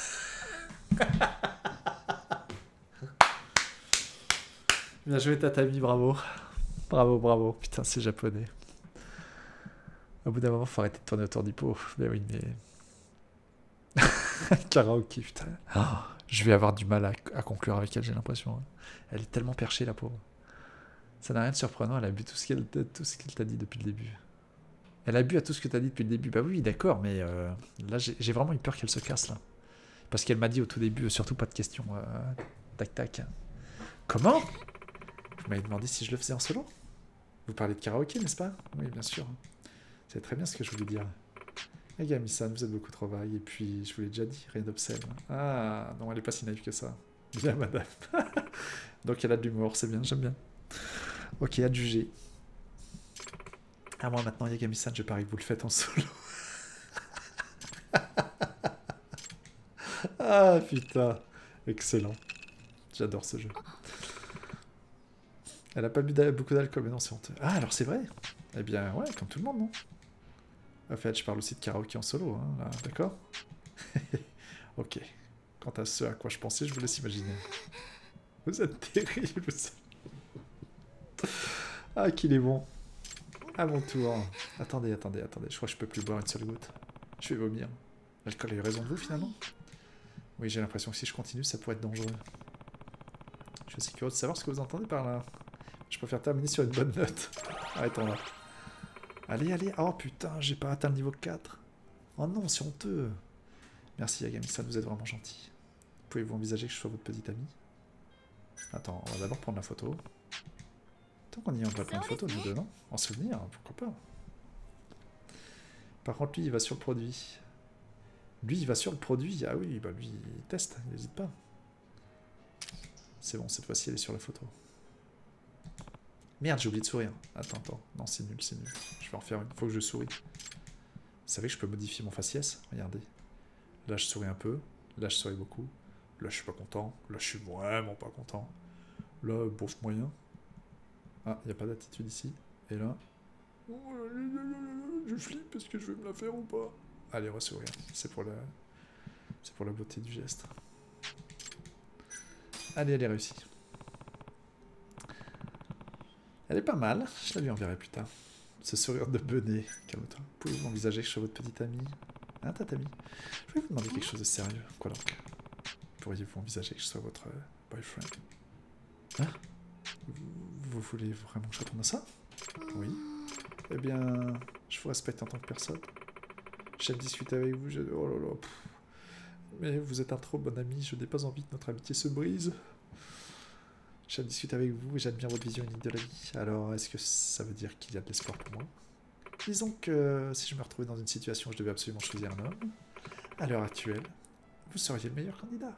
Bien joué Tatami, bravo. Bravo, bravo. Putain, c'est japonais. Au bout d'un moment, faut arrêter de tourner autour du pot. Mais oui, mais... karaoké, putain. Oh, je vais avoir du mal à, à conclure avec elle, j'ai l'impression. Elle est tellement perchée, la pauvre. Ça n'a rien de surprenant, elle a bu tout ce qu'elle tout ce qu'elle t'a dit depuis le début. Elle a bu à tout ce que t'as dit depuis le début. Bah oui, d'accord, mais euh, là, j'ai vraiment eu peur qu'elle se casse, là. Parce qu'elle m'a dit au tout début, surtout pas de questions. Euh, tac, tac. Comment? Vous m'avez demandé si je le faisais en solo? Vous parlez de karaoké, n'est-ce pas? Oui, bien sûr. C'est très bien ce que je voulais dire. Yagami-san, vous êtes beaucoup trop vague. Et puis, je vous l'ai déjà dit, rien d'obscène. Ah, non, elle est pas si naïve que ça. Bien, madame. Donc, elle a de l'humour, c'est bien, j'aime bien. Ok, à juger. Ah, moi, maintenant, Yagami-san, je parie que vous le faites en solo. Ah, putain. Excellent. J'adore ce jeu. Elle a pas bu beaucoup d'alcool, mais non, c'est honteux. Ah, alors c'est vrai? Eh bien, ouais, comme tout le monde, non? En fait, je parle aussi de karaoké en solo, hein, là, d'accord? Ok. Quant à ce à quoi je pensais, je vous laisse imaginer. Vous êtes terrible. Ah, qu'il est bon. À mon tour. Attendez, attendez, attendez. Je crois que je peux plus boire une seule goutte. Je vais vomir. L'alcool a eu raison de vous, finalement? Oui, j'ai l'impression que si je continue, ça pourrait être dangereux. Je suis aussi curieux de savoir ce que vous entendez par là. Je préfère terminer sur une bonne note. Arrêtons là. Allez, allez. Oh putain, j'ai pas atteint le niveau quatre. Oh non, c'est honteux. Merci Yagami-san, vous êtes vraiment gentil. Pouvez-vous envisager que je sois votre petite amie? Attends, on va d'abord prendre la photo. Tant qu'on y est, on va prendre une photo de nous deux, non? En souvenir, pourquoi pas. Par contre, lui, il va sur le produit. Lui, il va sur le produit. Ah oui, bah lui, il teste, il n'hésite pas. C'est bon, cette fois-ci, elle est sur la photo. Merde, j'ai oublié de sourire. Attends, attends. Non, c'est nul, c'est nul. Je vais en faire une. Faut que je souris. Vous savez que je peux modifier mon faciès? Regardez. Là, je souris un peu. Là, je souris beaucoup. Là, je suis pas content. Là, je suis vraiment pas content. Là, bouffe moyen. Ah, il n'y a pas d'attitude ici. Et là... Je flippe, est-ce que je vais me la faire ou pas? Allez, on va sourire. C'est pour la... C'est pour la beauté du geste. Allez, elle est réussie. Elle est pas mal. Je la lui enverrai plus tard. Ce sourire de benet. Calme-toi. Pouvez-vous envisager que je sois votre petite amie? Hein, tatami? Je vais vous demander quelque chose de sérieux. Quoi donc? Pourriez-vous envisager que je sois votre boyfriend? Hein? Vous voulez vraiment que je retourne à ça? Oui. Eh bien, je vous respecte en tant que personne. J'aime discuter avec vous. Je... Oh là là. Pff. Mais vous êtes un trop bon ami. Je n'ai pas envie que notre amitié se brise. J'aime discuter avec vous et j'admire votre vision unique de la vie. Alors, est-ce que ça veut dire qu'il y a de l'espoir pour moi? Disons que si je me retrouvais dans une situation où je devais absolument choisir un homme, à l'heure actuelle, vous seriez le meilleur candidat.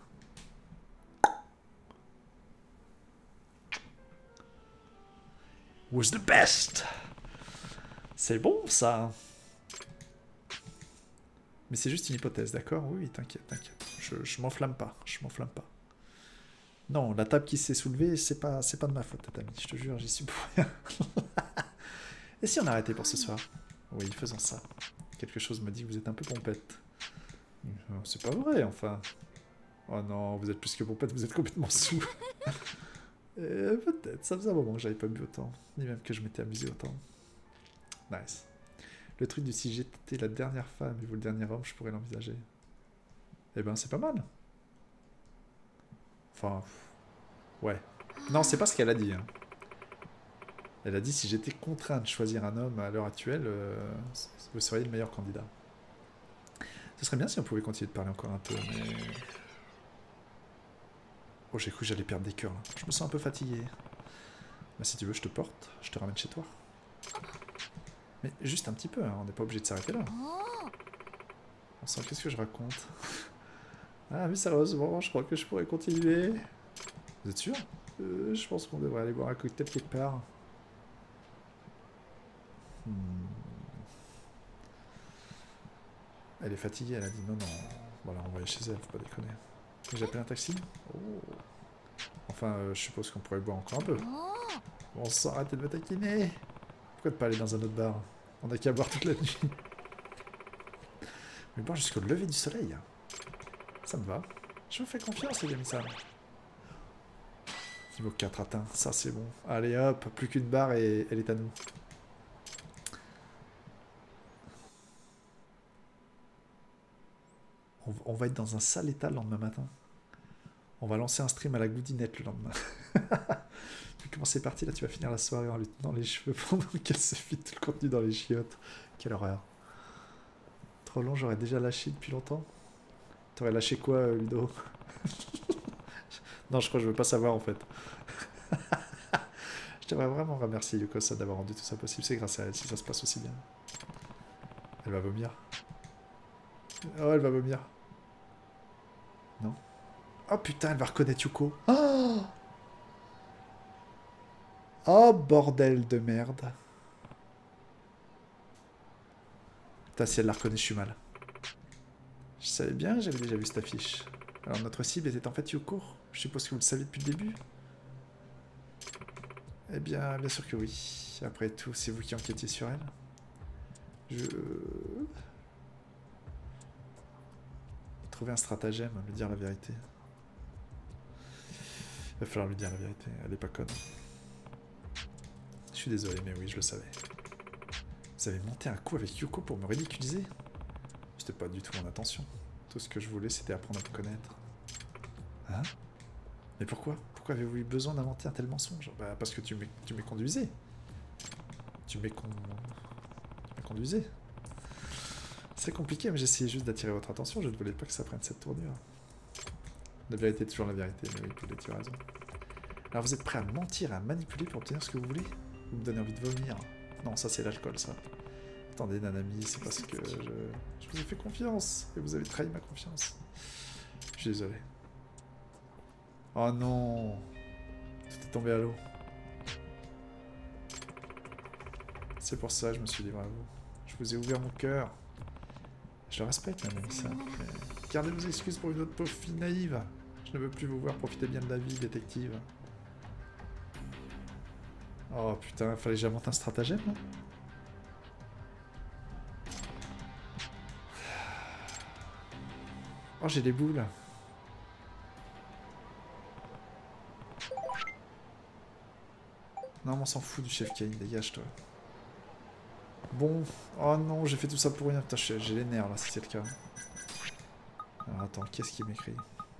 Who's the best? C'est bon, ça. Mais c'est juste une hypothèse, d'accord? Oui, t'inquiète, t'inquiète. Je, je m'enflamme pas, je m'enflamme pas. Non, la table qui s'est soulevée, c'est pas, c'est pas de ma faute, tatami. Je te jure, j'y suis pour rien. Et si on arrêtait pour ce soir? Oui, faisons ça. Quelque chose me dit que vous êtes un peu pompette. C'est pas vrai, enfin. Oh non, vous êtes plus que pompette, vous êtes complètement sous. Peut-être, ça faisait un moment que j'avais pas bu autant. Ni même que je m'étais amusé autant. Nice. Le truc du si j'étais la dernière femme et vous le dernier homme, je pourrais l'envisager. Eh ben, c'est pas mal. Enfin, ouais. Non, c'est pas ce qu'elle a dit. Hein. Elle a dit si j'étais contraint de choisir un homme à l'heure actuelle, euh, vous seriez le meilleur candidat. Ce serait bien si on pouvait continuer de parler encore un peu, mais... Oh, j'ai cru que j'allais perdre des cœurs, là. Je me sens un peu fatigué. Bah, si tu veux, je te porte. Je te ramène chez toi. Mais juste un petit peu, hein, on n'est pas obligé de s'arrêter là. On sent, qu'est-ce que je raconte? Ah mais sérieusement, je crois que je pourrais continuer. Vous êtes sûr? euh, Je pense qu'on devrait aller boire un cocktail quelque part. Hmm. Elle est fatiguée, elle a dit non, non. Voilà, on va aller chez elle, faut pas déconner. J'ai appelé un taxi? Oh. Enfin, euh, je suppose qu'on pourrait boire encore un peu. Bon sang, arrêtez de me taquiner. Pourquoi ne pas aller dans un autre bar? On a qu'à boire toute la nuit. Mais boire jusqu'au lever du soleil. Ça me va. Je vous fais confiance, les amis, ça. Niveau quatre atteint, ça c'est bon. Allez hop, plus qu'une barre et elle est à nous. On, on va être dans un sale état le lendemain matin. On va lancer un stream à la goudinette le lendemain. Vu comment c'est parti, là tu vas finir la soirée en lui tenant les cheveux pendant qu'elle se vide tout le contenu dans les chiottes. Quelle horreur. Trop long, j'aurais déjà lâché depuis longtemps. T'aurais lâché quoi, Ludo? Non, je crois que je veux pas savoir en fait. Je t'aimerais vraiment remercier Yokosa d'avoir rendu tout ça possible. C'est grâce à elle si ça se passe aussi bien. Elle va vomir. Oh, elle va vomir. Non. Oh putain, elle va reconnaître Yuko. Oh, oh bordel de merde. Putain, si elle la reconnaît, je suis mal. Je savais bien, j'avais déjà vu cette affiche. Alors notre cible était en fait Yuko. Je suppose que vous le saviez depuis le début. Eh bien, bien sûr que oui. Après tout, c'est vous qui enquêtiez sur elle. Je... Trouver un stratagème, lui dire la vérité. Il va falloir lui dire la vérité, elle est pas conne. Je suis désolé, mais oui, je le savais. Vous avez monté un coup avec Yuko pour me ridiculiser? C'était pas du tout mon intention. Tout ce que je voulais, c'était apprendre à vous connaître. Hein? Mais pourquoi? Pourquoi avez-vous eu besoin d'inventer un tel mensonge? Bah parce que tu m'éconduisais. Tu m'éconduisais. C'est compliqué, mais j'essayais juste d'attirer votre attention. Je ne voulais pas que ça prenne cette tournure. La vérité est toujours la vérité, mais oui, Poulet, tu as raison. Alors vous êtes prêt à mentir, à manipuler pour obtenir ce que vous voulez? Vous me donnez envie de vomir. Non, ça c'est l'alcool, ça. Attendez, Nanami, c'est parce que je... je vous ai fait confiance. Et vous avez trahi ma confiance. Je suis désolé. Oh non! Tout est tombé à l'eau. C'est pour ça que je me suis livré à vous. Je vous ai ouvert mon cœur. Je le respecte, Nanami, ça. Mais gardez vos excuses pour une autre pauvre fille naïve. Je ne veux plus vous voir profiter bien de la vie, détective. Oh putain, fallait que j'invente un stratagème, là. Oh, j'ai des boules. Non, mais on s'en fout du chef Kane, dégage-toi. Bon, oh non, j'ai fait tout ça pour rien. Putain, j'ai les nerfs là, si c'est le cas. Alors attends, qu'est-ce qui m'écrit?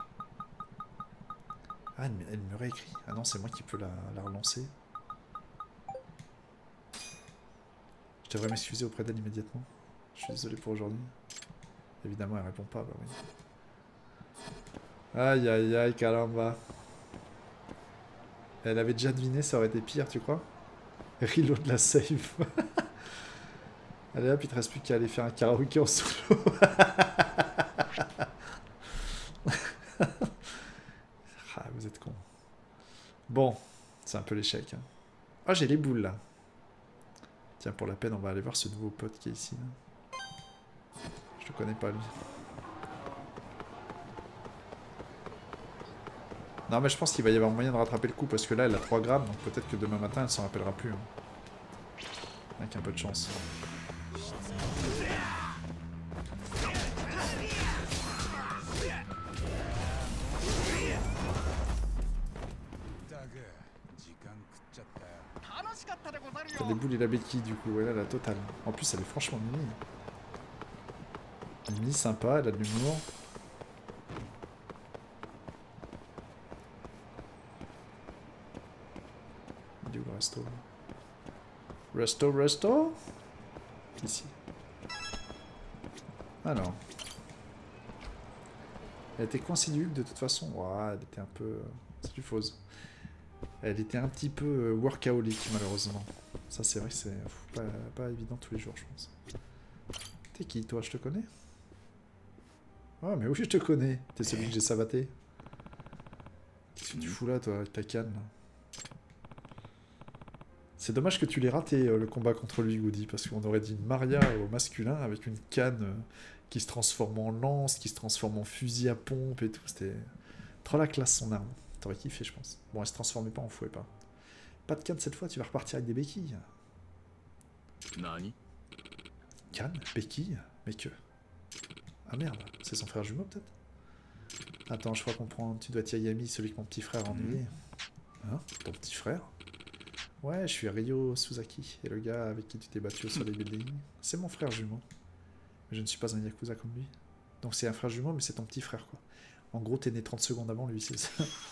Ah, elle, elle me réécrit. Ah non, c'est moi qui peux la, la relancer. Je devrais m'excuser auprès d'elle immédiatement. Je suis désolé pour aujourd'hui. Évidemment, elle répond pas, bah oui. Aïe aïe aïe, caramba. Elle avait déjà deviné, ça aurait été pire, tu crois? Reload la save. Allez hop, il te reste plus qu'à aller faire un karaoké en solo. Ah, vous êtes con. Bon, c'est un peu l'échec. Hein. Ah, j'ai les boules là. Tiens, pour la peine, on va aller voir ce nouveau pote qui est ici. Là. Je le connais pas lui. Non mais je pense qu'il va y avoir moyen de rattraper le coup parce que là elle a trois grammes donc peut-être que demain matin elle s'en rappellera plus. Hein. Avec un peu de chance. T'as des boules et la béquille du coup, elle a la totale. En plus elle est franchement mimi. Mimi sympa, elle a de l'humour. Resto. Resto, resto. Ici. Alors. Elle était coincée du Hulk de toute façon. Ouah, elle était un peu... C'est du fausse. Elle était un petit peu workaholic malheureusement. Ça, c'est vrai que c'est pas, pas évident tous les jours, je pense. T'es qui, toi? Je te connais? Ah, mais oui, je te connais. T'es celui que j'ai sabaté. Qu'est-ce que tu fous là, toi, avec ta canne, là? C'est dommage que tu l'aies raté, euh, le combat contre lui, Goody, parce qu'on aurait dit une Maria au masculin avec une canne euh, qui se transforme en lance, qui se transforme en fusil à pompe et tout. C'était trop la classe, son arme. T'aurais kiffé, je pense. Bon, elle se transformait pas en fouet, pas. Pas de canne cette fois, tu vas repartir avec des béquilles. Nani? Canne? Béquille? Mais que... Ah merde, c'est son frère jumeau, peut-être? Attends, je crois qu'on prend... Tu dois être Yagami, celui que mon petit frère a ennuyé. Hein? Ton petit frère? Ouais, je suis Ryo Suzaki, et le gars avec qui tu t'es battu sur les buildings, c'est mon frère jumeau. Mais je ne suis pas un Yakuza comme lui. Donc c'est un frère jumeau, mais c'est ton petit frère, quoi. En gros, t'es né trente secondes avant lui, c'est ça.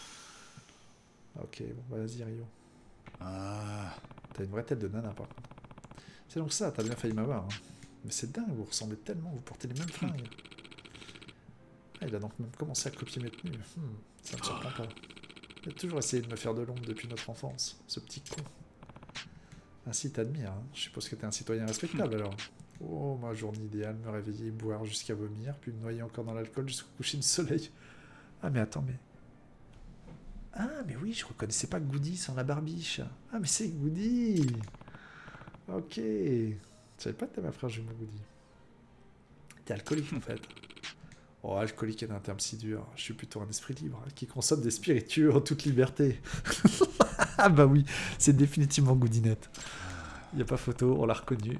Ok, bon, bah, vas-y, Ryo. Ah. T'as une vraie tête de nana, par contre. C'est donc ça, t'as bien failli m'avoir. Hein. Mais c'est dingue, vous ressemblez tellement, vous portez les mêmes fringues. Ah, il a donc même commencé à copier mes tenues. Hmm, ça me surprend pas. Il a toujours essayé de me faire de l'ombre depuis notre enfance, ce petit con. Ainsi, t'admires, hein. Je suppose que t'es un citoyen respectable, alors. Oh, ma journée idéale, me réveiller, boire jusqu'à vomir, puis me noyer encore dans l'alcool jusqu'au coucher du soleil. Ah, mais attends, mais... Ah, mais oui, je reconnaissais pas Goody sans la barbiche. Ah, mais c'est Goody. Ok. Je savais pas que t'avais un frère jumeau, Goody. T'es alcoolique, en fait. Oh, alcoolique est un terme si dur. Je suis plutôt un esprit libre, qui consomme des spiritueux en toute liberté. Ah bah oui, c'est définitivement Goodinette. Il n'y a pas photo, on l'a reconnu.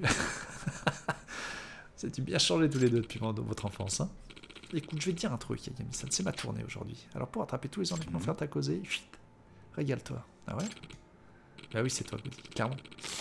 Ça a bien changé tous les deux depuis votre enfance. Hein. Écoute, je vais te dire un truc, Yagami-san, c'est ma tournée aujourd'hui. Alors pour attraper tous les ennuis que mon frère t'a causé, chut, régale-toi. Ah ouais? Bah oui, c'est toi, Goody, clairement.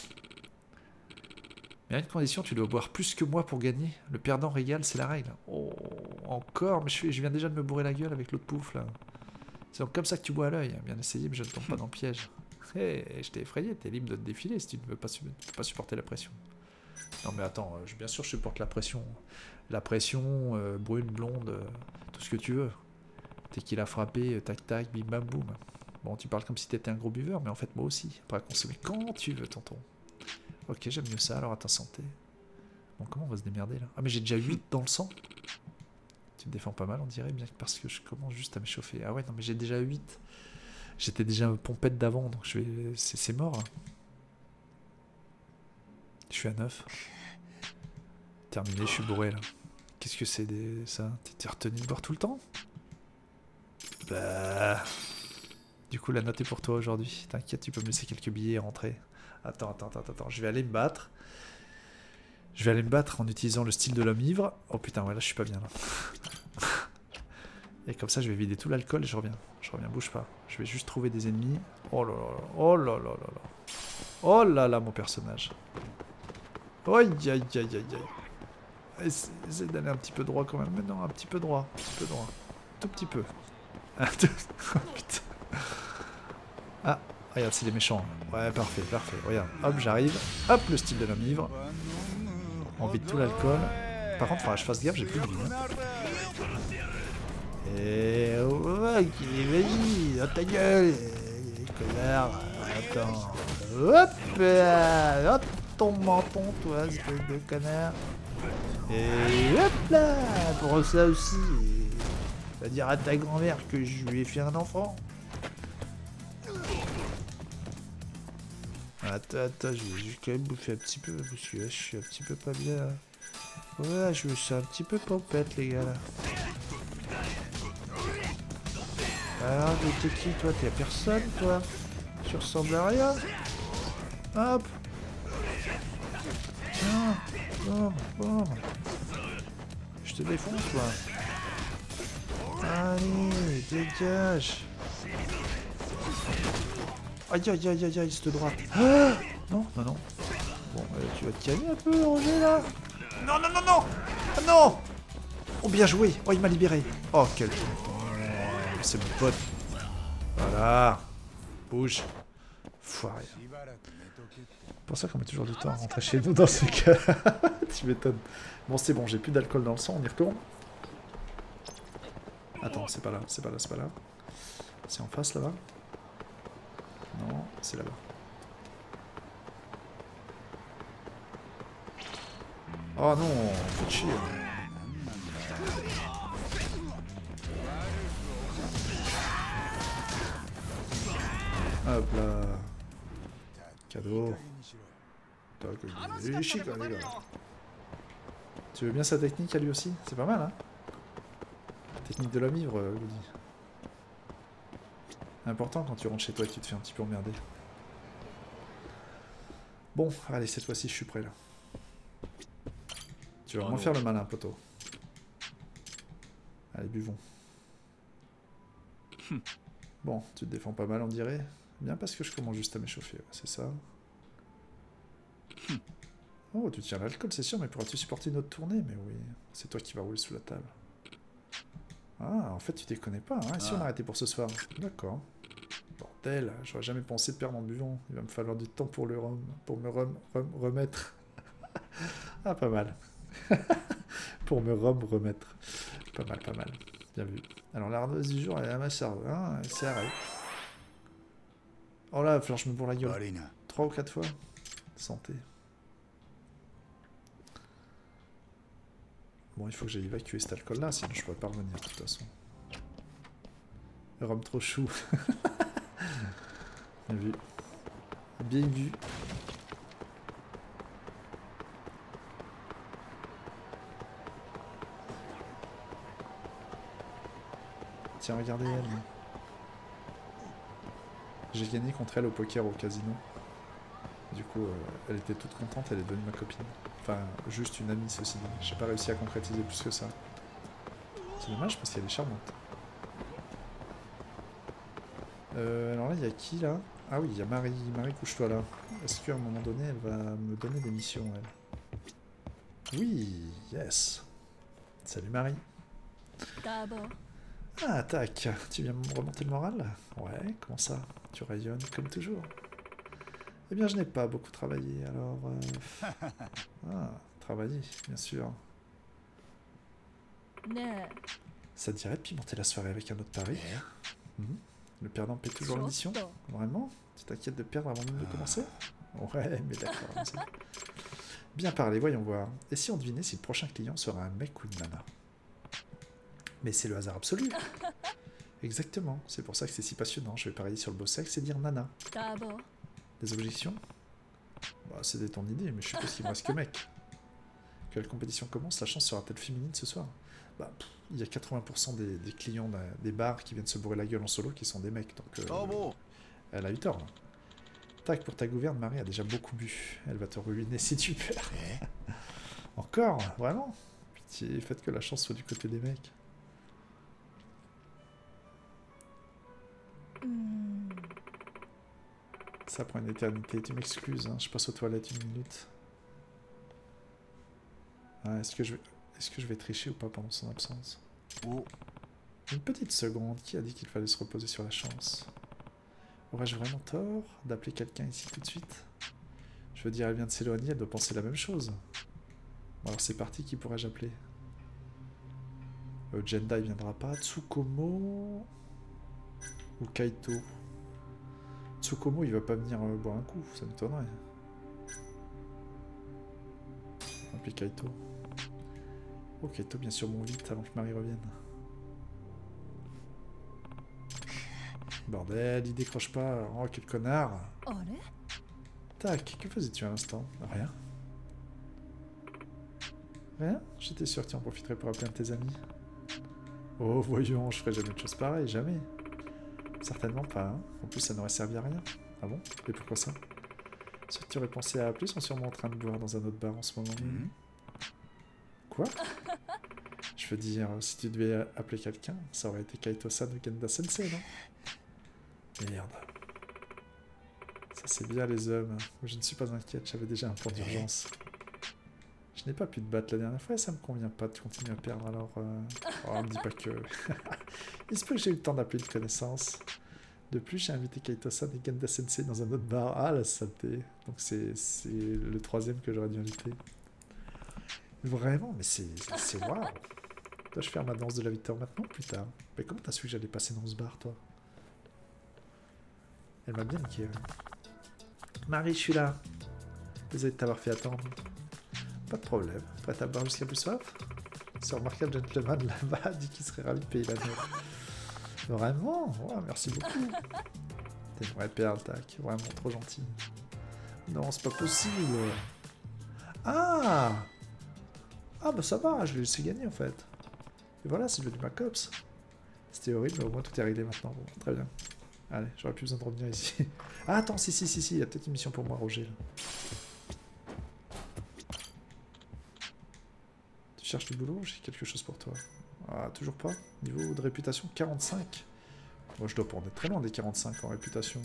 Mais à une condition, tu dois boire plus que moi pour gagner. Le perdant régale, c'est la règle. Oh, encore, mais je, suis, je viens déjà de me bourrer la gueule avec l'autre pouf, là. C'est donc comme ça que tu bois à l'œil. Bien essayé, mais je ne tombe pas dans le piège. Hé, hey, je t'ai effrayé, t'es libre de te défiler si tu ne veux pas, tu peux pas supporter la pression. Non mais attends, je, bien sûr je supporte la pression. La pression, euh, brune, blonde, euh, tout ce que tu veux. T'es qui l'a frappé, tac tac, bim bam boum. Bon, tu parles comme si t'étais un gros buveur, mais en fait moi aussi. Prêt à consommer quand tu veux, tonton. Ok, j'aime mieux ça, alors à ta santé. Bon, comment on va se démerder là? Ah mais j'ai déjà huit dans le sang. Tu me défends pas mal, on dirait, bien que parce que je commence juste à m'échauffer. Ah ouais, non mais j'ai déjà huit. J'étais déjà pompette d'avant, donc je vais... c'est mort. Hein. Je suis à neuf. Terminé, je suis bourré là. Qu'est-ce que c'est des... ça? T'es retenu de boire tout le temps? Bah... Du coup, la note est pour toi aujourd'hui. T'inquiète, tu peux me laisser quelques billets et rentrer. Attends, attends, attends, attends. Je vais aller me battre. Je vais aller me battre en utilisant le style de l'homme ivre. Oh putain, ouais, là, je suis pas bien là. Et comme ça, je vais vider tout l'alcool et je reviens. Je reviens, bouge pas. Je vais juste trouver des ennemis. Oh là là là. Oh là là là là. Oh là là, mon personnage. Aïe aïe aïe aïe aïe. Essaye d'aller un petit peu droit quand même. Mais non, un petit peu droit. Un petit peu droit. Tout petit peu. Oh putain. Ah, regarde, c'est des méchants. Ouais, parfait, parfait. Regarde, hop, j'arrive. Hop, le style de l'homme ivre. On vide tout l'alcool. Par contre, il faudra que je fasse gaffe, j'ai plus de vie. Et ok, vas-y, dans ta gueule, connard. Attends. Hop, euh, hop, ton menton, toi, espèce de connard. Et hop là, pour ça aussi. Va dire à ta grand-mère que je lui ai fait un enfant. Attends, attends, je vais juste quand même bouffer un petit peu, parce que là, je suis un petit peu pas bien. Ouais, je me suis un petit peu pompette, les gars, là. Alors, t'es qui, toi? T'es personne, toi? Tu ressembles à rien? Hop! Tiens! Boum, boum! Je te défonce, toi! Allez, dégage! Aïe, aïe, aïe, aïe, aïe, cette droite! Ah non, non, non! Bon, euh, tu vas te calmer un peu, Roger, là? Non, non, non, non! Ah non! Oh, bien joué! Oh, il m'a libéré! Oh, quel... C'est mon pote. Voilà. Bouge. Foiré. C'est pour ça qu'on met toujours du temps à rentrer chez nous dans ces cas. Tu m'étonnes. Bon, c'est bon, j'ai plus d'alcool dans le sang, on y retourne. Attends, c'est pas là, c'est pas là, c'est pas là. C'est en face là-bas. Non, c'est là-bas. Oh non, faut chier. Hop là. Cadeau. Tu veux bien sa technique à lui aussi? C'est pas mal, hein? Technique de l'homme ivre, je vous dis. Important quand tu rentres chez toi et que tu te fais un petit peu emmerder. Bon, allez, cette fois-ci, je suis prêt, là. Tu vas vraiment faire le malin, poteau. Allez, buvons. Bon, tu te défends pas mal, on dirait. Bien parce que je commence juste à m'échauffer, ouais, c'est ça. Oh, tu tiens l'alcool, c'est sûr, mais pourras-tu supporter une autre tournée? Mais oui, c'est toi qui vas rouler sous la table. Ah, en fait, tu déconnes pas, hein? Si on a arrêté pour ce soir. D'accord. Bordel, j'aurais jamais pensé de perdre en buvant. Il va me falloir du temps pour le rhum, pour me rem, rem, remettre. Ah, pas mal. Pour me rhum remettre. Pas mal, pas mal. Bien vu. Alors, l'ardoise du jour, elle est à ma cerveau. Hein, c'est arrêté. Oh là, il va falloir que je me bourre la gueule. Trois ou quatre fois. Santé. Bon, il faut que j'aille évacuer cet alcool-là, sinon je pourrais pas revenir de toute façon. Rhum trop chou. Bien vu. Bien vu. Tiens, regardez elle. J'ai gagné contre elle au poker au casino. Du coup, euh, elle était toute contente, elle est devenue ma copine. Enfin, juste une amie, ceci dit. J'ai pas réussi à concrétiser plus que ça. C'est dommage parce qu'elle est charmante. Euh, alors là, il y a qui là? Ah oui, il y a Marie. Marie, couche-toi là. Est-ce qu'à un moment donné, elle va me donner des missions, elle? Oui, yes. Salut Marie. Ah, tac. Tu viens me remonter le moral? Ouais, comment ça? Tu rayonnes comme toujours. Eh bien, je n'ai pas beaucoup travaillé, alors... Euh... Ah, travailler, bien sûr. Ça te dirait de pimenter la soirée avec un autre pari? mmh. Le perdant paie toujours l'émission? Vraiment? Tu t'inquiètes de perdre avant même de commencer? Ouais, mais d'accord. Bien parlé, voyons voir. Et si on devinait si le prochain client sera un mec ou une nana? Mais c'est le hasard absolu. Exactement, c'est pour ça que c'est si passionnant. Je vais parier sur le beau sexe et dire nana. Des objections? Bah, c'est de ton idée, mais je suppose qu'il me reste que mec. Que la compétition commence, la chance sera-t-elle féminine ce soir? Bah, pff, il y a quatre-vingts pour cent des, des clients des, des bars qui viennent se bourrer la gueule en solo qui sont des mecs, donc... Euh, oh bon. Elle a eu tort, là. Tac, pour ta gouverne, Marie a déjà beaucoup bu. Elle va te ruiner si tu perds. Encore? Vraiment? Pitié, faites que la chance soit du côté des mecs. Mm. Ça prend une éternité, tu m'excuses, hein, je passe aux toilettes une minute. Ah, est-ce que je vais... Est-ce que je vais tricher ou pas pendant son absence? Oh. Une petite seconde, qui a dit qu'il fallait se reposer sur la chance? Aurais-je vraiment tort d'appeler quelqu'un ici tout de suite? Je veux dire, elle vient de s'éloigner, elle doit penser la même chose. Bon, alors c'est parti, qui pourrais-je appeler? euh, Jendai viendra pas, Tsukomo... Ou Kaito. Tsukomo, il va pas venir euh, boire un coup, ça m'étonnerait. Appeler Kaito. Oh, Kaito, bien sûr, mon vite avant que Marie revienne. Bordel, il décroche pas. Oh, quel connard. Tac, que faisais-tu à l'instant? Rien. Rien? J'étais sûr que tu en profiterais pour appeler un de tes amis. Oh, voyons, je ferais jamais de choses pareilles, jamais. Certainement pas, hein. En plus, ça n'aurait servi à rien. Ah bon? Et pourquoi ça? Ceux que tu aurais pensé à appeler sont sûrement en train de boire dans un autre bar en ce moment. Mmh. Quoi? Je veux dire, si tu devais appeler quelqu'un, ça aurait été Kaito-san ou Genda Sensei, non? Merde. Ça, c'est bien les hommes. Je ne suis pas inquiète, j'avais déjà un plan d'urgence. Je n'ai pas pu te battre la dernière fois et ça me convient pas de continuer à perdre, alors... Euh... Oh, me dis pas que... Il se peut que j'ai eu le temps d'appeler une connaissance. De plus, j'ai invité Kaito-san et Genda Sensei dans un autre bar. Ah, la saleté. Donc c'est le troisième que j'aurais dû inviter. Vraiment, mais c'est waouh. Dois-je faire ma danse de la victoire maintenant ou plus tard? Mais comment t'as su que j'allais passer dans ce bar, toi? Elle m'a bien niqué, ouais. Marie, je suis là. Désolé de t'avoir fait attendre. Pas de problème. Prêt à boire jusqu'à plus soif? Ce remarquable gentleman là-bas dit qu'il serait ravi de payer la note. Vraiment? Ouais, merci beaucoup. T'es une vraie perle, tac. Vraiment trop gentil. Non, c'est pas possible. Ah! Ah bah ça va, je l'ai laissé gagner en fait. Et voilà, c'est devenu ma cops. C'était horrible, mais au moins tout est réglé maintenant. Bon, très bien. Allez, j'aurais plus besoin de revenir ici. Ah attends, si, si, si, si, il y a peut-être une mission pour moi, Roger. Là. Tu cherches du boulot? J'ai quelque chose pour toi. Ah, toujours pas. Niveau de réputation, quarante-cinq. Moi, je dois pas en être très loin des quarante-cinq en réputation.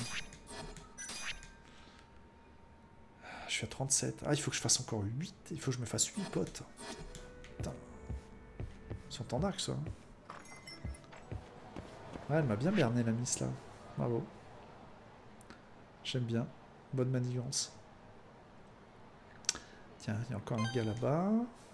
Je suis à trente-sept. Ah, il faut que je fasse encore huit. Il faut que je me fasse huit potes. Putain. Ils sont en dark, ça. Ouais, elle m'a bien berné, la miss, là. Bravo. J'aime bien. Bonne manigance. Tiens, il y a encore un gars là-bas.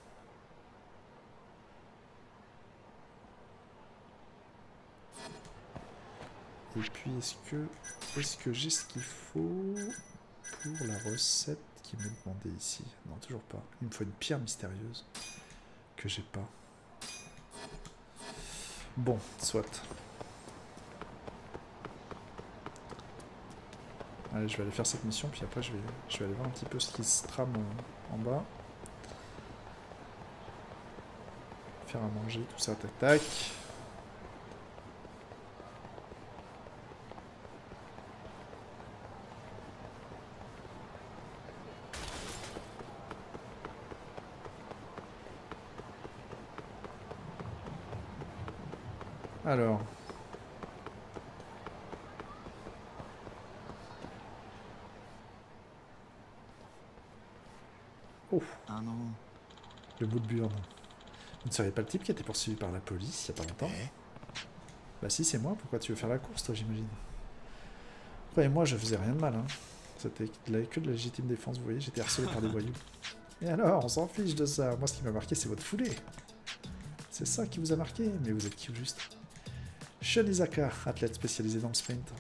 Et puis, est-ce que, est-ce que j'ai ce qu'il faut pour la recette qui m'est demandée ici? Non, toujours pas. Il me faut une pierre mystérieuse que j'ai pas. Bon, soit. Allez, je vais aller faire cette mission, puis après je vais, je vais aller voir un petit peu ce qui se trame en, en bas. Faire à manger, tout ça, tac tac. Alors. Oh. Ah non. Le bout de burne. Vous ne seriez pas le type qui a été poursuivi par la police il n'y a pas longtemps? Bah si, c'est moi. Pourquoi tu veux faire la course, toi, j'imagine? Croyez-moi, je faisais rien de mal. Hein. C'était que de la légitime défense, vous voyez. J'étais harcelé par des voyous. Et alors, on s'en fiche de ça. Moi, ce qui m'a marqué, c'est votre foulée. C'est ça qui vous a marqué. Mais vous êtes qui, juste? Shun Isaka, athlète spécialisé dans le sprint.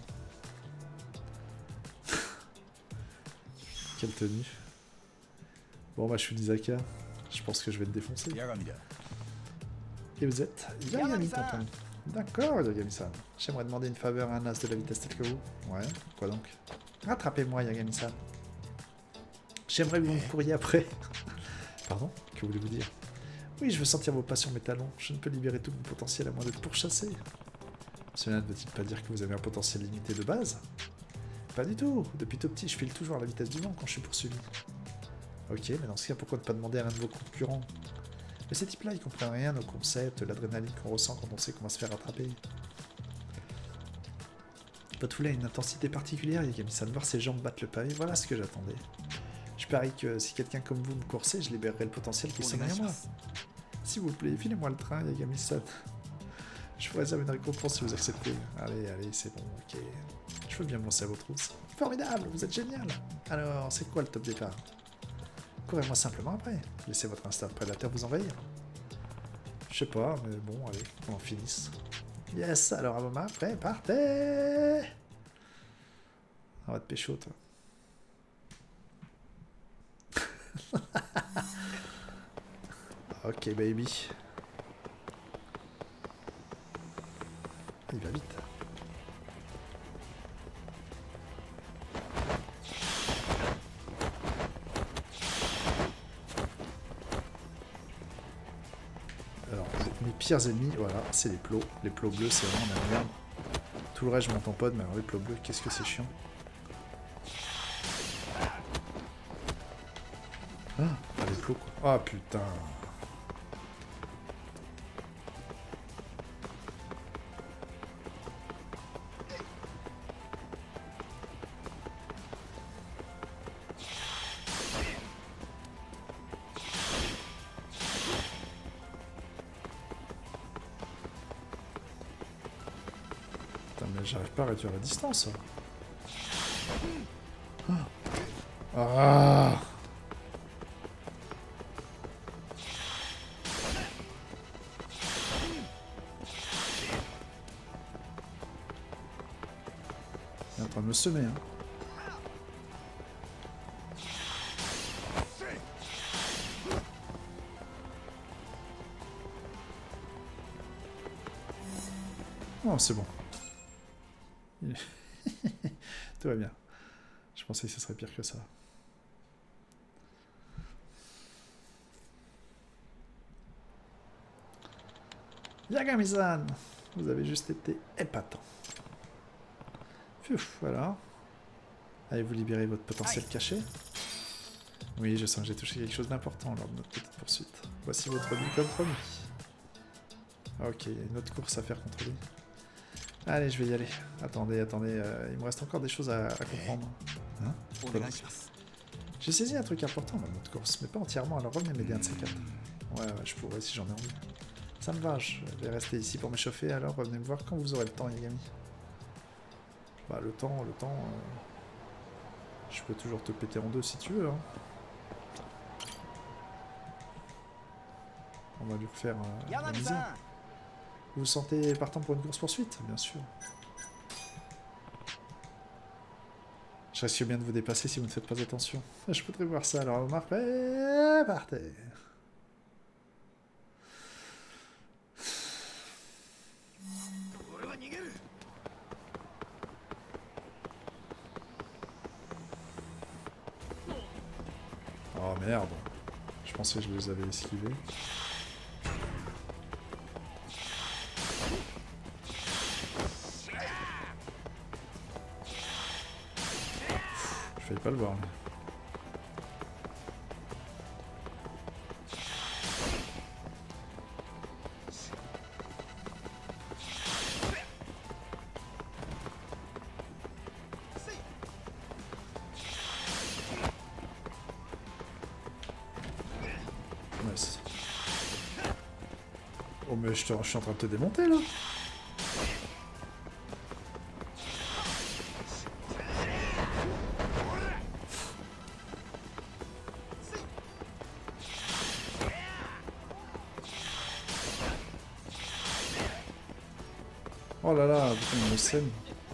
Quelle tenue. Bon bah Shun Isaka, je pense que je vais te défoncer. Et vous êtes Yagami tonton. D'accord Yagami-san. J'aimerais demander une faveur à un as de la vitesse tel que vous. Ouais, quoi donc? Rattrapez-moi Yagami-san. J'aimerais que vous me couriez après. Pardon? Que voulez-vous dire? Oui, je veux sentir vos pas sur mes talons. Je ne peux libérer tout mon potentiel à moins d'être pourchassé. Cela ne veut-il pas dire que vous avez un potentiel limité de base? Pas du tout. Depuis tout petit, je file toujours à la vitesse du vent quand je suis poursuivi. Ok, mais dans ce cas, pourquoi ne pas demander à l'un de vos concurrents? Mais ces types-là, ils comprennent rien au concept, l'adrénaline qu'on ressent quand on sait qu'on va se faire rattraper. Votre foulée a une intensité particulière, Yagami-san. De voir ses jambes battre le pavé, voilà ce que j'attendais. Je parie que si quelqu'un comme vous me coursait, je libérerais le potentiel qui sommeille en moi. S'il vous plaît, filez-moi le train, Yagami-san. Je vous réserve une récompense si vous acceptez. Allez, allez, c'est bon, ok. Je veux bien me lancer à vos trousses. Formidable, vous êtes génial. Alors, c'est quoi le top départ? Courez-moi simplement après. Laissez votre instinct prédateur vous envahir. Je sais pas, mais bon, allez, qu'on en finisse. Yes, alors à moment après, partez. On va te pécho, toi. Ok, baby. Il va vite. Alors, mes pires ennemis, voilà, c'est les plots. Les plots bleus, c'est vraiment la merde. Tout le reste, je m'entends pas de, mais alors les plots bleus, qu'est-ce que c'est chiant. Ah, les plots, quoi. Ah, putain. J'arrive pas à réduire la distance. Ah. Ah. Il est en train de me semer. Hein. Oh, c'est bon. Tout va bien. Je pensais que ce serait pire que ça. Yagami-san, vous avez juste été épatant. Pfff, voilà. Allez, vous libérez votre potentiel caché. Oui, je sens que j'ai touché quelque chose d'important lors de notre petite poursuite. Voici votre but comme promis. Ok, il y a une autre course à faire contre lui. Allez, je vais y aller. Attendez, attendez, euh, il me reste encore des choses à, à comprendre. Hein? J'ai saisi un truc important dans notre course, mais pas entièrement, alors revenez m'aider un de ces quatre. Ouais, ouais, je pourrais si j'en ai envie. Ça me va, je vais rester ici pour m'échauffer, alors revenez me voir quand vous aurez le temps, Yagami. Bah, le temps, le temps... Euh... Je peux toujours te péter en deux si tu veux, hein. On va lui refaire euh, la misère. Vous vous sentez partant pour une course-poursuite? Bien sûr. Je risque bien de vous dépasser si vous ne faites pas attention. Je voudrais voir ça, alors Omar, eh, partez. Oh merde. Je pensais que je les avais esquivés. Je vais pas le voir. Mais... Nice. Oh mais je, te, je suis en train de te démonter là. Oh là là, putain, il me sème.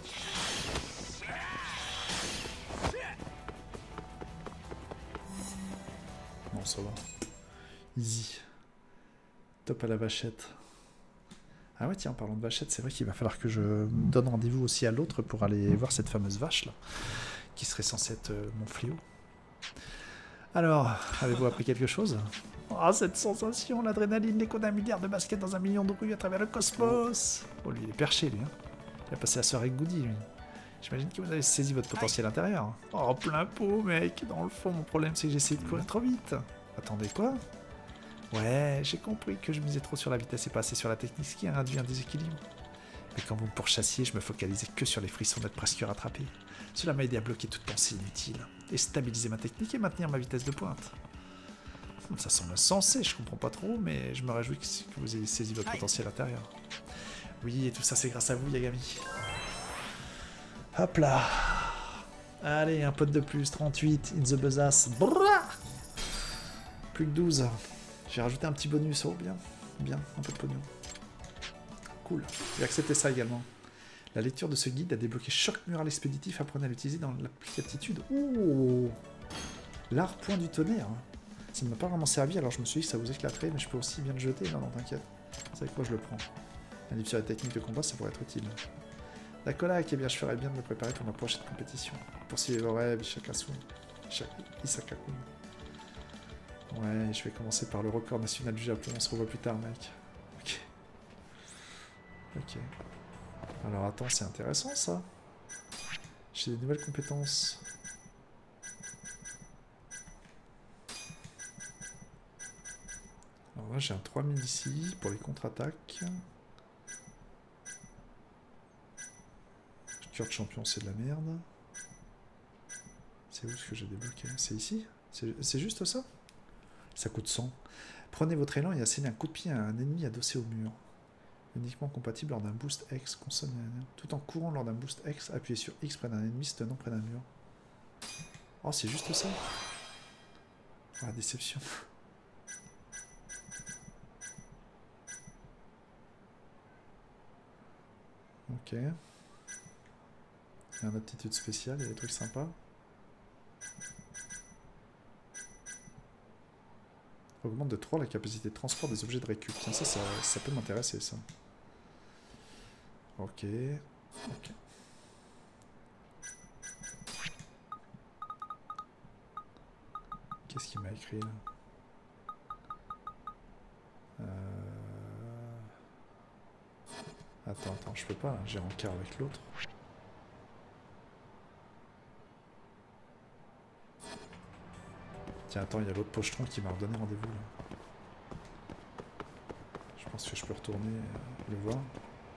Non, ça va. Easy. Top à la vachette. Ah ouais, tiens, en parlant de vachette, c'est vrai qu'il va falloir que je me donne rendez-vous aussi à l'autre pour aller voir cette fameuse vache là, qui serait censée être euh, mon fléau. Alors, avez-vous appris quelque chose? Ah, oh, cette sensation, l'adrénaline, l'écho d'un milliard de baskets dans un million de rues à travers le cosmos. Oh, lui, il est perché, lui. Hein. Il a passé la soirée avec Goody, lui. J'imagine que vous avez saisi votre potentiel intérieur. Oh, plein pot, mec. Dans le fond, mon problème, c'est que j'ai essayé de courir trop vite. Attendez, quoi? Ouais, j'ai compris que je misais trop sur la vitesse et pas assez sur la technique, ce qui a induit un déséquilibre. Mais quand vous me pourchassiez, je me focalisais que sur les frissons d'être presque rattrapé. Cela m'a aidé à bloquer toute pensée inutile, et stabiliser ma technique et maintenir ma vitesse de pointe. Ça semble sensé, je comprends pas trop, mais je me réjouis que vous ayez saisi votre potentiel intérieur. Oui, et tout ça c'est grâce à vous, Yagami. Hop là. Allez, un pote de plus, trente-huit, in the besace. Brrr. Plus que douze. J'ai rajouté un petit bonus, oh bien, bien, un peu de pognon. Cool, j'ai accepté ça également. La lecture de ce guide a débloqué Choc Mural Expéditif, apprenez à l'utiliser dans l'appli-aptitude. Oh, l'art point du tonnerre. Ça ne m'a pas vraiment servi, alors je me suis dit que ça vous éclaterait, mais je peux aussi bien le jeter. Non, non, t'inquiète. C'est avec quoi je le prends. Un livre sur la technique de combat, ça pourrait être utile. D'accord, là, eh bien, je ferais bien de me préparer pour ma prochaine compétition. Poursuivre vos rêves, Ishakasun. Isakakun. Ouais, je vais commencer par le record national du Japon. On se revoit plus tard, mec. Ok. Ok. Alors, attends, c'est intéressant, ça. J'ai des nouvelles compétences. Alors là, j'ai un trois mille ici pour les contre-attaques. Cœur de champion, c'est de la merde. C'est où ce que j'ai débloqué? C'est ici? C'est juste ça? Ça coûte cent. Prenez votre élan et assénez un coup de pied à un ennemi adossé au mur. Uniquement compatible lors d'un boost X. Consomme tout en courant lors d'un boost X, appuyez sur X près d'un ennemi se tenant près d'un mur. Oh, c'est juste ça? Ah, déception. Ok. Il y a une aptitude spéciale, il y a des trucs sympas. Augmente de trois la capacité de transport des objets de récup. Tiens, ça, ça, ça peut m'intéresser, ça. Ok. Ok. Qu'est-ce qu'il m'a écrit là? euh... Attends, attends, je peux pas, j'ai rencard avec l'autre. Tiens, attends, il y a l'autre pochetron qui m'a redonné rendez-vous là. Je pense que je peux retourner euh, le voir.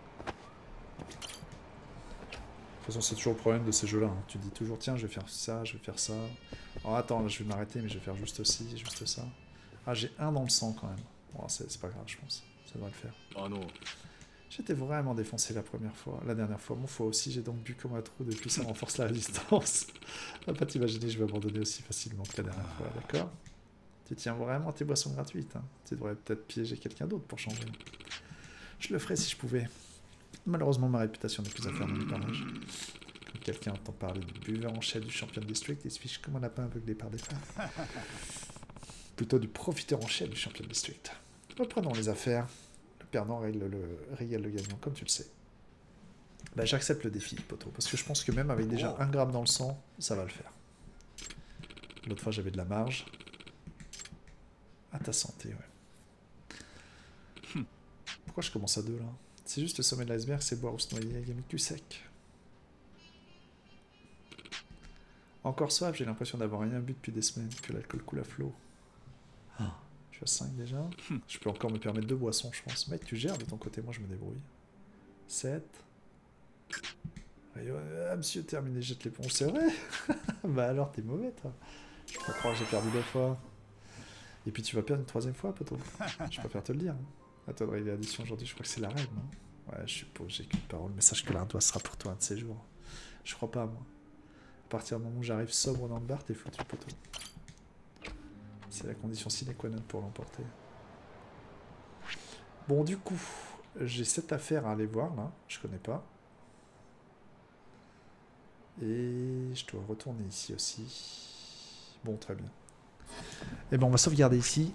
De toute façon, c'est toujours le problème de ces jeux-là. Hein. Tu dis toujours, tiens, je vais faire ça, je vais faire ça. Alors attends, là, je vais m'arrêter, mais je vais faire juste ci, juste ça. Ah, j'ai un dans le sang quand même. Bon, c'est pas grave, je pense. Ça devrait le faire. Ah non. J'étais vraiment défoncé la première fois. La dernière fois, mon fois aussi, j'ai donc bu comme un trou. Depuis, ça renforce la résistance. On va pas t'imaginer, je vais abandonner aussi facilement que la dernière fois, d'accord? Tu tiens vraiment tes boissons gratuites. Hein. Tu devrais peut-être piéger quelqu'un d'autre pour changer. Je le ferais si je pouvais. Malheureusement, ma réputation n'est plus à faire dans les parages. Quand quelqu'un entend parler du buveur en chef du champion district, il se fiche comme un lapin aveuglé par des femmes. Plutôt du profiteur en chef du champion district. Reprenons les affaires. Le perdant régale le, régale le gagnant, comme tu le sais. Bah, j'accepte le défi, poto, parce que je pense que même avec déjà un gramme dans le sang, ça va le faire. L'autre fois, j'avais de la marge. À ta santé, ouais. Pourquoi je commence à deux, là? C'est juste le sommet de l'iceberg, c'est boire ou se noyer, gamin cul sec. Encore soif, j'ai l'impression d'avoir rien bu depuis des semaines, que l'alcool coule à flot. Ah. Je suis à cinq déjà. Je peux encore me permettre deux boissons, je pense. Mec, tu gères de ton côté, moi je me débrouille. sept. Ah, monsieur, terminé, jette l'éponge, c'est vrai. Bah alors, t'es mauvais, toi. Je peux pas croire que j'ai perdu deux fois. Et puis tu vas perdre une troisième fois, poto. Je préfère te le dire. À toi de régler l'addition aujourd'hui, je crois que c'est la règle, non? Ouais, je suppose, j'ai qu'une parole, mais sache que l'ardoise sera pour toi un de ces jours. Je crois pas, moi. À partir du moment où j'arrive sobre dans le bar, t'es foutu, poto. C'est la condition sine qua non pour l'emporter. Bon, du coup, j'ai cette affaire à aller voir, là. Je connais pas. Et je dois retourner ici aussi. Bon, très bien. Et bon, on va sauvegarder ici.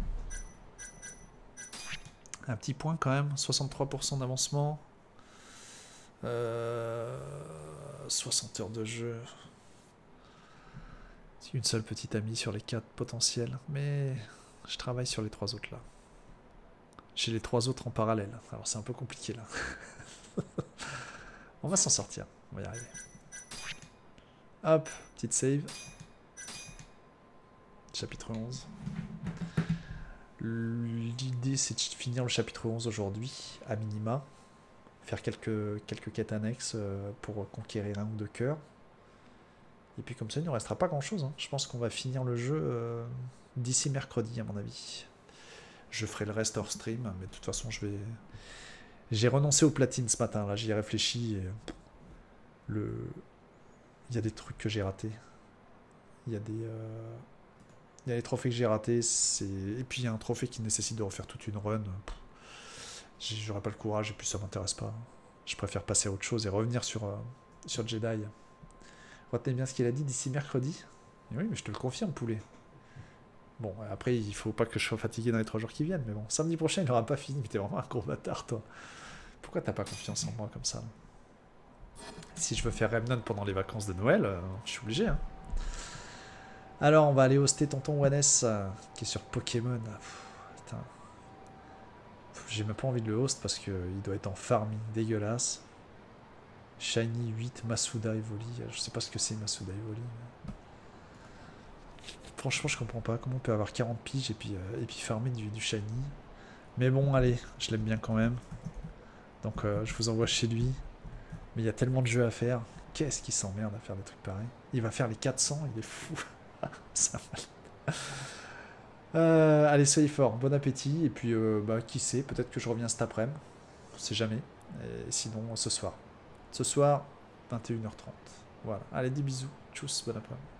Un petit point quand même, soixante-trois pour cent d'avancement. Euh, soixante heures de jeu. C'est une seule petite amie sur les quatre potentiels. Mais je travaille sur les trois autres là. J'ai les trois autres en parallèle. Alors c'est un peu compliqué là. On va s'en sortir. On va y arriver. Hop, petite save. Chapitre onze. L'idée c'est de finir le chapitre onze aujourd'hui, à minima. Faire quelques, quelques quêtes annexes pour conquérir un ou deux cœurs. Et puis comme ça il ne nous restera pas grand chose. Hein. Je pense qu'on va finir le jeu euh, d'ici mercredi à mon avis. Je ferai le reste hors stream, mais de toute façon je vais... J'ai renoncé au platine ce matin, là j'y ai réfléchi. Et... Le... Il y a des trucs que j'ai ratés. Il y a des... Euh... Il y a les trophées que j'ai ratés, et puis il y a un trophée qui nécessite de refaire toute une run. J'aurais pas le courage et puis ça m'intéresse pas. Je préfère passer à autre chose et revenir sur, euh, sur Jedi. Retenez bien ce qu'il a dit d'ici mercredi. Et oui, mais je te le confirme, poulet. Bon, après, il faut pas que je sois fatigué dans les trois jours qui viennent, mais bon, samedi prochain, il n'aura pas fini. Mais t'es vraiment un gros bâtard, toi. Pourquoi t'as pas confiance en moi comme ça? Si je veux faire Remnant pendant les vacances de Noël, euh, je suis obligé, hein. Alors, on va aller hoster tonton Wannes, euh, qui est sur Pokémon. Pff, putain. J'ai même pas envie de le host parce qu'il doit être en farming dégueulasse. Shiny huit, Masuda Evoli. Je sais pas ce que c'est Masuda Evoli. Mais... Franchement, je comprends pas comment on peut avoir quarante piges et puis, euh, et puis farmer du, du Shiny. Mais bon, allez, je l'aime bien quand même. Donc, euh, je vous envoie chez lui. Mais il y a tellement de jeux à faire. Qu'est-ce qu'il s'emmerde à faire des trucs pareils? Il va faire les quatre cents, il est fou. Ça va. Euh, allez, soyez forts, bon appétit. Et puis, euh, bah, qui sait, peut-être que je reviens cet après-midi. On sait jamais. Et sinon, ce soir. Ce soir, vingt et une heures trente. Voilà. Allez, des bisous. Tchuss, bon après-midi.